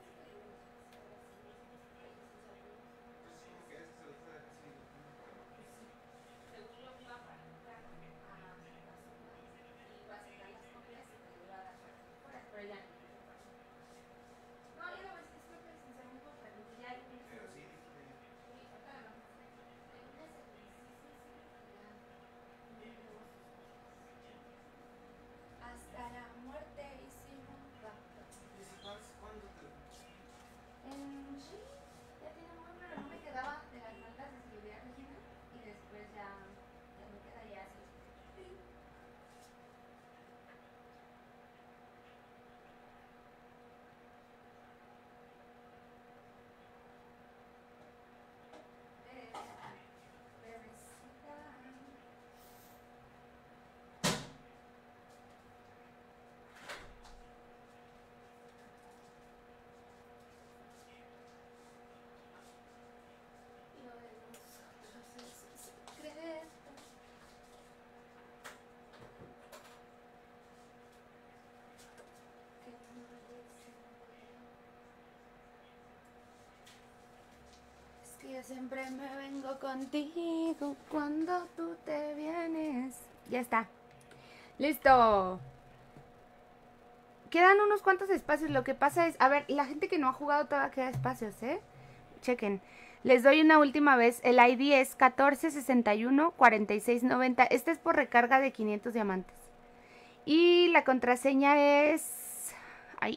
Pues sí, que ese se lo está diciendo. Según lo iba para entrar a la zona y iba a sacar las copias y me lo iba a dar para que fuera, pero ya no. No, ya no, es que creo que el licenciado me dijo, pero ya hay un... Pero sí, dije. Sí, acá no. El lunes el dieciséis, ya. Hasta la muerte hicimos pacto. ¿Y ese vals cuándo te...? En sí, ya tiene un buen, pero no me quedaba de las notas, escribía Regina y después ya, ya me queda ya así. Bebecita. Lo de nosotros es un secreto. Que no dicen. Es que yo siempre me vengo contigo cuando tú te vienes. Ya está. Listo. Quedan unos cuantos espacios. Lo que pasa es, a ver, la gente que no ha jugado todavía queda espacios, ¿eh? Chequen. Les doy una última vez. El I D es catorce sesenta y uno cuarenta y seis noventa. Este es por recarga de quinientos diamantes. Y la contraseña es... Ay,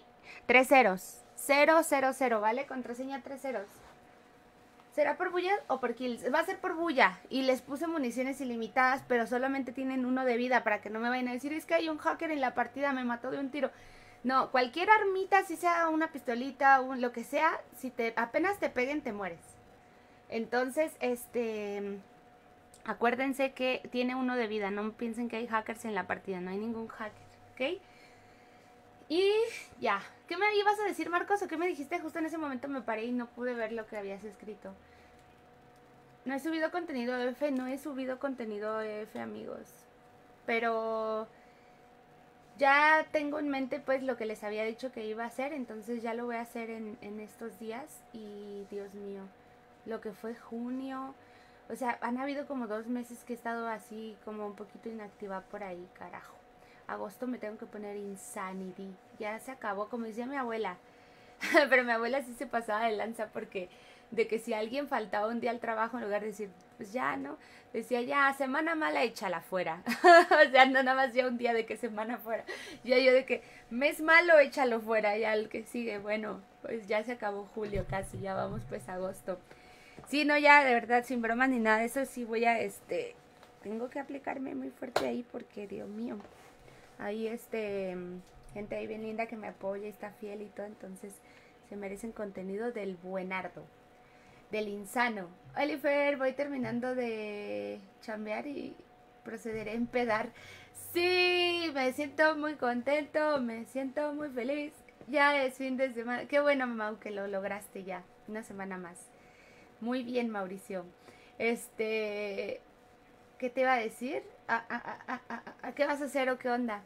Tres ceros. Cero, cero, cero, ¿vale? Contraseña tres ceros. ¿Será por bulla o por kills? Va a ser por bulla. Y les puse municiones ilimitadas, pero solamente tienen uno de vida para que no me vayan a decir, es que hay un hacker en la partida, me mató de un tiro. No, cualquier armita, si sea una pistolita, un, lo que sea, si te apenas te peguen, te mueres. Entonces, este... acuérdense que tiene uno de vida. No piensen que hay hackers en la partida. No hay ningún hacker, ¿ok? Y ya. ¿Qué me ibas a decir, Marcos? ¿O qué me dijiste? Justo en ese momento me paré y no pude ver lo que habías escrito. No he subido contenido E F. No he subido contenido E F, amigos. Pero ya tengo en mente pues lo que les había dicho que iba a hacer. Entonces ya lo voy a hacer en, en estos días. Y Dios mío, lo que fue junio... O sea, han habido como dos meses que he estado así como un poquito inactiva por ahí, carajo. Agosto me tengo que poner Insanity. Ya se acabó, como decía mi abuela. Pero mi abuela sí se pasaba de lanza porque de que si alguien faltaba un día al trabajo, en lugar de decir, pues ya, ¿no? Decía, ya, semana mala, échala fuera. O sea, no nada más ya un día de que semana fuera. Ya yo de que mes malo, échalo fuera. Ya el que sigue, bueno, pues ya se acabó julio casi, ya vamos pues a agosto. Sí, no, ya, de verdad, sin bromas ni nada. Eso sí voy a, este... Tengo que aplicarme muy fuerte ahí porque, Dios mío. Ahí, este... gente ahí bien linda que me apoya y está fiel y todo. Entonces, se merecen contenido del buenardo. Del insano. Oliver, voy terminando de chambear y procederé a empedar. Sí, me siento muy contento. Me siento muy feliz. Ya es fin de semana. Qué bueno, Mau, que lo lograste ya. Una semana más. Muy bien, Mauricio. Este, ¿qué te iba a decir? ¿A, a, a, a, a qué vas a hacer o qué onda?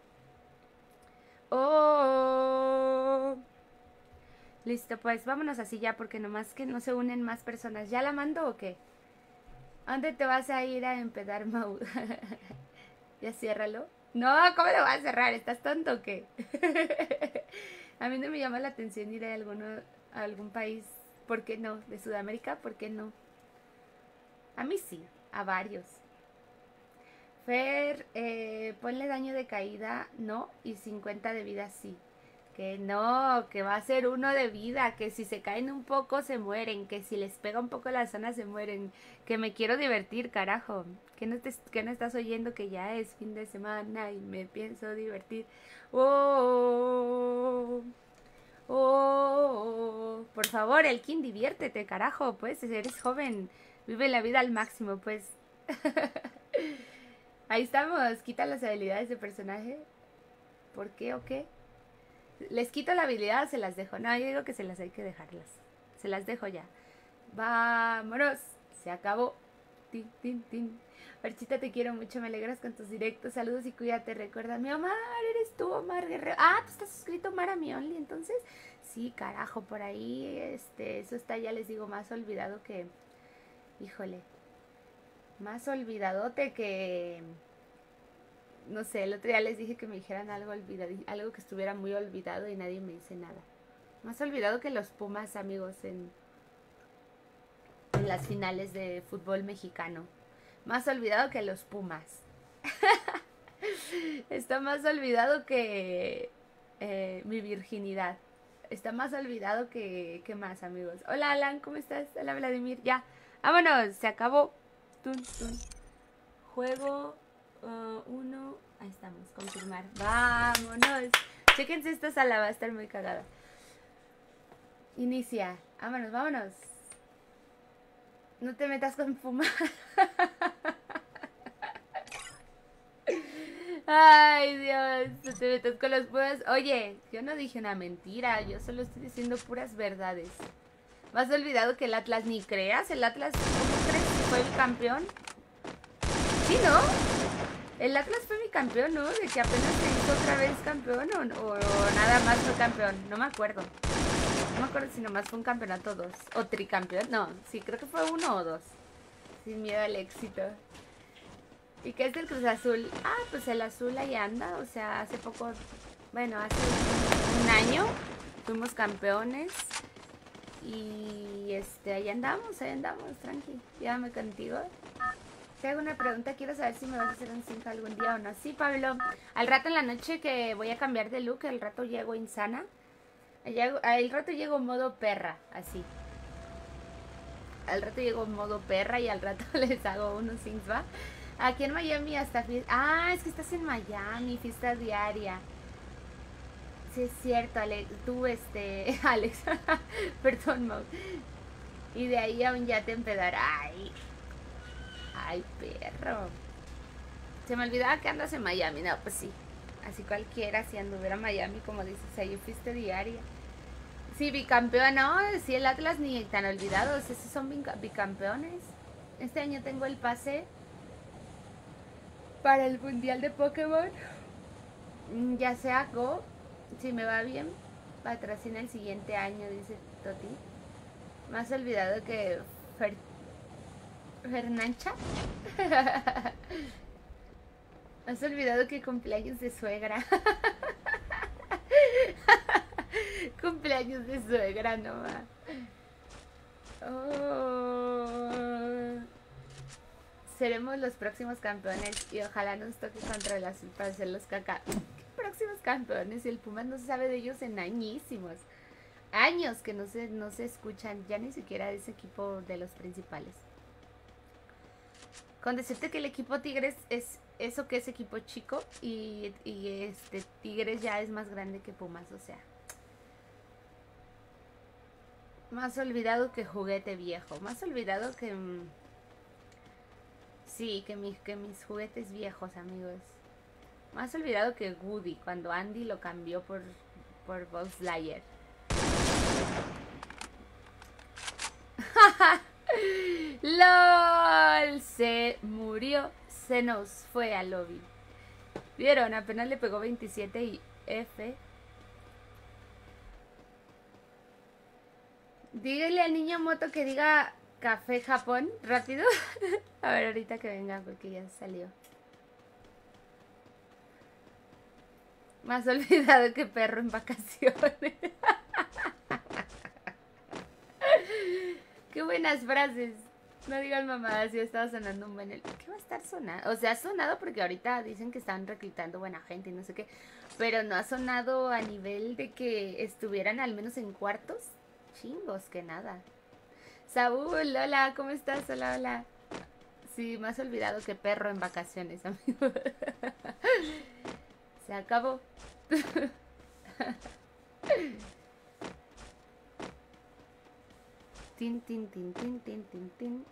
Oh, listo, pues vámonos así ya porque nomás que no se unen más personas. ¿Ya la mando o qué? ¿A dónde te vas a ir a empedar, Mau? Ya ciérralo. No, ¿cómo lo vas a cerrar? ¿Estás tonto o qué? A mí no me llama la atención ir a, alguno, a algún país. ¿Por qué no? ¿De Sudamérica? ¿Por qué no? A mí sí, a varios. Fer, eh, ponle daño de caída, no, y cincuenta de vida sí. Que no, que va a ser uno de vida, que si se caen un poco se mueren, que si les pega un poco la zona se mueren, que me quiero divertir, carajo. Que no, te, que no estás oyendo que ya es fin de semana y me pienso divertir. Oh, oh, oh, por favor, Elkin, diviértete, carajo, pues, eres joven, vive la vida al máximo, pues. Ahí estamos, quita las habilidades de personaje. ¿Por qué o qué? ¿Les quito la habilidad o se las dejo? No, yo digo que se las hay que dejarlas. Se las dejo ya. Vámonos, se acabó. Tin, tin, tin. Perchita, te quiero mucho, me alegras con tus directos. Saludos y cuídate, recuerda. Mi Omar, eres tú, Omar Guerrero. Ah, tú estás suscrito, Omar, a mi Only, entonces. Sí, carajo, por ahí, este, eso está, ya les digo, más olvidado que... Híjole. Más olvidadote que... No sé, el otro día les dije que me dijeran algo olvidado, algo que estuviera muy olvidado y nadie me dice nada. Más olvidado que los Pumas, amigos, en, en las finales de fútbol mexicano. Más olvidado que los Pumas. Está más olvidado que eh, mi virginidad. Está más olvidado que... ¿Qué más, amigos? Hola, Alan, ¿cómo estás? Hola, Vladimir. Ya, vámonos, se acabó. Tun, tun. Juego uh, uno. Ahí estamos, confirmar. Vámonos. Chéquense esta sala, va a estar muy cagada. Inicia. Vámonos, vámonos. No te metas con fumar. Ay, Dios, no te metas con los puras. Oye, yo no dije una mentira, yo solo estoy diciendo puras verdades. ¿Me has olvidado que el Atlas ni creas? El Atlas, ¿cómo crees que fue el campeón? Sí, ¿no? El Atlas fue mi campeón, ¿no? De que apenas se hizo otra vez campeón o, o, o nada más fue campeón. No me acuerdo. No me acuerdo si nomás fue un campeonato dos. O tricampeón. No, sí, creo que fue uno o dos. Sin miedo al éxito. ¿Y qué es el Cruz Azul? Ah, pues el azul ahí anda. O sea, hace poco... Bueno, hace un, un año fuimos campeones. Y este, ahí andamos, ahí andamos, tranqui. Llévame contigo. Te hago una pregunta, quiero saber si me vas a hacer un cinco algún día o no. Sí, Pablo, al rato en la noche que voy a cambiar de look, al rato llego insana. Allá, al rato llego en modo perra, así. Al rato llego en modo perra y al rato les hago unos things, ¿va? Aquí en Miami hasta fiesta. Ah, es que estás en Miami, fiesta diaria. Sí, es cierto, Alex. Tú, este. Alex. Perdón, Mau. Y de ahí aún ya te empedar. Ay. Ay, perro. Se me olvidaba que andas en Miami. No, pues sí. Así cualquiera, si anduviera en Miami, como dices, ahí fuiste diaria. Sí, bicampeón, no, sí, el Atlas ni tan olvidados, esos son bicampeones. Este año tengo el pase para el Mundial de Pokémon. Ya sea Go, si me va bien, patrocina el siguiente año, dice Toti. Más olvidado que Fer... Fernancha. Has olvidado que cumpleaños de suegra. Cumpleaños de suegra nomás. Oh. Seremos los próximos campeones y ojalá nos toque contra el Azul para hacer los caca. ¿Qué próximos campeones? Y el Pumas no se sabe de ellos en añísimos. Años que no se, no se escuchan, ya ni siquiera ese equipo de los principales. Con decirte que el equipo Tigres es eso que es equipo chico y, y este Tigres ya es más grande que Pumas, o sea. Más olvidado que juguete viejo, más olvidado que... Sí, que, mi, que mis juguetes viejos, amigos. Más olvidado que Woody, cuando Andy lo cambió por, por Buzz Lightyear. ¡Lol! Se murió. Se nos fue al lobby. ¿Vieron? Apenas le pegó veintisiete y F. Dígale al niño moto que diga café Japón, rápido. A ver, ahorita que venga, porque ya salió. Más olvidado que perro en vacaciones. Qué buenas frases. No digan mamadas, yo estaba sonando un buen... ¿Qué va a estar sonando? O sea, ha sonado porque ahorita dicen que están reclutando buena gente y no sé qué. Pero no ha sonado a nivel de que estuvieran al menos en cuartos. Chingos, que nada. Saúl, hola, ¿cómo estás? Hola, hola. Sí, más olvidado que perro en vacaciones, amigo. Se acabó. Tin, tin, tin, tin, tin, tin, tin.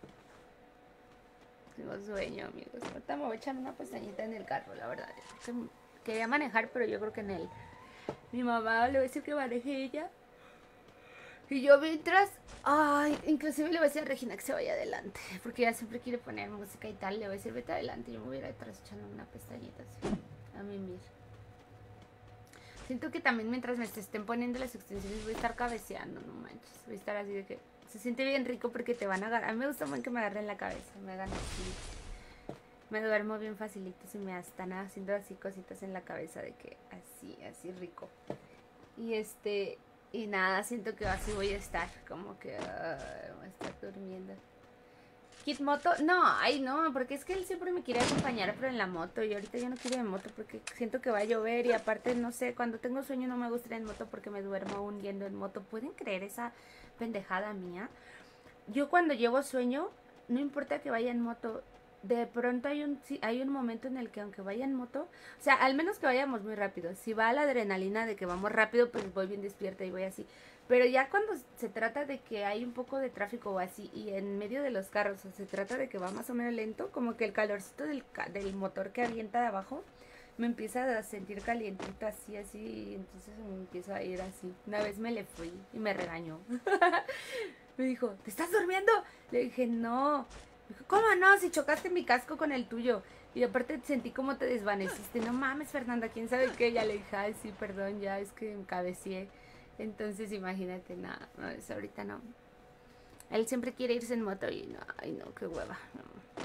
Tengo sueño, amigos. Ahorita me voy a echar una pestañita en el carro, la verdad. Quería manejar, pero yo creo que en él. Mi mamá le voy a decir que maneje ella. Y yo mientras, ay, inclusive le voy a decir a Regina que se vaya adelante, porque ella siempre quiere poner música y tal. Le voy a decir, vete adelante, yo me voy a ir detrás echando una pestañita así, a mimir. Siento que también mientras me estén poniendo las extensiones voy a estar cabeceando, no manches. Voy a estar así de que se siente bien rico porque te van a agarrar. A mí me gusta mucho que me agarren la cabeza, me hagan así. Me duermo bien facilito si me están haciendo así cositas en la cabeza de que así, así rico. Y este... Y nada, siento que así voy a estar, como que uh, voy a estar durmiendo. ¿Kit moto? No, ay no, porque es que él siempre me quiere acompañar, pero en la moto. Y ahorita yo no quiero en moto porque siento que va a llover. Y aparte, no sé, cuando tengo sueño no me gusta ir en moto porque me duermo aún yendo en moto. ¿Pueden creer esa pendejada mía? Yo cuando llevo sueño, no importa que vaya en moto. De pronto hay un, sí, hay un momento en el que aunque vaya en moto, o sea, al menos que vayamos muy rápido. Si va la adrenalina de que vamos rápido, pues voy bien despierta y voy así. Pero ya cuando se trata de que hay un poco de tráfico o así, y en medio de los carros, o se trata de que va más o menos lento, como que el calorcito del, del motor que avienta de abajo, me empieza a sentir calientito así, así, y entonces me empiezo a ir así. Una vez me le fui y me regañó. Me dijo, ¿te estás durmiendo? Le dije, no. Dijo, ¿cómo no? Si chocaste mi casco con el tuyo. Y aparte sentí como te desvaneciste. No mames, Fernanda, ¿quién sabe qué? Ya le dije, ay, sí, perdón, ya es que me cabeceé. Entonces, imagínate, nada, no, eso ahorita no. Él siempre quiere irse en moto y no, ay, no, qué hueva. No.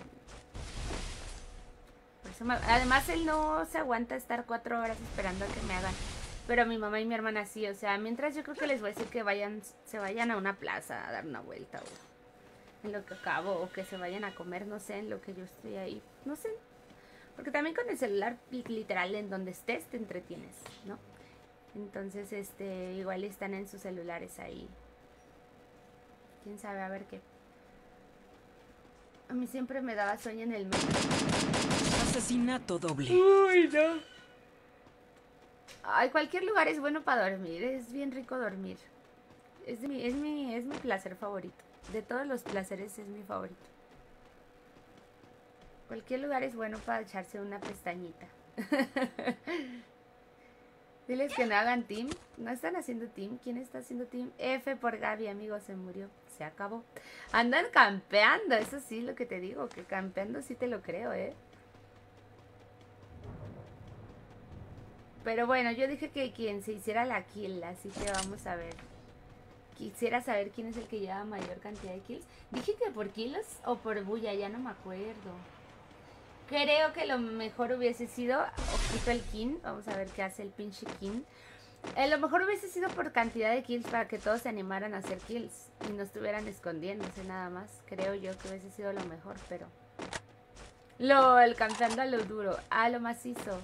Por eso me, además, él no se aguanta estar cuatro horas esperando a que me hagan. Pero mi mamá y mi hermana sí, o sea, mientras yo creo que les voy a decir que vayan, se vayan a una plaza a dar una vuelta o... en lo que acabo, o que se vayan a comer, no sé, en lo que yo estoy ahí, no sé, porque también con el celular literal en donde estés te entretienes, ¿no? Entonces, este, igual están en sus celulares ahí. Quién sabe, a ver qué. A mí siempre me daba sueño en el metro. Asesinato doble. Uy, no. Ay, cualquier lugar es bueno para dormir. Es bien rico dormir. Es mi, es mi, es mi placer favorito. De todos los placeres es mi favorito. Cualquier lugar es bueno para echarse una pestañita. Diles que no hagan team. No están haciendo team. ¿Quién está haciendo team? F por Gaby, amigo, se murió. Se acabó. Andan campeando. Eso sí, lo que te digo. Que campeando sí te lo creo, ¿eh? Pero bueno, yo dije que quien se hiciera la kill. Así que vamos a ver. Quisiera saber quién es el que lleva mayor cantidad de kills. Dije que por kills o por bulla. Ya no me acuerdo. Creo que lo mejor hubiese sido, ojito el king, vamos a ver qué hace el pinche king. Eh, lo mejor hubiese sido por cantidad de kills para que todos se animaran a hacer kills y no estuvieran escondiéndose nada más. Creo yo que hubiese sido lo mejor, pero... Lo, el campeando a lo duro, a lo macizo.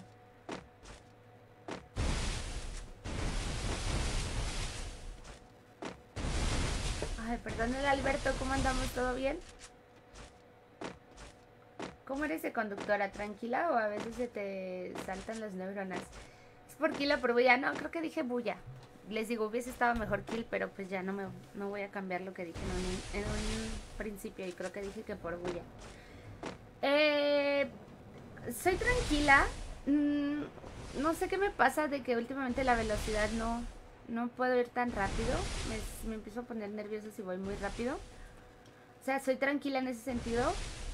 Ay, perdón el Alberto, ¿cómo andamos? ¿Todo bien? ¿Cómo eres de conductora? ¿Tranquila o a veces se te saltan las neuronas? Es por kill o por bulla. No, creo que dije bulla. Les digo, hubiese estado mejor kill, pero pues ya no me no voy a cambiar lo que dije en un, en un principio. Y creo que dije que por bulla. Eh, soy tranquila. Mm, no sé qué me pasa de que últimamente la velocidad no, no puedo ir tan rápido. Me, me empiezo a poner nerviosa si voy muy rápido. O sea, soy tranquila en ese sentido.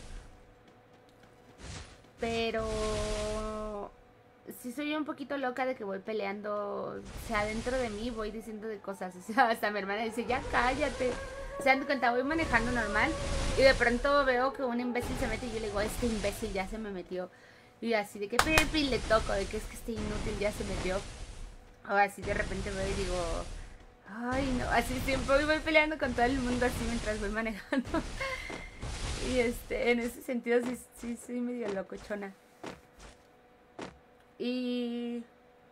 Pero sí soy un poquito loca de que voy peleando. O sea, dentro de mí voy diciendo de cosas. O sea, hasta mi hermana dice, ya cállate. O sea, en cuenta, voy manejando normal y de pronto veo que un imbécil se mete y yo le digo, este imbécil ya se me metió. Y así de que pipi le toco, de que es que este inútil ya se metió. O así de repente veo y digo, ay no, así siempre voy peleando con todo el mundo así mientras voy manejando. Y este, en ese sentido sí, sí soy medio locochona. Y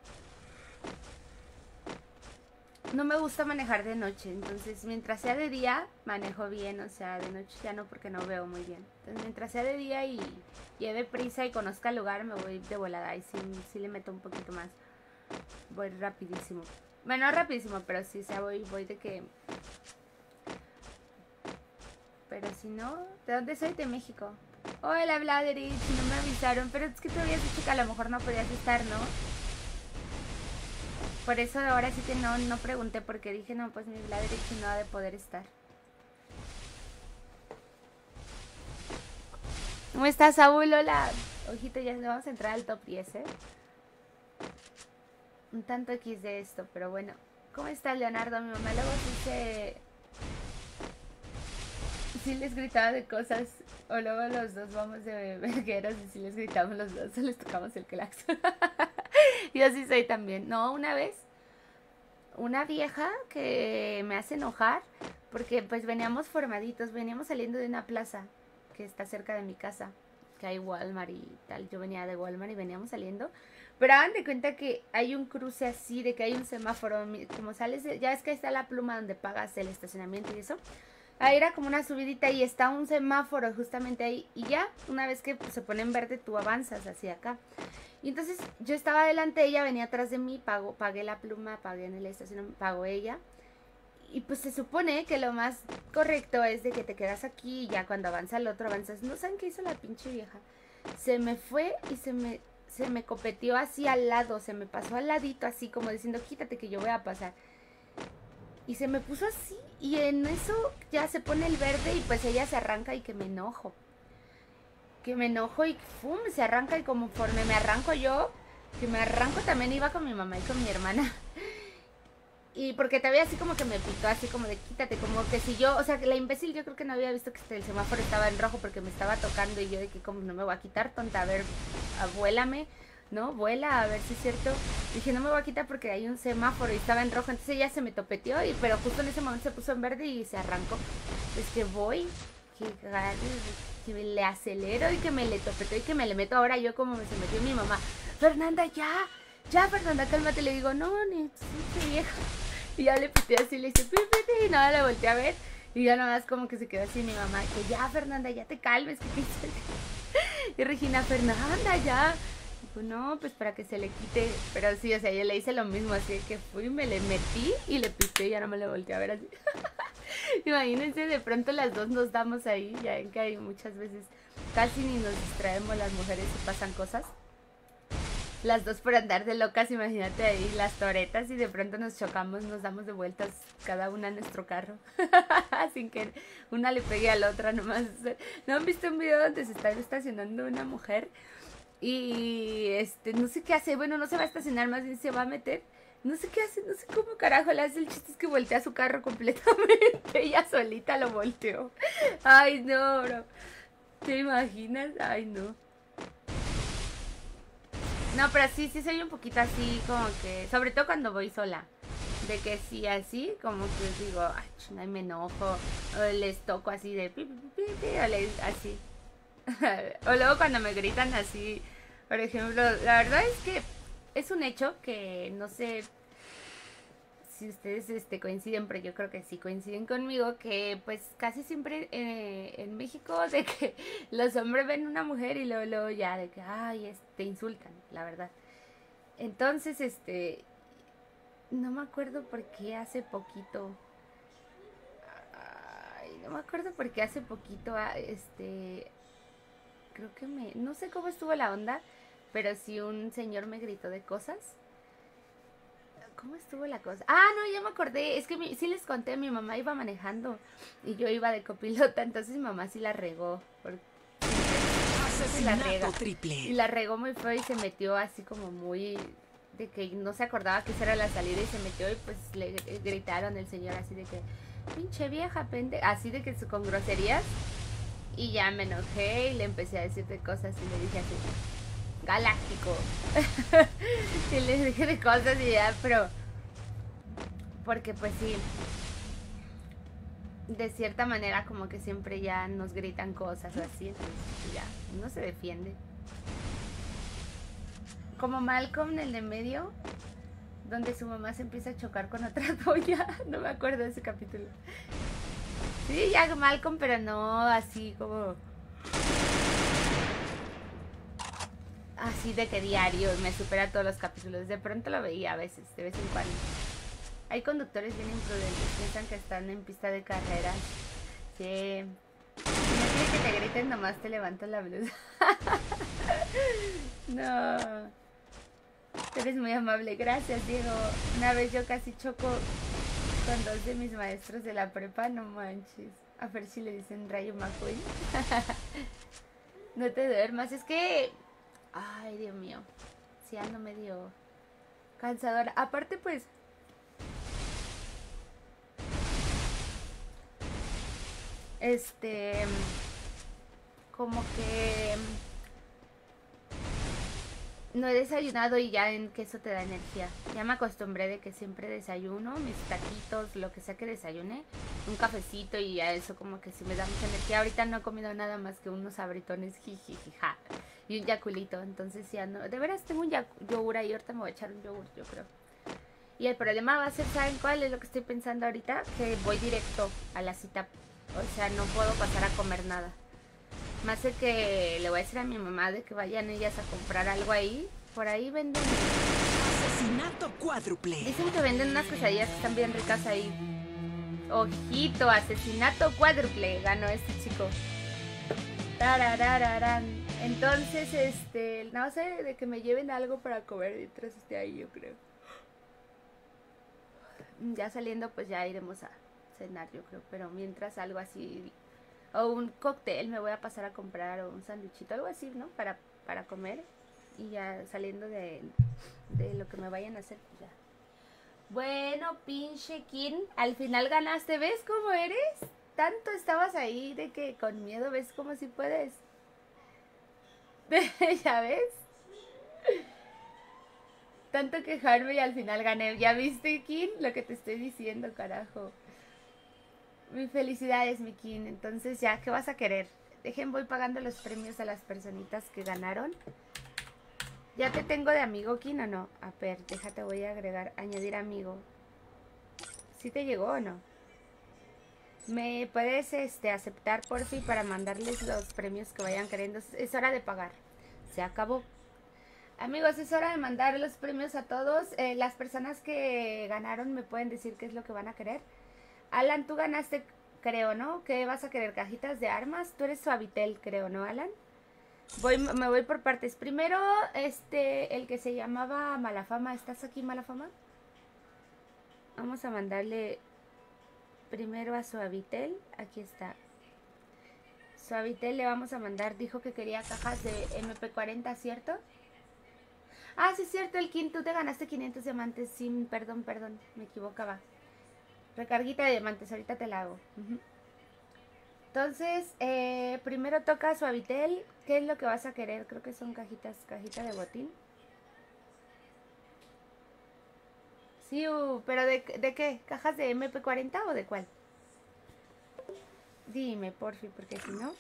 no me gusta manejar de noche. Entonces mientras sea de día manejo bien. O sea, de noche ya no, porque no veo muy bien. Entonces mientras sea de día y lleve prisa y conozca el lugar, me voy de volada. Y sí, sí le meto un poquito más. Voy rapidísimo. Bueno, no rapidísimo, pero sí, o sea, voy, voy de que... Pero si no, ¿de dónde soy? De México. Hola, Vladerich, no me avisaron, pero es que te habías dicho que a lo mejor no podías estar, ¿no? Por eso ahora sí que no, no pregunté, porque dije, no, pues mi Vladerich no ha de poder estar. ¿Cómo estás, Saúl? Hola. Ojito, ya vamos a entrar al top diez, ¿eh? Un tanto X de esto, pero bueno. ¿Cómo estás, Leonardo? Mi mamá luego sí se... Sí les gritaba de cosas, o luego los dos vamos de vergueros y sí les gritamos los dos, o les tocamos el claxon. Yo sí soy también. No, una vez, una vieja que me hace enojar, porque pues veníamos formaditos, veníamos saliendo de una plaza que está cerca de mi casa, que hay Walmart y tal. Yo venía de Walmart y veníamos saliendo, pero hagan de cuenta que hay un cruce así, de que hay un semáforo, como sales, de, ya es que ahí está la pluma donde pagas el estacionamiento y eso. Ahí era como una subidita y está un semáforo justamente ahí. Y ya, una vez que pues, se pone en verde, tú avanzas hacia acá. Y entonces yo estaba adelante, ella venía atrás de mí, pago, pagué la pluma, pagué en el estacionamiento, pagó ella. Y pues se supone que lo más correcto es de que te quedas aquí y ya cuando avanza el otro avanzas. ¿No saben qué hizo la pinche vieja? Se me fue y se me, se me copeteó así al lado, se me pasó al ladito así como diciendo, quítate que yo voy a pasar. Y se me puso así y en eso ya se pone el verde y pues ella se arranca y que me enojo. Que me enojo y ¡fum! Se arranca y conforme me arranco yo, que me arranco también iba con mi mamá y con mi hermana. Y porque todavía así como que me picó, así como de quítate, como que si yo, o sea, que la imbécil yo creo que no había visto que el semáforo estaba en rojo porque me estaba tocando y yo de que como no me voy a quitar, tonta, a ver, abuélame. ¿No? Vuela, a ver si es cierto. Dije, no me voy a quitar porque hay un semáforo y estaba en rojo. Entonces ella se me topeteó, y, pero justo en ese momento se puso en verde y se arrancó. Es que voy, que, que me le acelero y que me le topeteó y que me le meto ahora yo como me se metió mi mamá. Fernanda, ya, ya Fernanda, cálmate, le digo, no, ni soy vieja. Y ya le pité así, le dice, pípete, y nada, la volteé a ver. Y ya nada más como que se quedó así mi mamá, que ya Fernanda, ya te calmes, que te... Y Regina, Fernanda, ya. Dijo, no, pues para que se le quite. Pero sí, o sea, yo le hice lo mismo, así que fui, me le metí y le pité y ya no me le volteé a ver así. Imagínense, de pronto las dos nos damos ahí, ya ven que hay muchas veces casi ni nos distraemos las mujeres y pasan cosas. Las dos por andar de locas, imagínate ahí las toretas y de pronto nos chocamos, nos damos de vueltas cada una en nuestro carro. Sin que una le pegue a la otra nomás. ¿No han visto un video donde se está estacionando una mujer? Y este, no sé qué hace, bueno, no se va a estacionar, más bien se va a meter. No sé qué hace, no sé cómo carajo le hace. El chiste es que voltea su carro completamente. Ella solita lo volteó. Ay, no, bro. ¿Te imaginas? Ay, no. No, pero sí, sí soy un poquito así, como que, sobre todo cuando voy sola, de que sí, así, como que digo, ay, no me enojo, o les toco así de pi, pi, pi, pi, o les, así. O luego cuando me gritan así, por ejemplo, la verdad es que es un hecho que, no sé si ustedes este, coinciden, pero yo creo que sí coinciden conmigo, que pues casi siempre eh, en México de que los hombres ven una mujer y luego, luego ya de que, ay, es, te insultan, la verdad. Entonces, este, no me acuerdo por qué hace poquito, ay, no me acuerdo por qué hace poquito, este, creo que me, no sé cómo estuvo la onda, pero sí un señor me gritó de cosas. ¿Cómo estuvo la cosa? Ah, no, ya me acordé. Es que mi, sí les conté, mi mamá iba manejando y yo iba de copilota, entonces mi mamá sí la regó. Porque la rega. Triple. Y la regó muy feo y se metió así como muy... de que no se acordaba que esa era la salida y se metió y pues le gritaron el señor así de que, pinche vieja pende... Así de que con groserías. Y ya me enojé y le empecé a decir de cosas y le dije así... Galáctico. Y les dije de cosas y ya, pero porque pues sí, de cierta manera como que siempre ya nos gritan cosas así, entonces ya uno se defiende. Como Malcolm, el de medio, donde su mamá se empieza a chocar con otra polla. No me acuerdo de ese capítulo. Sí, ya Malcolm, pero no así como... Así de que diario me supera todos los capítulos. De pronto lo veía a veces, de vez en cuando. Hay conductores bien imprudentes, piensan que están en pista de carreras. Sí. Si no quieres que te griten, nomás te levantas la blusa. No. Eres muy amable, gracias, Diego. Una vez yo casi choco con dos de mis maestros de la prepa, no manches. A ver si le dicen Rayo McQueen. No te duermas, es que... Ay, Dios mío. Sí, ando medio cansadora. Aparte, pues... Este... Como que... No he desayunado y ya en que eso te da energía. Ya me acostumbré de que siempre desayuno, mis taquitos, lo que sea que desayune, un cafecito y ya eso como que sí me da mucha energía. Ahorita no he comido nada más que unos abritones, jijijija, y un yaculito. Entonces ya no, de veras tengo un yogur ahí, ahorita me voy a echar un yogur, yo creo. Y el problema va a ser, ¿saben cuál es lo que estoy pensando ahorita? Que voy directo a la cita, o sea, no puedo pasar a comer nada. Más de que le voy a decir a mi mamá de que vayan ellas a comprar algo ahí. Por ahí venden... Asesinato cuádruple. Dicen que venden unas quesadillas que están bien ricas ahí. Ojito, asesinato cuádruple. Ganó este chico. Tararararán. Entonces, este... no sé, de que me lleven algo para comer mientras esté ahí, yo creo. Ya saliendo, pues ya iremos a cenar, yo creo. Pero mientras algo así... O un cóctel me voy a pasar a comprar, o un sándwichito, algo así, ¿no? Para, para comer. Y ya saliendo de, de lo que me vayan a hacer, pues ya. Bueno, pinche Kin, al final ganaste. ¿Ves cómo eres? Tanto estabas ahí de que con miedo, ¿ves cómo si puedes? ¿Ya ves? Tanto quejarme y al final gané. ¿Ya viste, Kin? Lo que te estoy diciendo, carajo. Mi felicidades, mi Kin. Entonces ya, ¿qué vas a querer? Dejen, voy pagando los premios a las personitas que ganaron. ¿Ya te tengo de amigo, Kin, o no? A ver, déjate, voy a agregar, añadir amigo. ¿Sí te llegó o no? ¿Me puedes este, aceptar, por fin, para mandarles los premios que vayan queriendo? Es hora de pagar. Se acabó. Amigos, es hora de mandar los premios a todos. Eh, las personas que ganaron me pueden decir qué es lo que van a querer. Alan, tú ganaste, creo, ¿no? ¿Qué vas a querer? ¿Cajitas de armas? Tú eres Suavitel, creo, ¿no, Alan? Voy, me voy por partes. Primero, este, el que se llamaba Malafama. ¿Estás aquí, Malafama? Vamos a mandarle primero a Suavitel. Aquí está. Suavitel le vamos a mandar. Dijo que quería cajas de M P cuarenta, ¿cierto? Ah, sí es cierto, el King, tú te ganaste quinientos diamantes. Sí, perdón, perdón, me equivocaba. Recarguita de diamantes, ahorita te la hago. Uh-huh. Entonces, eh, primero toca Suavitel. ¿Qué es lo que vas a querer? Creo que son cajitas, cajita de botín. Sí, uh, pero de, ¿de qué? ¿Cajas de M P cuarenta o de cuál? Dime, porfi, porque si no...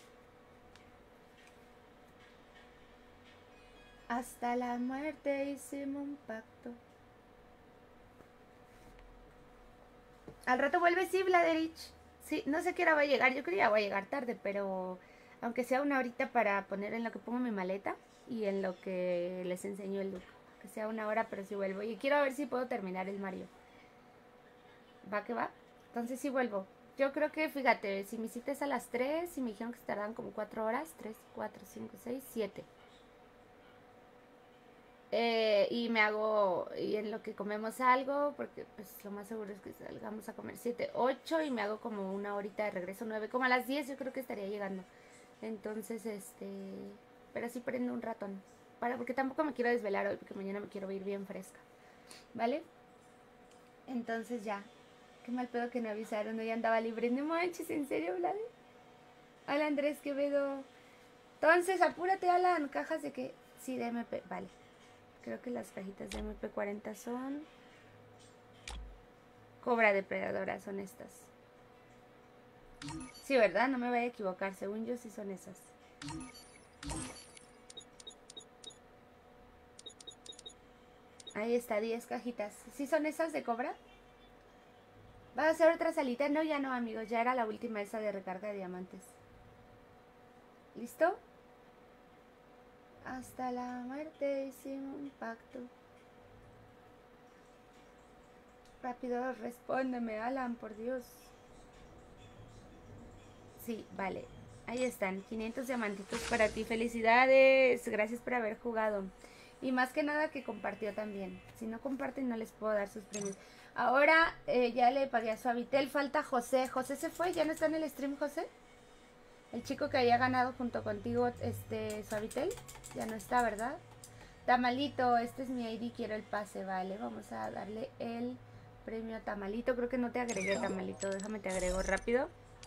Hasta la muerte hicimos un pacto. Al rato vuelve, sí, Vladerich. Sí, no sé qué hora va a llegar. Yo creo que ya voy a llegar tarde, pero aunque sea una horita para poner en lo que pongo mi maleta y en lo que les enseño el look. Que sea una hora, pero sí vuelvo. Y quiero ver si puedo terminar el Mario. ¿Va que va? Entonces sí vuelvo. Yo creo que, fíjate, si mi cita es a las tres y me dijeron que se tardan como cuatro horas. tres, cuatro, cinco, seis, siete. Eh, y me hago, y en lo que comemos algo, porque pues lo más seguro es que salgamos a comer siete, ocho y me hago como una horita de regreso, nueve, como a las diez yo creo que estaría llegando. Entonces, este, pero sí prendo un ratón, para, porque tampoco me quiero desvelar hoy, porque mañana me quiero ir bien fresca, ¿vale? Entonces ya, qué mal pedo que no avisaron, hoy andaba libre, no manches, ¿en serio, Vlad? Hola Andrés Quevedo. Entonces, apúrate, Alan, cajas de que, sí, de M P, vale. Creo que las cajitas de M P cuarenta son... Cobra depredadora son estas. Sí, ¿verdad? No me vaya a equivocar. Según yo sí son esas. Ahí está, diez cajitas. ¿Sí son esas de cobra? ¿Va a hacer otra salita? No, ya no, amigos. Ya era la última esa de recarga de diamantes. ¿Listo? Hasta la muerte hicimos un pacto. Rápido, respóndeme, Alan, por Dios. Sí, vale. Ahí están, quinientos diamantitos para ti. Felicidades, gracias por haber jugado. Y más que nada que compartió también. Si no comparten no les puedo dar sus premios. Ahora eh, ya le pagué a Suavitel. Falta José. ¿José se fue? ¿Ya no está en el stream, José? El chico que había ganado junto contigo, este, Suavitel. Ya no está, ¿verdad? Tamalito, este es mi I D, quiero el pase. Vale, vamos a darle el premio a Tamalito. Creo que no te agregué, Tamalito. Déjame te agrego rápido.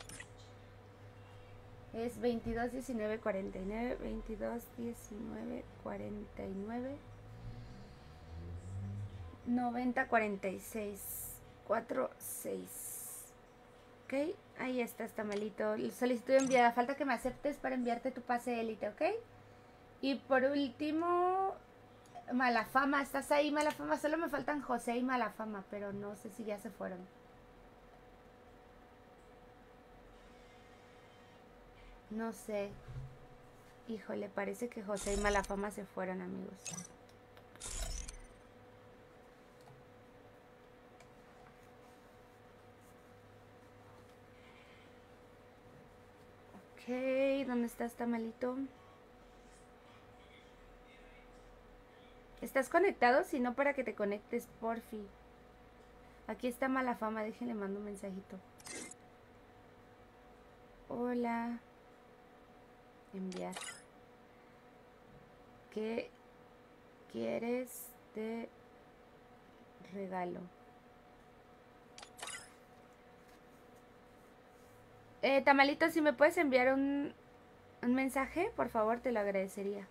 Es veintidós, diecinueve, cuarenta y nueve, veintidós, diecinueve, cuarenta y nueve, noventa, cuarenta y seis, cuatro, seis. Ok, ahí está, Tamalito. Solicitud enviada. Falta que me aceptes para enviarte tu pase élite, ¿ok? Y por último, Malafama. ¿Estás ahí, Malafama? Solo me faltan José y Malafama, pero no sé si ya se fueron. No sé. Híjole, parece que José y Malafama se fueron, amigos. Ok, ¿dónde estás, Tamalito? ¿Estás conectado? Si no, para que te conectes, porfi. Aquí está Malafama, déjenle mando un mensajito. Hola. Enviar. ¿Qué quieres de regalo? Eh, Tamalito, si me puedes enviar un, un mensaje, por favor, te lo agradecería.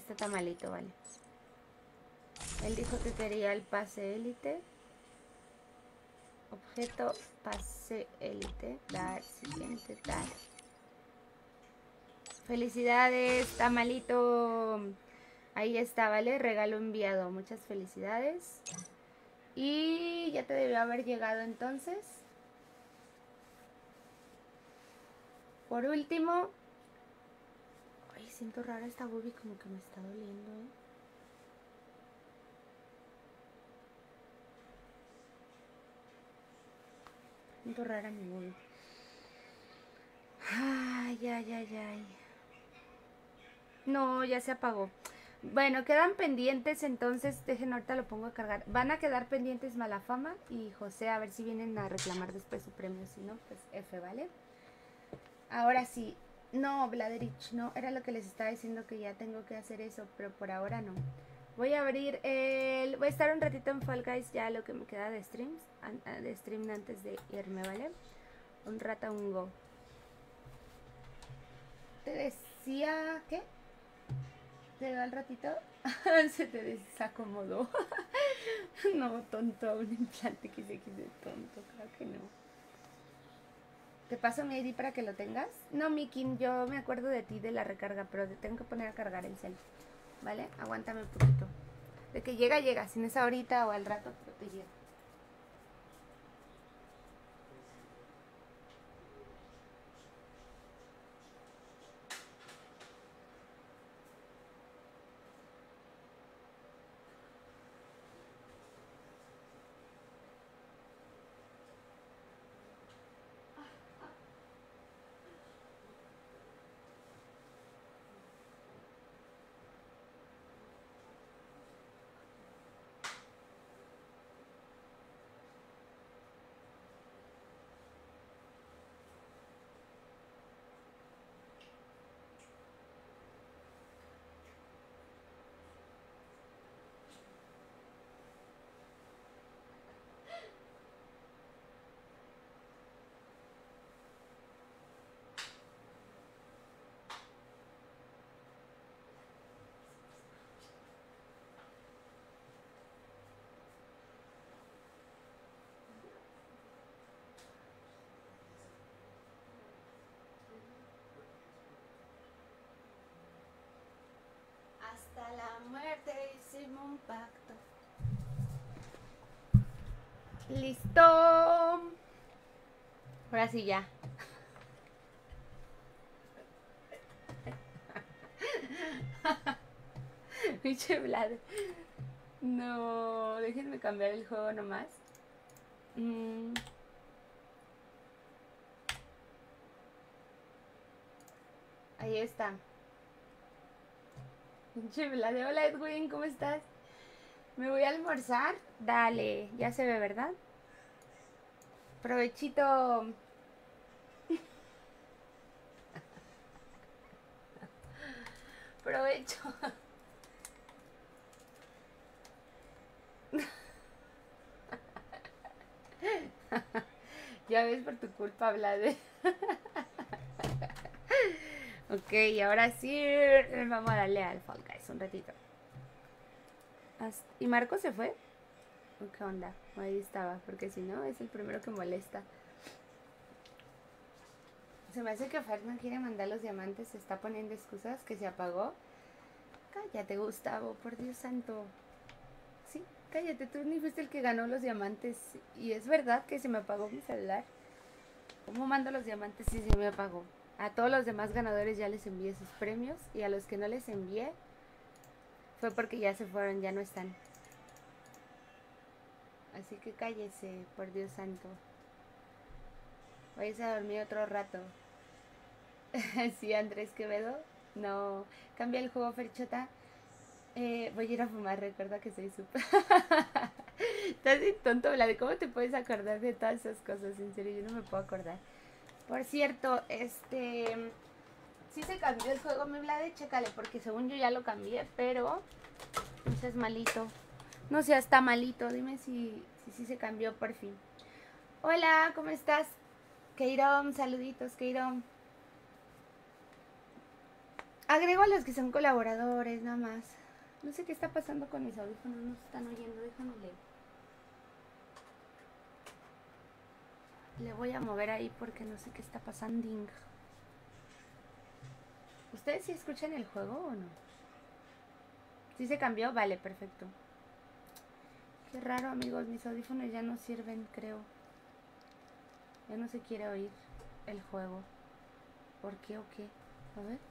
este está malito, vale. Él dijo que quería el pase élite. Objeto, pase élite. Dar, siguiente, dar. Felicidades, está malito. Ahí está, ¿vale? Regalo enviado. Muchas felicidades. Y ya te debió haber llegado entonces. Por último. Ay, siento rara esta boobie, como que me está doliendo, ¿eh? Siento rara mi boobie. Ay, ay, ay, ay. No, ya se apagó. Bueno, quedan pendientes, entonces dejen, ahorita lo pongo a cargar. Van a quedar pendientes Malafama y José, a ver si vienen a reclamar después su premio. Si no, pues F, ¿vale? Ahora sí. No, Bladerich, no, era lo que les estaba diciendo, que ya tengo que hacer eso, pero por ahora no. Voy a abrir el... Voy a estar un ratito en Fall Guys, ya lo que me queda de streams, de stream antes de irme, ¿vale? Un rato, un go. Te decía... ¿Qué? ¿Te da el ratito? Se te desacomodó. No, tonto, un implante que se quede tonto, claro que no. ¿Te paso mi I D para que lo tengas? No, Miki, yo me acuerdo de ti de la recarga, pero te tengo que poner a cargar el cel. ¿Vale? Aguántame un poquito. De que llega, llega. Si no es ahorita o al rato, pero te llega. Hasta la muerte hicimos un pacto. Listo. Ahora sí ya. Pinche Vlad. No, déjenme cambiar el juego nomás. Mm. Ahí está. Pinche Vlad. Hola Edwin, ¿cómo estás? Me voy a almorzar. Dale, ya se ve, ¿verdad? Provechito. Provecho. Ya ves, por tu culpa, Vlad. Ok, ahora sí vamos a darle al Fall Guys un ratito. ¿Y Marco se fue? ¿O qué onda? Ahí estaba, porque si no es el primero que molesta. Se me hace que Fer no quiere mandar los diamantes. Se está poniendo excusas, que se apagó. Cállate, Gustavo, por Dios santo. Sí, cállate, tú ni fuiste el que ganó los diamantes. Y es verdad que se me apagó mi celular. ¿Cómo mando los diamantes si se me apagó? A todos los demás ganadores ya les envié sus premios. Y a los que no les envié fue porque ya se fueron, ya no están. Así que cállese, por Dios santo. Vais a dormir otro rato. Sí, Andrés Quevedo. No, cambia el juego, Ferchota. Eh, voy a ir a fumar, recuerda que soy súper. Estás bien tonto, Vlad. ¿Cómo te puedes acordar de todas esas cosas? En serio, yo no me puedo acordar. Por cierto, este... sí se cambió el juego, mi Vlad, chécale, porque según yo ya lo cambié, pero... no seas malito. No seas tan malito, dime si, si, si se cambió por fin. Hola, ¿cómo estás? Keirom, saluditos, Keirom. Agrego a los que son colaboradores, nada más. No sé qué está pasando con mis audífonos, no se están oyendo, déjame leer. Le voy a mover ahí porque no sé qué está pasando. ¿Ustedes sí escuchan el juego o no? ¿Sí se cambió? Vale, perfecto. Qué raro, amigos, mis audífonos ya no sirven, creo. Ya no se quiere oír el juego. ¿Por qué o qué? A ver.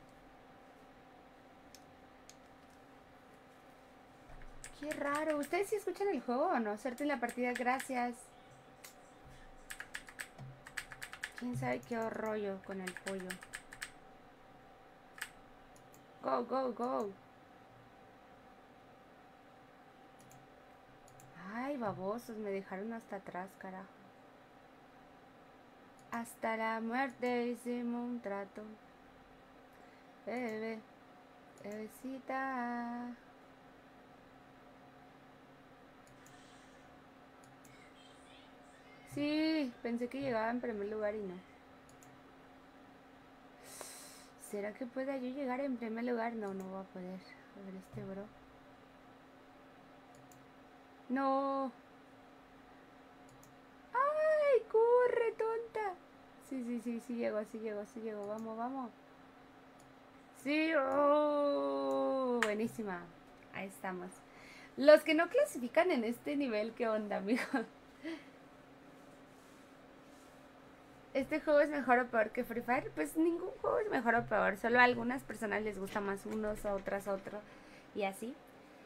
Qué raro. ¿Ustedes sí escuchan el juego o no? Suerte en la partida, gracias. ¿Quién sabe qué rollo con el pollo? Go, go, go. Ay, babosos, me dejaron hasta atrás, carajo. Hasta la muerte hicimos un trato. Bebé, bebecita. Sí, pensé que llegaba en primer lugar y no. ¿Será que pueda yo llegar en primer lugar? No, no voy a poder. A ver este bro. No. ¡Ay, corre, tonta! Sí, sí, sí, sí llego, sí llego, sí llego. Vamos, vamos. Sí, oh, buenísima. Ahí estamos. Los que no clasifican en este nivel, ¿qué onda, amigos? ¿Este juego es mejor o peor que Free Fire? Pues ningún juego es mejor o peor. Solo a algunas personas les gusta más unos, a otras otro. Y así.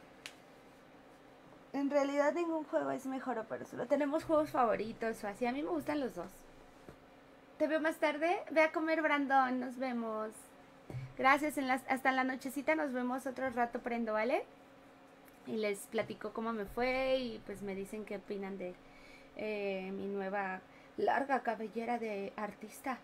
En realidad ningún juego es mejor o peor. Solo tenemos juegos favoritos o así. A mí me gustan los dos. Te veo más tarde. Ve a comer, Brandon. Nos vemos. Gracias. En las, hasta en la nochecita nos vemos otro rato, prendo, ¿vale? Y les platico cómo me fue y pues me dicen qué opinan de eh, mi nueva larga cabellera de artista.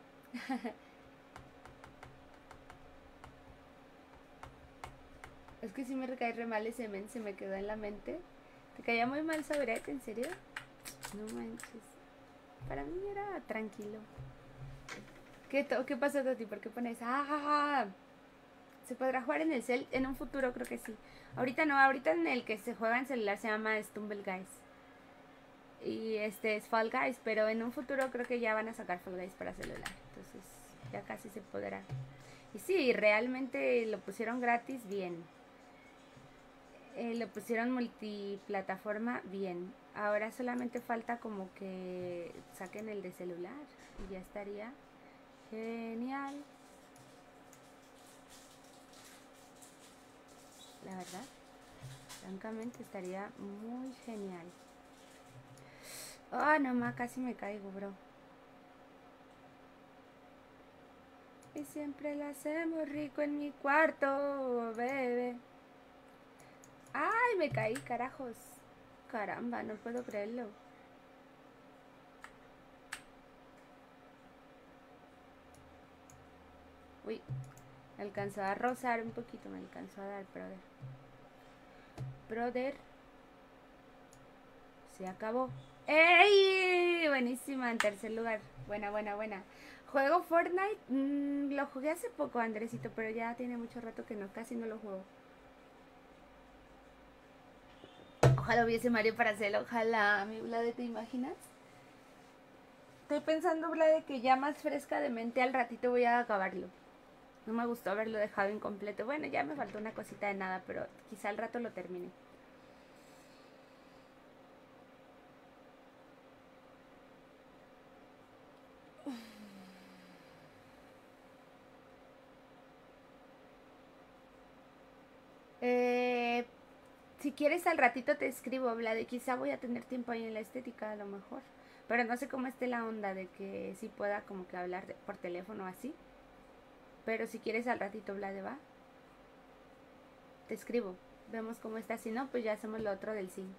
Es que sí me recae re mal ese men, se me quedó en la mente. ¿Te caía muy mal Sabret? ¿En serio? No manches. Para mí era tranquilo. ¿Qué, ¿Qué pasó a ti? ¿Por qué pones? ¡Ah! ¿Se podrá jugar en el cel? En un futuro creo que sí. Ahorita no, ahorita en el que se juega en celular se llama Stumble Guys. Y este es Fall Guys, pero en un futuro creo que ya van a sacar Fall Guys para celular. Entonces ya casi se podrá. Y sí, realmente lo pusieron gratis, bien. Eh, lo pusieron multiplataforma, bien. Ahora solamente falta como que saquen el de celular y ya estaría genial. La verdad, francamente estaría muy genial. Oh, no más, casi me caigo, bro. Y siempre lo hacemos rico en mi cuarto, bebé. Ay, me caí, carajos. Caramba, no puedo creerlo. Uy, me alcanzó a rozar un poquito, me alcanzó a dar, brother. Brother. Se acabó. ¡Ey! Buenísima, en tercer lugar. Buena, buena, buena. ¿Juego Fortnite? Mm, lo jugué hace poco, Andresito, pero ya tiene mucho rato que no, casi no lo juego. Ojalá hubiese Mario para hacerlo, ojalá, mi Vlade, ¿te imaginas? Estoy pensando, Vlade, que ya más fresca de mente al ratito voy a acabarlo. No me gustó haberlo dejado incompleto. Bueno, ya me faltó una cosita de nada, pero quizá al rato lo termine. Eh, si quieres al ratito te escribo, Vlade. Quizá voy a tener tiempo ahí en la estética, a lo mejor. Pero no sé cómo esté la onda de que sí pueda como que hablar de, por teléfono así. Pero si quieres al ratito, Vlade, ¿va? Te escribo. Vemos cómo está. Si no, pues ya hacemos lo otro del sim.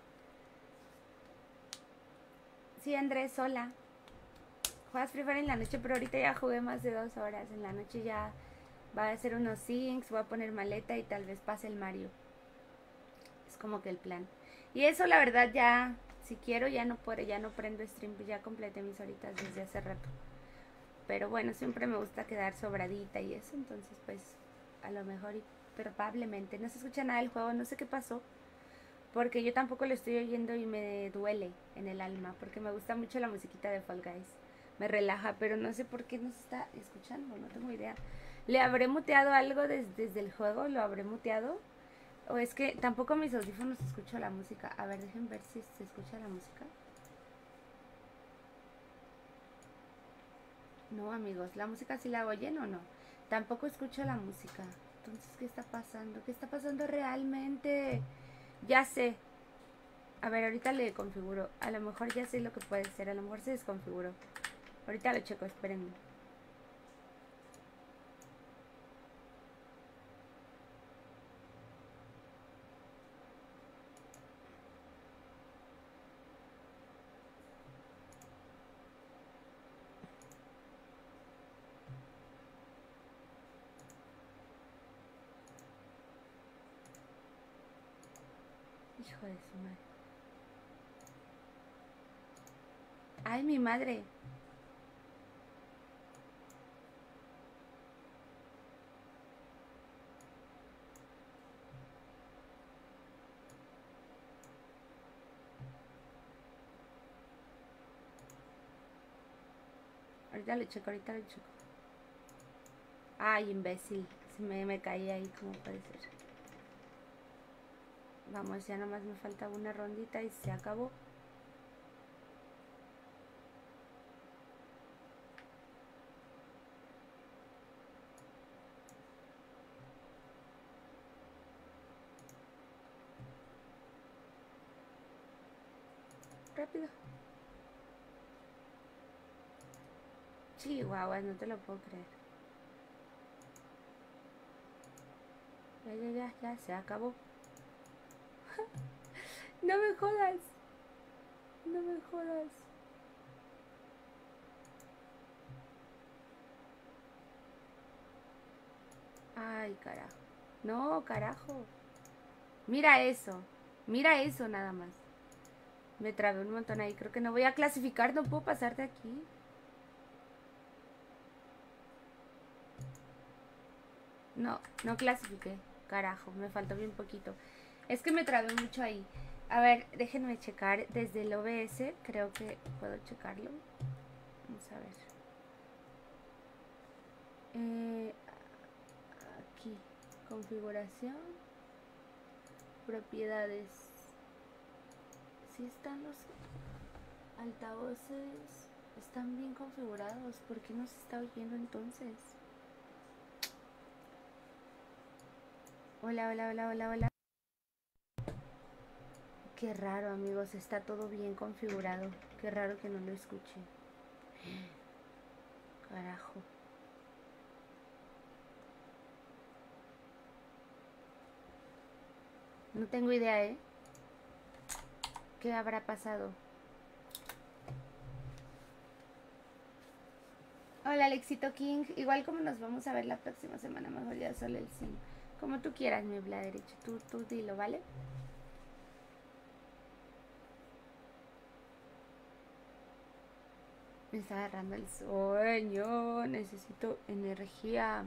Sí, Andrés, hola. Juegas Free Fire en la noche, pero ahorita ya jugué más de dos horas. En la noche ya va a hacer unos syncs, voy a poner maleta y tal vez pase el Mario. Es como que el plan. Y eso la verdad ya, si quiero ya no puedo, ya no prendo stream, ya completé mis horitas desde hace rato. Pero bueno, siempre me gusta quedar sobradita y eso, entonces pues a lo mejor y probablemente. No se escucha nada del juego, no sé qué pasó. Porque yo tampoco lo estoy oyendo y me duele en el alma. Porque me gusta mucho la musiquita de Fall Guys. Me relaja, pero no sé por qué no se está escuchando, no tengo idea. ¿Le habré muteado algo desde, desde el juego? ¿Lo habré muteado? O es que tampoco mis audífonos escucho la música. A ver, dejen ver si se escucha la música. No, amigos, ¿la música sí la oyen o no? Tampoco escucho la música. Entonces, ¿qué está pasando? ¿Qué está pasando realmente? Ya sé. A ver, ahorita le configuro. A lo mejor ya sé lo que puede ser. A lo mejor se desconfiguró. Ahorita lo checo, espérenme. Hijo de su madre. Ay, mi madre. Ahorita lo checo, ahorita lo checo. Ay, imbécil. Se me, me caí ahí, como puede ser. Vamos, ya nomás me falta una rondita y se acabó. Rápido. Chihuahua, no te lo puedo creer. Ya, ya, ya, ya, se acabó. No me jodas. No me jodas. Ay, carajo. No, carajo. Mira eso. Mira eso nada más. Me trabé un montón ahí. Creo que no voy a clasificar. No puedo pasar de aquí. No, no clasifiqué. Carajo, me faltó bien poquito. Es que me trabé mucho ahí. A ver, déjenme checar desde el O B S. Creo que puedo checarlo. Vamos a ver. Eh, aquí. Configuración. Propiedades. Si están los altavoces. Están bien configurados. ¿Por qué no se está oyendo entonces? Hola, hola, hola, hola, hola. Qué raro, amigos. Está todo bien configurado. Qué raro que no lo escuche. Carajo. No tengo idea, ¿eh? ¿Qué habrá pasado? Hola, Alexito King. Igual como nos vamos a ver la próxima semana, mejor ya solo el sim. Como tú quieras, mi bla derecho. Tú, tú dilo, ¿vale? Me está agarrando el sueño. Necesito energía.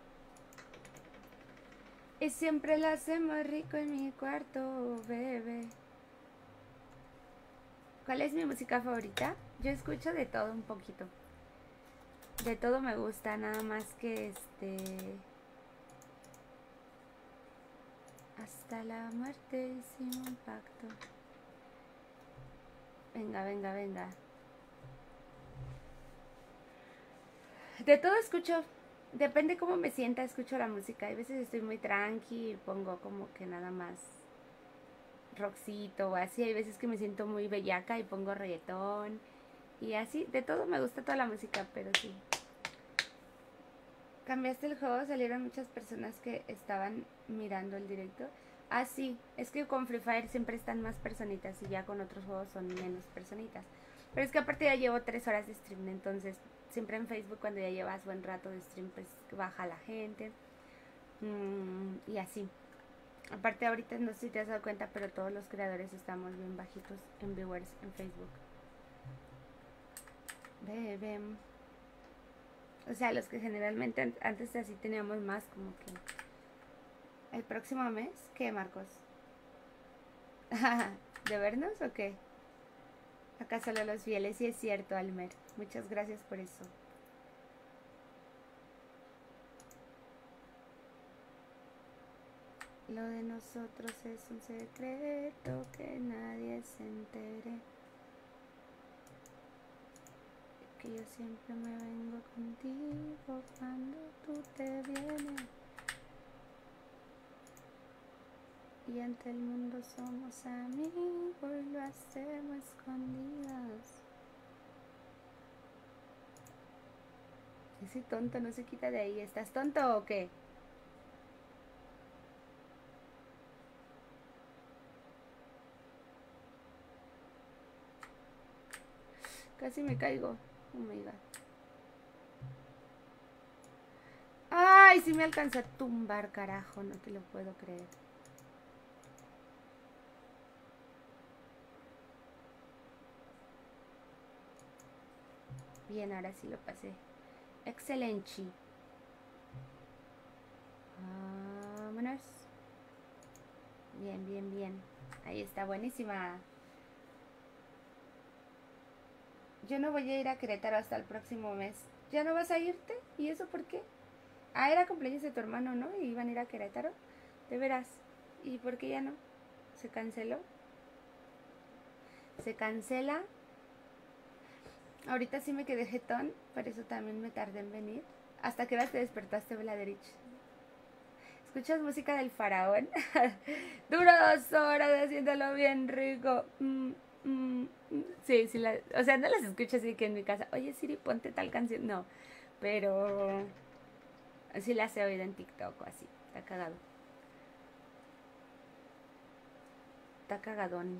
Y siempre lo hacemos rico en mi cuarto, bebé. ¿Cuál es mi música favorita? Yo escucho de todo un poquito. De todo me gusta, nada más que este... Hasta la muerte hicimos un pacto. Venga, venga, venga. De todo escucho. Depende cómo me sienta, escucho la música. Hay veces estoy muy tranqui y pongo como que nada más rockcito o así. Hay veces que me siento muy bellaca y pongo reggaetón. Y así, de todo me gusta toda la música, pero sí. Cambiaste el juego, salieron muchas personas que estaban mirando el directo. Ah, sí, es que con Free Fire siempre están más personitas y ya con otros juegos son menos personitas. Pero es que aparte ya llevo tres horas de stream, entonces siempre en Facebook cuando ya llevas buen rato de stream pues baja la gente. Mm, y así. Aparte ahorita no sé si te has dado cuenta, pero todos los creadores estamos bien bajitos en viewers en Facebook. Bebé. O sea, los que generalmente antes así teníamos más, como que ¿El próximo mes? ¿Qué, Marcos? ¿De vernos o qué? Acá solo los fieles, sí es cierto, Almer. Muchas gracias por eso. Lo de nosotros es un secreto que nadie se entere. Que yo siempre me vengo contigo cuando tú te vienes. Y ante el mundo somos amigos y lo hacemos escondidas. Ese tonto no se quita de ahí. ¿Estás tonto o qué? Casi me caigo. Oh my god. Ay, sí me alcanzó a tumbar, carajo. No te lo puedo creer. Bien, ahora sí lo pasé. Excelente. Vámonos. Bien, bien, bien. Ahí está, buenísima. Yo no voy a ir a Querétaro hasta el próximo mes. ¿Ya no vas a irte? ¿Y eso por qué? Ah, era cumpleaños de tu hermano, ¿no? Y iban a ir a Querétaro. De veras. ¿Y por qué ya no? ¿Se canceló? ¿Se cancela? Ahorita sí me quedé jetón, por eso también me tardé en venir. ¿Hasta qué hora te despertaste, Vladerich? ¿Escuchas música del faraón? Duro dos horas haciéndolo bien rico. Mm, mm, mm. Sí, sí, la, o sea, no las escucho así que en mi casa. Oye, Siri, ponte tal canción. No, pero sí las he oído en TikTok o así. Está cagado. Está cagadón.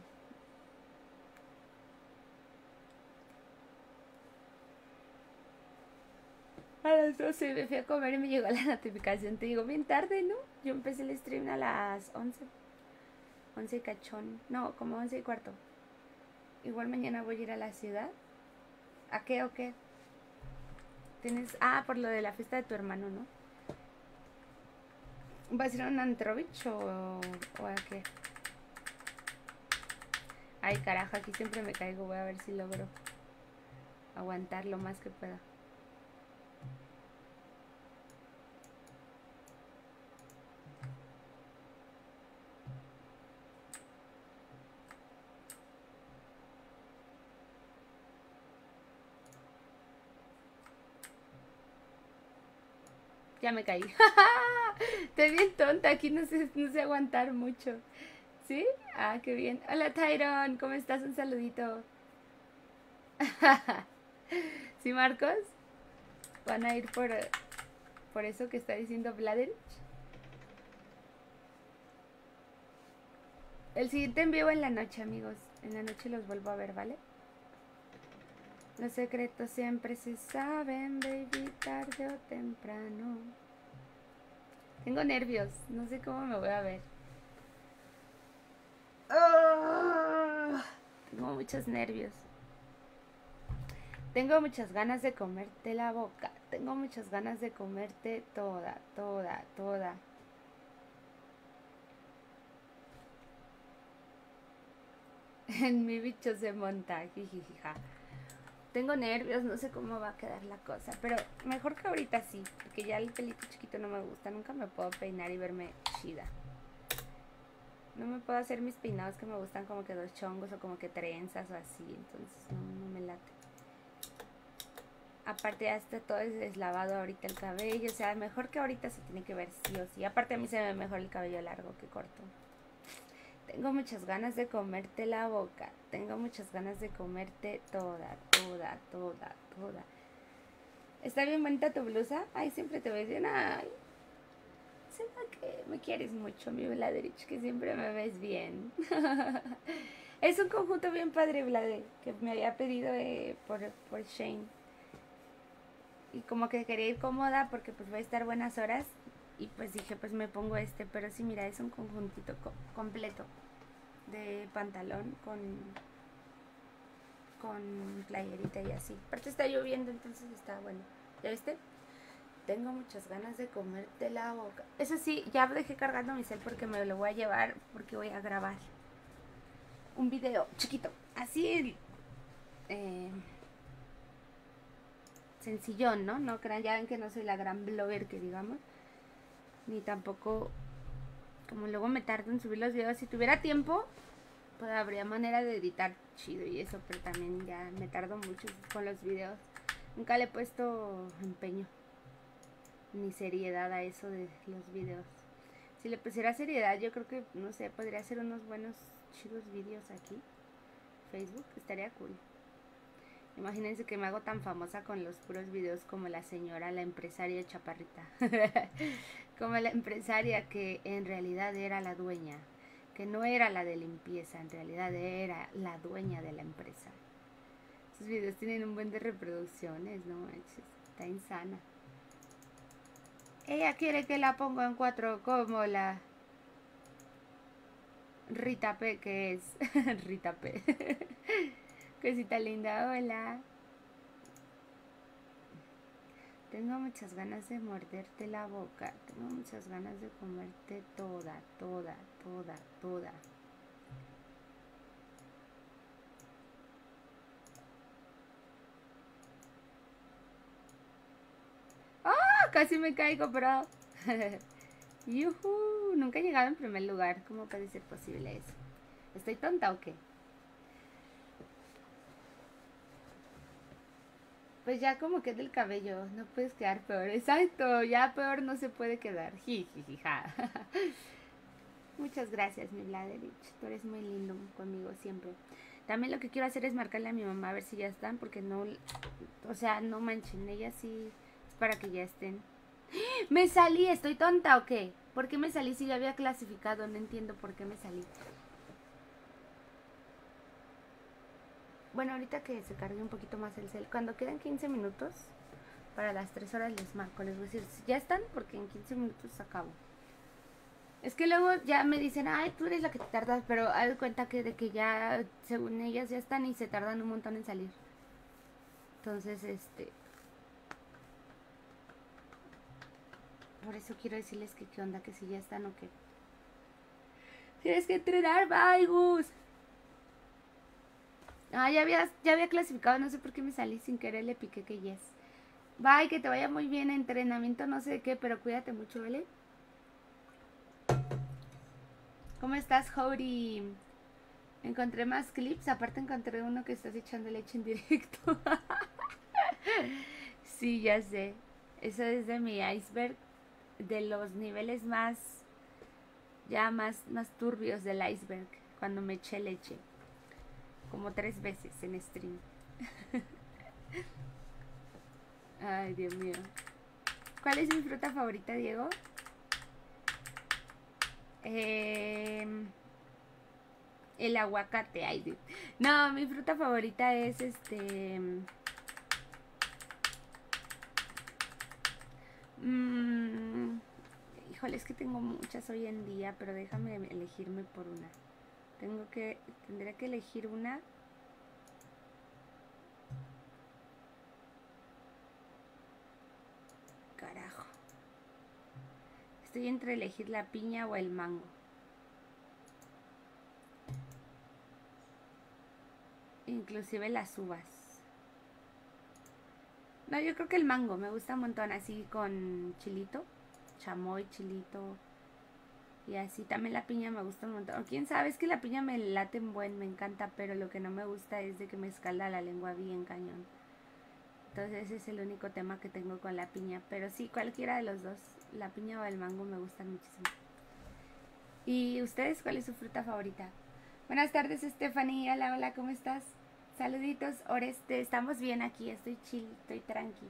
A las doce me fui a comer y me llegó la notificación. Te digo, bien tarde, ¿no? Yo empecé el stream a las once. once y cachón. No, como once y cuarto. Igual mañana voy a ir a la ciudad. ¿A qué o qué? Tienes... Ah, por lo de la fiesta de tu hermano, ¿no? ¿Vas a ir a un Antrovich o, o a qué? Ay, carajo, aquí siempre me caigo. Voy a ver si logro aguantar lo más que pueda. Ya me caí. Estoy bien tonta, aquí no sé, no sé aguantar mucho. ¿Sí? Ah, qué bien. Hola, Tyron, ¿cómo estás? Un saludito. ¿Sí, Marcos? ¿Van a ir por, por eso que está diciendo Vladerich? El siguiente en vivo en la noche, amigos. En la noche los vuelvo a ver, ¿vale? Los secretos siempre se saben, baby, tarde o temprano. Tengo nervios, no sé cómo me voy a ver. Oh, tengo muchos nervios. Tengo muchas ganas de comerte la boca. Tengo muchas ganas de comerte toda, toda, toda. En mi bicho se monta, jijijija. Tengo nervios, no sé cómo va a quedar la cosa, pero mejor que ahorita sí, porque ya el pelito chiquito no me gusta, nunca me puedo peinar y verme chida. No me puedo hacer mis peinados que me gustan como que dos chongos o como que trenzas o así, entonces no, no me late. Aparte ya está todo deslavado ahorita el cabello, o sea, mejor que ahorita se tiene que ver sí o sí. Aparte a mí se me ve mejor el cabello largo que corto. Tengo muchas ganas de comerte la boca. Tengo muchas ganas de comerte toda, toda, toda, toda. ¿Está bien bonita tu blusa? Ay, siempre te voy a decir, ay, será que me quieres mucho, mi Vladerich, que siempre me ves bien. Es un conjunto bien padre, Vlade, que me había pedido eh, por, por Shane. Y como que quería ir cómoda porque pues voy a estar buenas horas. Y pues dije, pues me pongo este. Pero sí, mira, es un conjuntito co completo de pantalón con con playerita y así. Aparte está lloviendo, entonces está bueno. ¿Ya viste? Tengo muchas ganas de comerte la boca. Eso sí, ya dejé cargando mi cel porque me lo voy a llevar, porque voy a grabar un video chiquito. Así, eh, sencillón, ¿no? No crean, ya ven que no soy la gran blogger que digamos. Ni tampoco, como luego me tardo en subir los videos. Si tuviera tiempo, pues habría manera de editar chido y eso, pero también ya me tardo mucho con los videos. Nunca le he puesto empeño ni seriedad a eso de los videos. Si le pusiera seriedad, yo creo que, no sé, podría hacer unos buenos, chidos videos aquí. Facebook, estaría cool. Imagínense que me hago tan famosa con los puros videos como la señora, la empresaria chaparrita. Como la empresaria que en realidad era la dueña. Que no era la de limpieza, en realidad era la dueña de la empresa. Esos videos tienen un buen de reproducciones, no manches, está insana. Ella quiere que la ponga en cuatro como la Rita P, que es Rita P. Cosita linda, hola. Tengo muchas ganas de morderte la boca. Tengo muchas ganas de comerte toda, toda, toda, toda. ¡Ah! Casi me caigo, pero... ¡Yuhu! Nunca he llegado en primer lugar. ¿Cómo puede ser posible eso? ¿Estoy tonta o qué? Pues ya como que del cabello, no puedes quedar peor. Exacto, ya peor no se puede quedar. Jijijija. Muchas gracias, mi Vladerich. Tú eres muy lindo conmigo siempre. También lo que quiero hacer es marcarle a mi mamá a ver si ya están, porque no, o sea, no manchen, ella sí es para que ya estén. Me salí, ¿estoy tonta o qué? ¿Por qué me salí si ya había clasificado? No entiendo por qué me salí. Bueno, ahorita que se cargue un poquito más el cel, cuando quedan quince minutos para las tres horas les marco, les voy a decir, ya están, porque en quince minutos acabo. Es que luego ya me dicen, ay, tú eres la que te tardas, pero haz cuenta que de que ya, según ellas, ya están y se tardan un montón en salir. Entonces, este... por eso quiero decirles que qué onda, que si ya están o qué. Tienes que entrenar, bye, Gus. Ah, ya había, ya había clasificado, no sé por qué me salí sin querer, le piqué que yes. Bye, que te vaya muy bien, entrenamiento no sé de qué, pero cuídate mucho, ¿vale? ¿Cómo estás, Howdy? Encontré más clips, aparte encontré uno que estás echando leche en directo. Sí, ya sé. Eso es de mi iceberg, de los niveles más, ya más, más turbios del iceberg, cuando me eché leche. Como tres veces en stream. Ay, Dios mío. ¿Cuál es mi fruta favorita, Diego? Eh, el aguacate. Ay, Dios. No, mi fruta favorita es este... Mmm, híjole, es que tengo muchas hoy en día, pero déjame elegirme por una. Tengo que... Tendré que elegir una... Carajo. Estoy entre elegir la piña o el mango. Inclusive las uvas. No, yo creo que el mango me gusta un montón, así con chilito, chamoy, chilito y así. También la piña me gusta un montón. Quién sabe, es que la piña me late en buen, me encanta, pero lo que no me gusta es de que me escalda la lengua bien cañón. Entonces ese es el único tema que tengo con la piña. Pero sí, cualquiera de los dos, la piña o el mango me gustan muchísimo. ¿Y ustedes cuál es su fruta favorita? Buenas tardes, Stephanie. Hola, hola, ¿cómo estás? Saluditos, Oreste. Estamos bien aquí, estoy chill, estoy tranqui.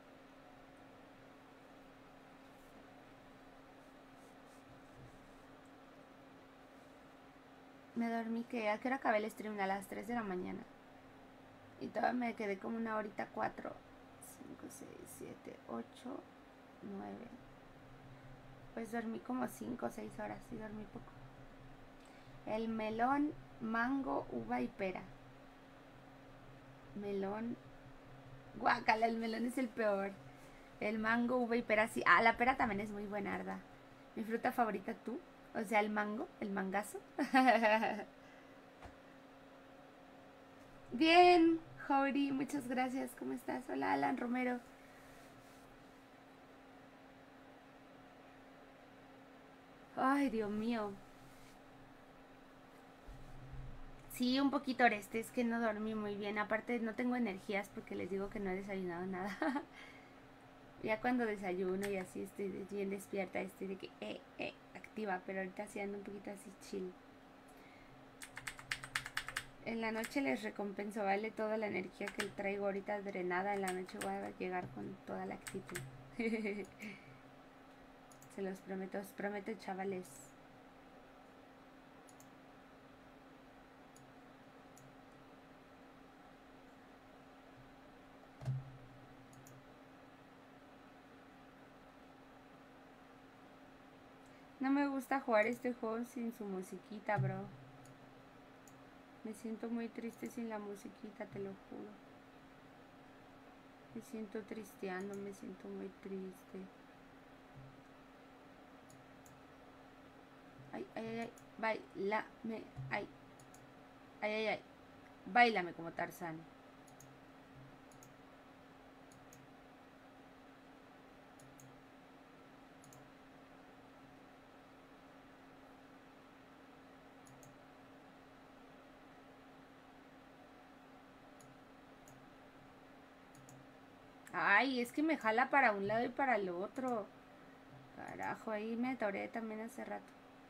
Me dormí, que ¿a qué hora acabé el stream? A las tres de la mañana. Y todavía me quedé como una horita, cuatro, cinco, seis, siete, ocho, nueve. Pues dormí como cinco o seis horas y dormí poco. El melón, mango, uva y pera. Melón. Guácala, el melón es el peor. El mango, uva y pera, sí. Ah, la pera también es muy buenarda. Mi fruta favorita, tú. O sea, el mango, el mangazo. Bien, Jori, muchas gracias. ¿Cómo estás? Hola, Alan Romero. Ay, Dios mío. Sí, un poquito oreste, es que no dormí muy bien. Aparte, no tengo energías porque les digo que no he desayunado nada. Ya cuando desayuno y así estoy bien despierta, estoy de que, eh, eh, activa. Pero ahorita sí ando un poquito así chill. En la noche les recompenso, ¿vale? Toda la energía que traigo ahorita drenada. En la noche voy a llegar con toda la actitud. Se los prometo, os prometo, chavales. No me gusta jugar este juego sin su musiquita, bro. Me siento muy triste sin la musiquita, te lo juro. Me siento tristeando, me siento muy triste. Ay, ay, ay, ay, bailame, ay. Ay, ay, ay, bailame como Tarzán. Ay, es que me jala para un lado y para el otro. Carajo, ahí me atoré también hace rato.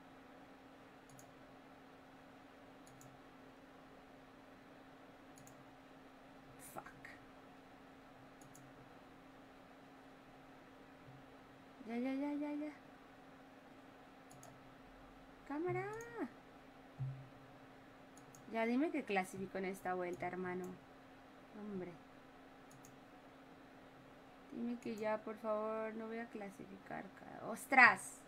Fuck. Ya, ya, ya, ya, ya. Cámara. Ya dime que clasifico en esta vuelta, hermano. Hombre. Dime que ya, por favor, no voy a clasificar. ¡Ostras!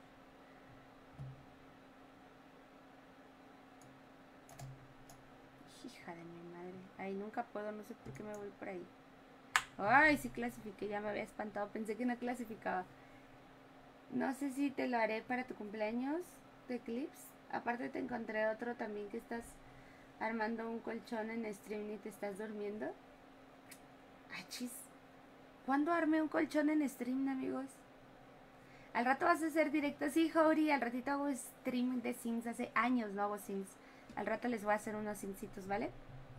Hija de mi madre. Ay, nunca puedo, no sé por qué me voy por ahí. Ay, sí clasifiqué, ya me había espantado. Pensé que no clasificaba. No sé si te lo haré para tu cumpleaños de clips. Aparte te encontré otro también que estás armando un colchón en stream y te estás durmiendo. Ay, chis. ¿Cuándo armé un colchón en stream, amigos? Al rato vas a hacer directo. Sí, Jori, al ratito hago stream de Sims. Hace años no hago Sims. Al rato les voy a hacer unos Simsitos, ¿vale?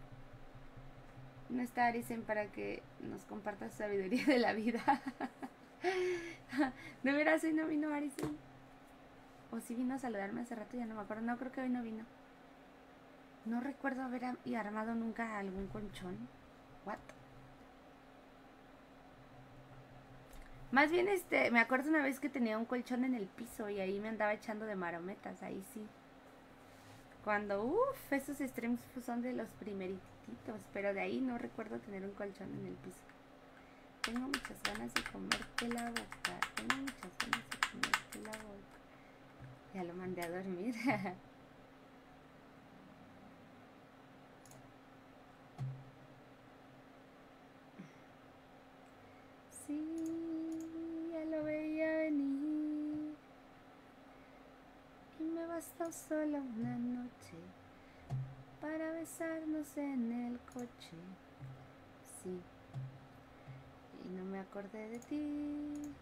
No está Arisen para que nos comparta su sabiduría de la vida. De veras hoy no vino Arisen. O si vino a saludarme hace rato, ya no me acuerdo. No, creo que hoy no vino. No recuerdo haber armado nunca algún colchón. What? Más bien, este, me acuerdo una vez que tenía un colchón en el piso y ahí me andaba echando de marometas, ahí sí. Cuando, uff, esos streams son de los primeritos, pero de ahí no recuerdo tener un colchón en el piso. Tengo muchas ganas de comerte la boca, tengo muchas ganas de comerte la boca. Ya lo mandé a dormir. Sí, ya lo veía venir. Y me bastó solo una noche para besarnos en el coche. Sí. Y no me acordé de ti.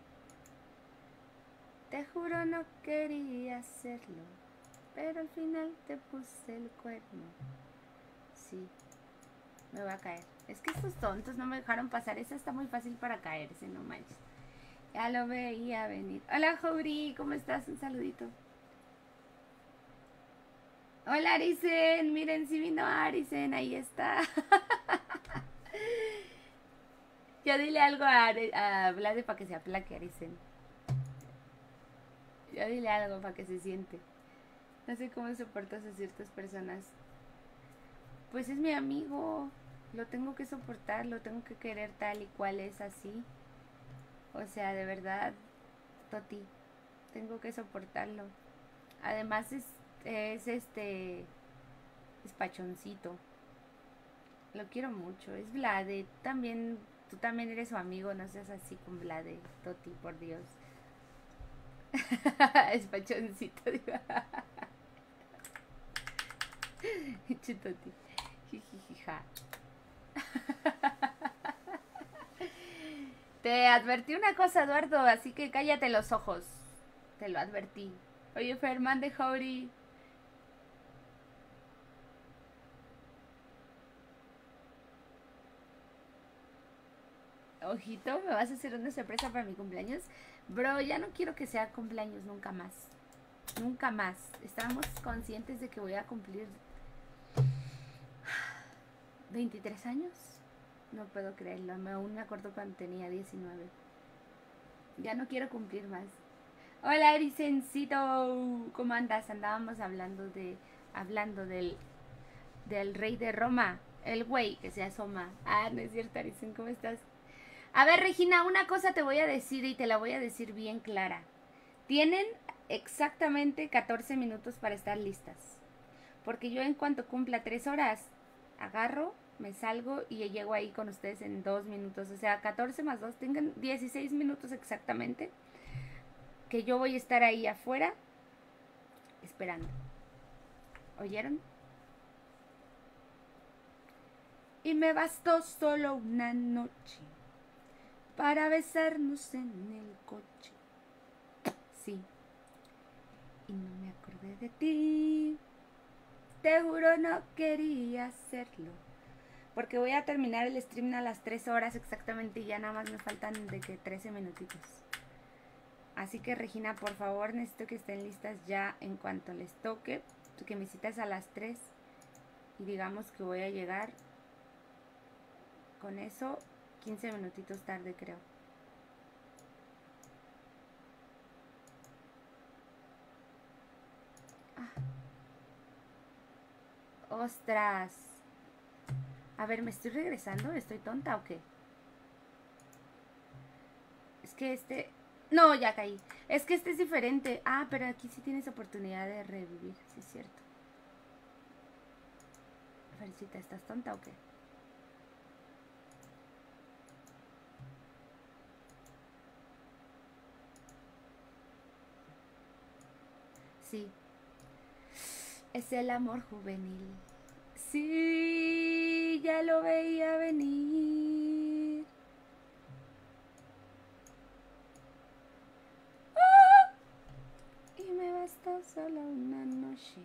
Te juro no quería hacerlo, pero al final te puse el cuerno. Sí. Me voy a caer. Es que estos tontos no me dejaron pasar. Esa está muy fácil para caerse, no manches. Ya lo veía venir. Hola, Jori, ¿cómo estás? Un saludito. Hola, Arisen. Miren, si vino Arisen. Ahí está. Ya dile algo a, a Vlade para que se aplaque, Arisen. Ya dile algo para que se siente. No sé cómo soportas a ciertas personas. Pues es mi amigo. Lo tengo que soportar, lo tengo que querer tal y cual es así. O sea, de verdad, Toti, tengo que soportarlo. Además es, es este, es pachoncito. Lo quiero mucho. Es Vlade, también Tú también eres su amigo, no seas así con Vlade, Toti, por Dios. Es pachoncito, digo. Chutoti. Jijijija. Te advertí una cosa, Eduardo, así que cállate los ojos. Te lo advertí. Oye, Ferman de Jauri. Ojito, ¿me vas a hacer una sorpresa para mi cumpleaños? Bro, ya no quiero que sea cumpleaños nunca más. Nunca más. Estamos conscientes de que voy a cumplir veintitrés años. No puedo creerlo. Me aún me acuerdo cuando tenía diecinueve. Ya no quiero cumplir más. Hola, Ericencito. ¿Cómo andas? Andábamos hablando de... Hablando del... Del rey de Roma. El güey que se asoma. Ah, no es cierto, Ericen. ¿Cómo estás? A ver, Regina, una cosa te voy a decir y te la voy a decir bien clara. Tienen exactamente catorce minutos para estar listas. Porque yo en cuanto cumpla tres horas, agarro, me salgo y llego ahí con ustedes en dos minutos. O sea, catorce más dos, tengan dieciséis minutos exactamente. Que yo voy a estar ahí afuera esperando. ¿Oyeron? Y me bastó solo una noche para besarnos en el coche. Sí. Y no me acordé de ti. Te juro no quería hacerlo. Porque voy a terminar el stream a las tres horas exactamente y ya nada más me faltan de que trece minutitos. Así que Regina, por favor, necesito que estén listas ya en cuanto les toque. Que me citas a las tres. Y digamos que voy a llegar con eso quince minutitos tarde, creo. Ah. ¡Ostras! A ver, ¿me estoy regresando? ¿Estoy tonta o qué? Es que este... No, ya caí. Es que este es diferente. Ah, pero aquí sí tienes oportunidad de revivir. Sí, es cierto. Felicita, ¿estás tonta o qué? Sí. Es el amor juvenil. Sí, ya lo veía venir. ¡Ah! Y me bastó solo una noche.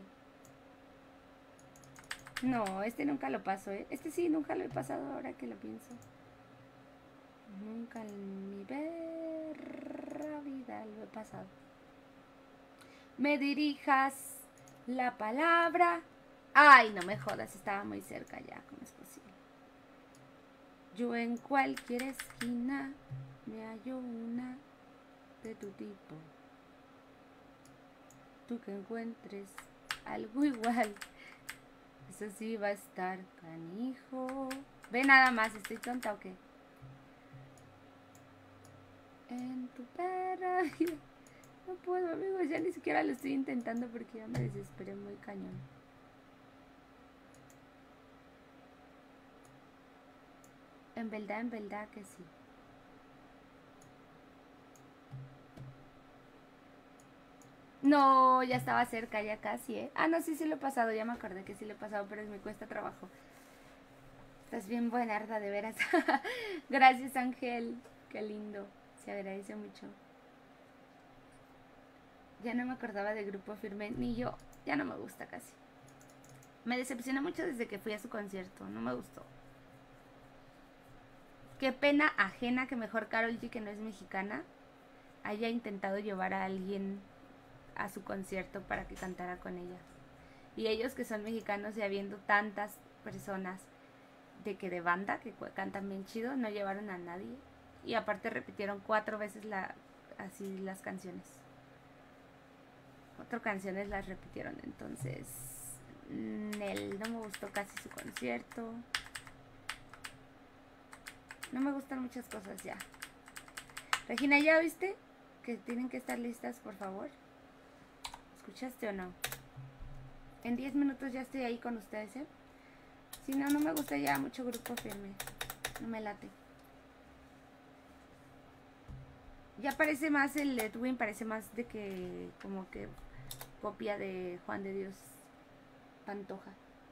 No, este nunca lo paso, ¿eh? Este sí, nunca lo he pasado ahora que lo pienso. Nunca en mi perra vida lo he pasado. Me dirijas la palabra. Ay, no me jodas, estaba muy cerca ya, ¿cómo es posible? Yo en cualquier esquina me hallo una de tu tipo. Tú que encuentres algo igual. Eso sí va a estar canijo. Ve nada más, ¿estoy tonta o qué? En tu perra. No puedo, amigos, ya ni siquiera lo estoy intentando porque ya me desesperé muy cañón. En verdad, en verdad que sí. No, ya estaba cerca, ya casi, ¿eh? Ah, no, sí, sí lo he pasado, ya me acordé que sí lo he pasado, pero me cuesta trabajo. Estás bien buenarda, de veras. Gracias, Ángel. Qué lindo. Se agradece mucho. Ya no me acordaba de Grupo Firme, ni yo. Ya no me gusta casi. Me decepcionó mucho desde que fui a su concierto. No me gustó. Qué pena ajena que mejor Karol G, que no es mexicana, haya intentado llevar a alguien a su concierto para que cantara con ella. Y ellos que son mexicanos y habiendo tantas personas de que de banda que cantan bien chido, no llevaron a nadie. Y aparte repitieron cuatro veces la, así las canciones. Cuatro canciones las repitieron, entonces Nel, no me gustó casi su concierto. No me gustan muchas cosas ya. Regina, ¿ya viste? Que tienen que estar listas, por favor. ¿Escuchaste o no? En diez minutos ya estoy ahí con ustedes, ¿eh? Si no, no me gusta ya mucho Grupo Firme. No me late. Ya parece más el Edwin, parece más de que como que copia de Juan de Dios Pantoja.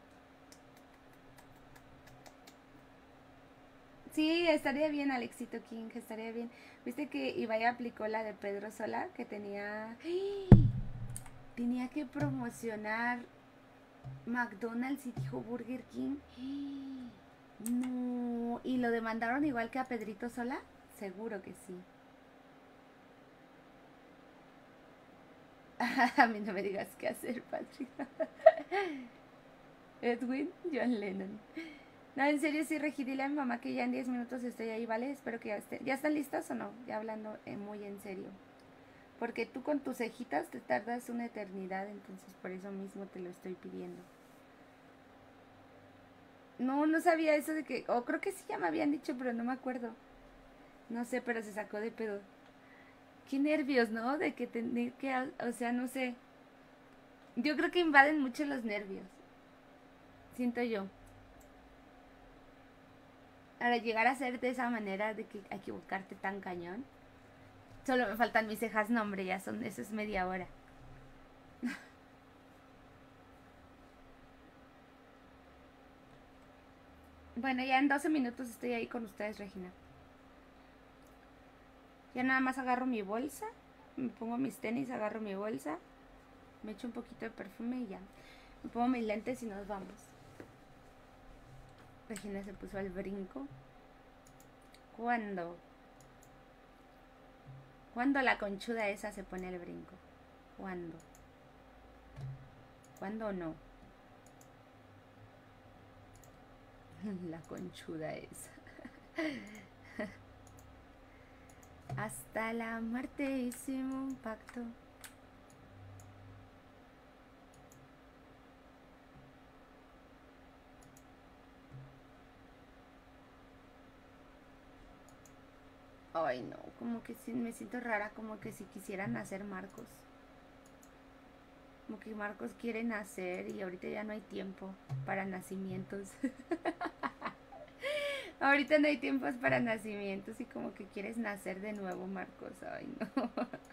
Sí, estaría bien, Alexito King, estaría bien. ¿Viste que Ibai aplicó la de Pedro Sola? Que tenía... ¡Ay! Tenía que promocionar McDonald's y dijo Burger King. ¡Ay! No. ¿Y lo demandaron igual que a Pedrito Sola? Seguro que sí. A mí no me digas qué hacer, Patrick. Edwin, John Lennon. No, en serio, sí, Regi, dile a mi mamá que ya en diez minutos estoy ahí, ¿vale? Espero que ya estén. ¿Ya están listas o no? Ya hablando eh, muy en serio. Porque tú con tus cejitas te tardas una eternidad, entonces por eso mismo te lo estoy pidiendo. No, no sabía eso de que... O oh, creo que sí ya me habían dicho, pero no me acuerdo. No sé, pero se sacó de pedo. Qué nervios, ¿no? De que tener que... O sea, no sé. Yo creo que invaden mucho los nervios. Siento yo. Ahora, llegar a ser de esa manera, de que equivocarte tan cañón. Solo me faltan mis cejas, no, hombre, ya son, eso es media hora. Bueno, ya en doce minutos estoy ahí con ustedes, Regina. Ya nada más agarro mi bolsa, me pongo mis tenis, agarro mi bolsa, me echo un poquito de perfume y ya. Me pongo mis lentes y nos vamos. Regina se puso al brinco. ¿Cuándo? ¿Cuándo la conchuda esa se pone al brinco? ¿Cuándo? ¿Cuándo no? La conchuda esa. Hasta la muerte hicimos un pacto. Ay, no, como que sí, me siento rara, como que si quisieran nacer Marcos. Como que Marcos quiere nacer y ahorita ya no hay tiempo para nacimientos. Ahorita no hay tiempos para nacimientos y como que quieres nacer de nuevo, Marcos. Ay, no.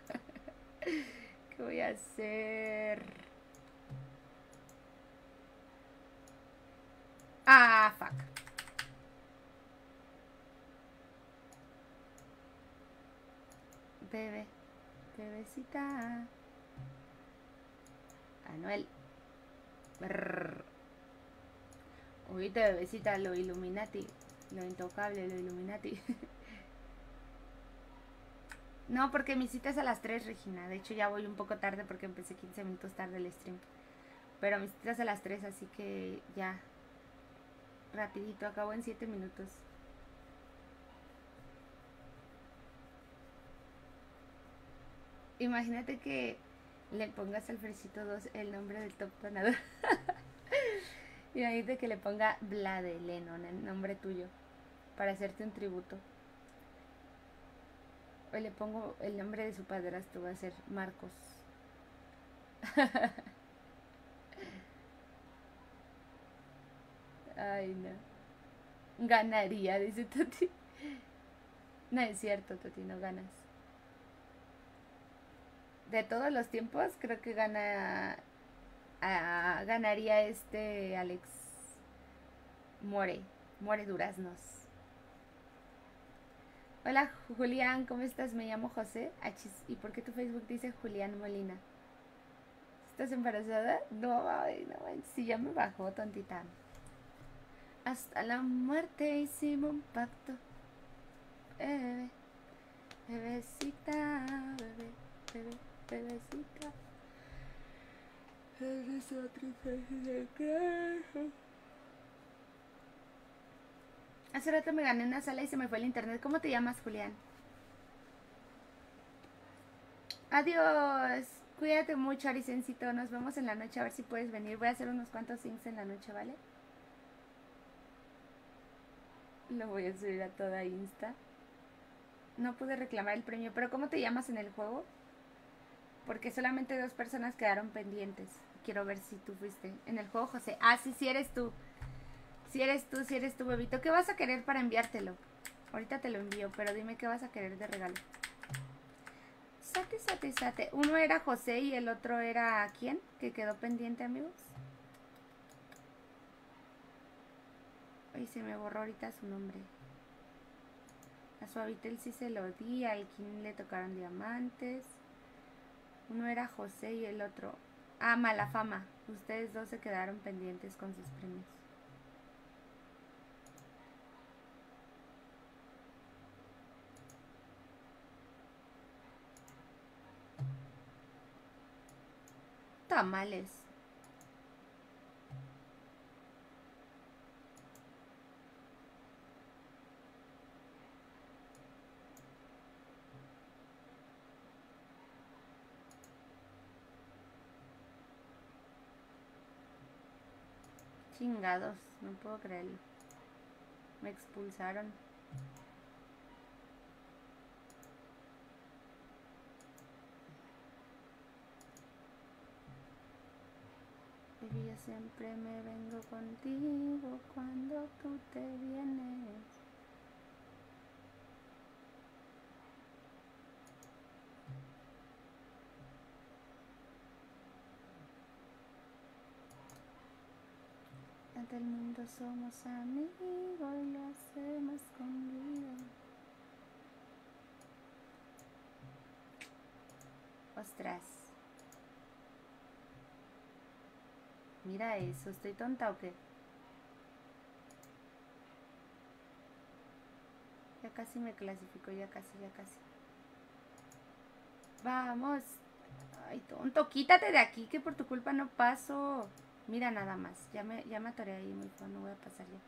¿Qué voy a hacer? Ah, fuck. Bebé, bebecita. Anuel. Brrr. Oíste, bebecita, lo Illuminati. Lo intocable, lo Illuminati. No, porque mi cita es a las tres, Regina. De hecho, ya voy un poco tarde porque empecé quince minutos tarde el stream. Pero mi cita es a las tres, así que ya. Rapidito, acabo en siete minutos. Imagínate que le pongas al Fresito dos el nombre del top ganador. Imagínate que le ponga Vlade Lennon, el nombre tuyo, para hacerte un tributo. O le pongo el nombre de su padrastro, va a ser Marcos. Ay, no. Ganaría, dice Toti. No es cierto, Toti, no ganas. De todos los tiempos, creo que gana. Uh, ganaría este Alex More. More Duraznos. Hola Julián, ¿cómo estás? Me llamo José. Achis, ¿y por qué tu Facebook dice Julián Molina? ¿Estás embarazada? No, ay, no, si ya me bajó, tontita. Hasta la muerte hicimos un pacto. Bebé, bebecita, bebé, bebé, bebecita. Eres otro de quejo. Hace rato me gané una sala y se me fue el internet. ¿Cómo te llamas, Julián? Adiós. Cuídate mucho, Arisencito. Nos vemos en la noche, a ver si puedes venir. Voy a hacer unos cuantos things en la noche, ¿vale? Lo voy a subir a toda Insta. No pude reclamar el premio, pero ¿cómo te llamas en el juego? Porque solamente dos personas quedaron pendientes. Quiero ver si tú fuiste en el juego, José. Ah, sí, sí eres tú. Si eres tú, si eres tú, bebito. ¿Qué vas a querer para enviártelo? Ahorita te lo envío, pero dime qué vas a querer de regalo. Sate, sate, sate. Uno era José y el otro era ¿quién? Que quedó pendiente, amigos. Ay, se me borró ahorita su nombre. A Suavitel sí se lo di, a Elkin le tocaron diamantes. Uno era José y el otro... Ah, Malafama. Ustedes dos se quedaron pendientes con sus premios. Tamales. Chingados, no puedo creerlo. Me expulsaron. Baby, yo siempre me vengo contigo cuando tú te vienes. Ante el mundo somos amigos y lo hacemos escondido. Ostras. Mira eso, ¿estoy tonta o qué? Ya casi me clasifico, ya casi, ya casi. Vamos. Ay, tonto, quítate de aquí que por tu culpa no paso. Mira nada más, ya me, ya me atoré ahí muy feo, no voy a pasar ya.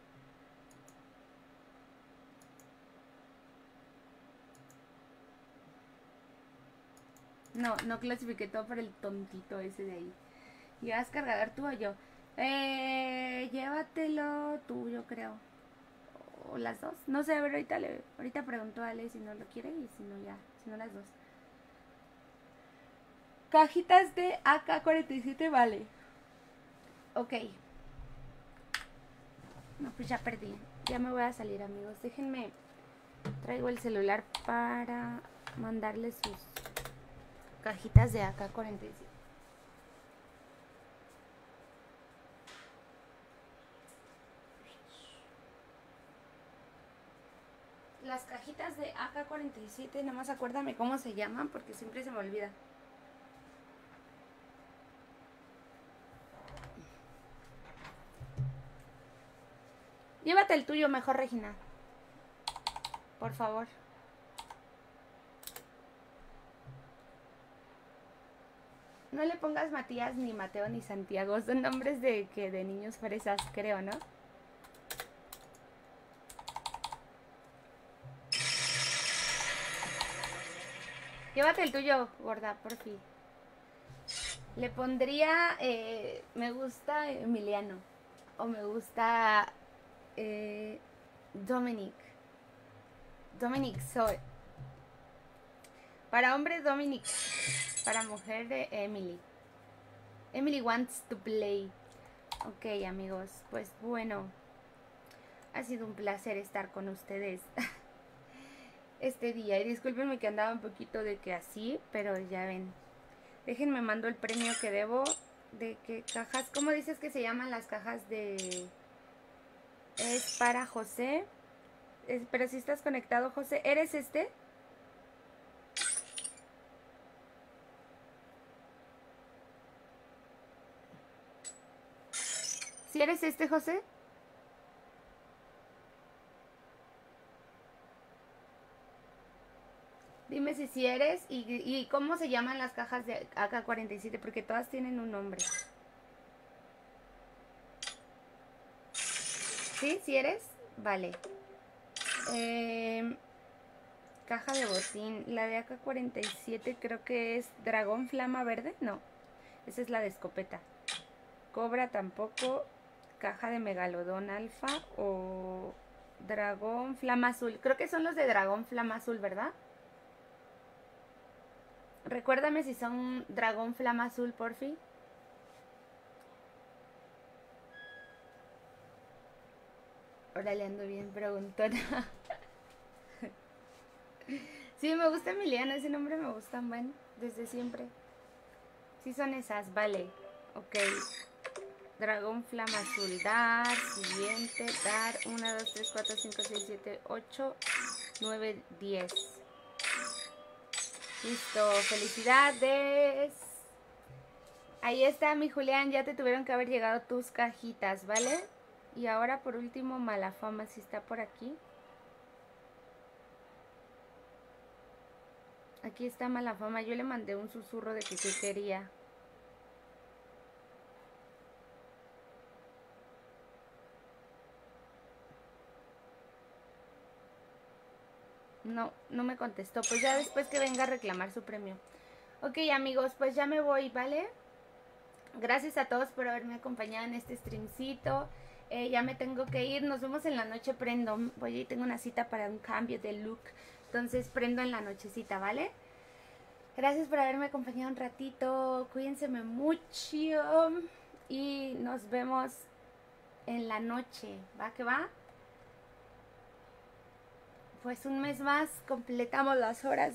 No, no clasifiqué todo por el tontito ese de ahí. ¿Llevas cargador tú o yo? Eh, llévatelo tú, yo creo. O las dos. No sé, a ver, ahorita, le, ahorita pregunto a Ale si no lo quiere y si no ya, si no las dos. Cajitas de A K cuarenta y siete, vale. Ok. No, pues ya perdí. Ya me voy a salir, amigos. Déjenme. Traigo el celular para mandarles sus cajitas de A K cuarenta y siete. Las cajitas de A K cuarenta y siete, nada más acuérdame cómo se llaman porque siempre se me olvida. Llévate el tuyo mejor, Regina. Por favor. No le pongas Matías, ni Mateo, ni Santiago. Son nombres de que de niños fresas, creo, ¿no? Llévate el tuyo, gorda, por fin. Le pondría, eh, me gusta Emiliano. O me gusta eh, Dominic. Dominic Soy. Para hombre, Dominic. Para mujer, de Emily. Emily wants to play. Ok, amigos, pues bueno. Ha sido un placer estar con ustedes este día. Y discúlpenme que andaba un poquito de que así, pero ya ven. Déjenme mando el premio que debo. ¿De qué cajas? ¿Cómo dices que se llaman las cajas de...? Es para José. Es, pero si estás conectado, José. ¿Eres este? ¿Si eres este, José? Dime si si eres y, y cómo se llaman las cajas de A K cuarenta y siete, porque todas tienen un nombre. ¿Sí? ¿Sí eres? Vale. Eh, caja de botín. La de A K cuarenta y siete creo que es Dragón Flama Verde. No, esa es la de escopeta. Cobra tampoco. Caja de Megalodón Alfa o Dragón Flama Azul. Creo que son los de Dragón Flama Azul, ¿verdad? Recuérdame si son Dragón Flama Azul, porfi. Ahora le ando bien preguntona. Sí, me gusta Emiliano, ese nombre me gusta, bueno, desde siempre. Sí son esas, vale. Ok. Dragón Flama Azul, dar, siguiente, dar, uno, dos, tres, cuatro, cinco, seis, siete, ocho, nueve, diez. Listo, felicidades. Ahí está, mi Julián, ya te tuvieron que haber llegado tus cajitas, ¿vale? Y ahora por último, Mala Fama, si está por aquí. Aquí está Mala Fama, yo le mandé un susurro de que sí quería. No, no me contestó. Pues ya después que venga a reclamar su premio. Ok, amigos, pues ya me voy, ¿vale? Gracias a todos por haberme acompañado en este streamcito. Eh, ya me tengo que ir. Nos vemos en la noche, prendo. Voy y tengo una cita para un cambio de look. Entonces prendo en la nochecita, ¿vale? Gracias por haberme acompañado un ratito. Cuídense mucho. Y nos vemos en la noche. ¿Va que va? Pues un mes más completamos las horas.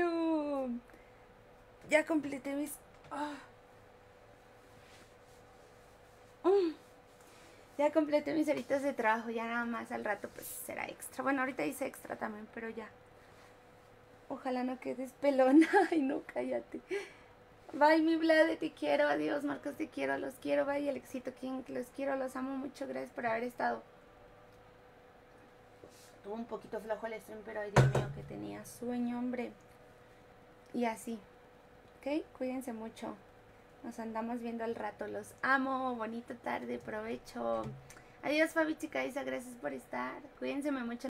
Ya completé mis... Oh. Mm. Ya completé mis horitas de trabajo. Ya nada más al rato pues será extra. Bueno, ahorita hice extra también, pero ya. Ojalá no quedes pelona. Ay, no, cállate. Bye, mi Vlade, te quiero. Adiós, Marcos, te quiero. Los quiero. Bye, Alexito King, los quiero. Los amo mucho. Gracias por haber estado. Tuvo un poquito flojo el stream, pero ay, Dios mío, que tenía sueño, hombre. Y así. ¿Ok? Cuídense mucho. Nos andamos viendo al rato. Los amo. Bonita tarde. Provecho. Adiós, Fabi Chica Isa. Gracias por estar. Cuídense mucho.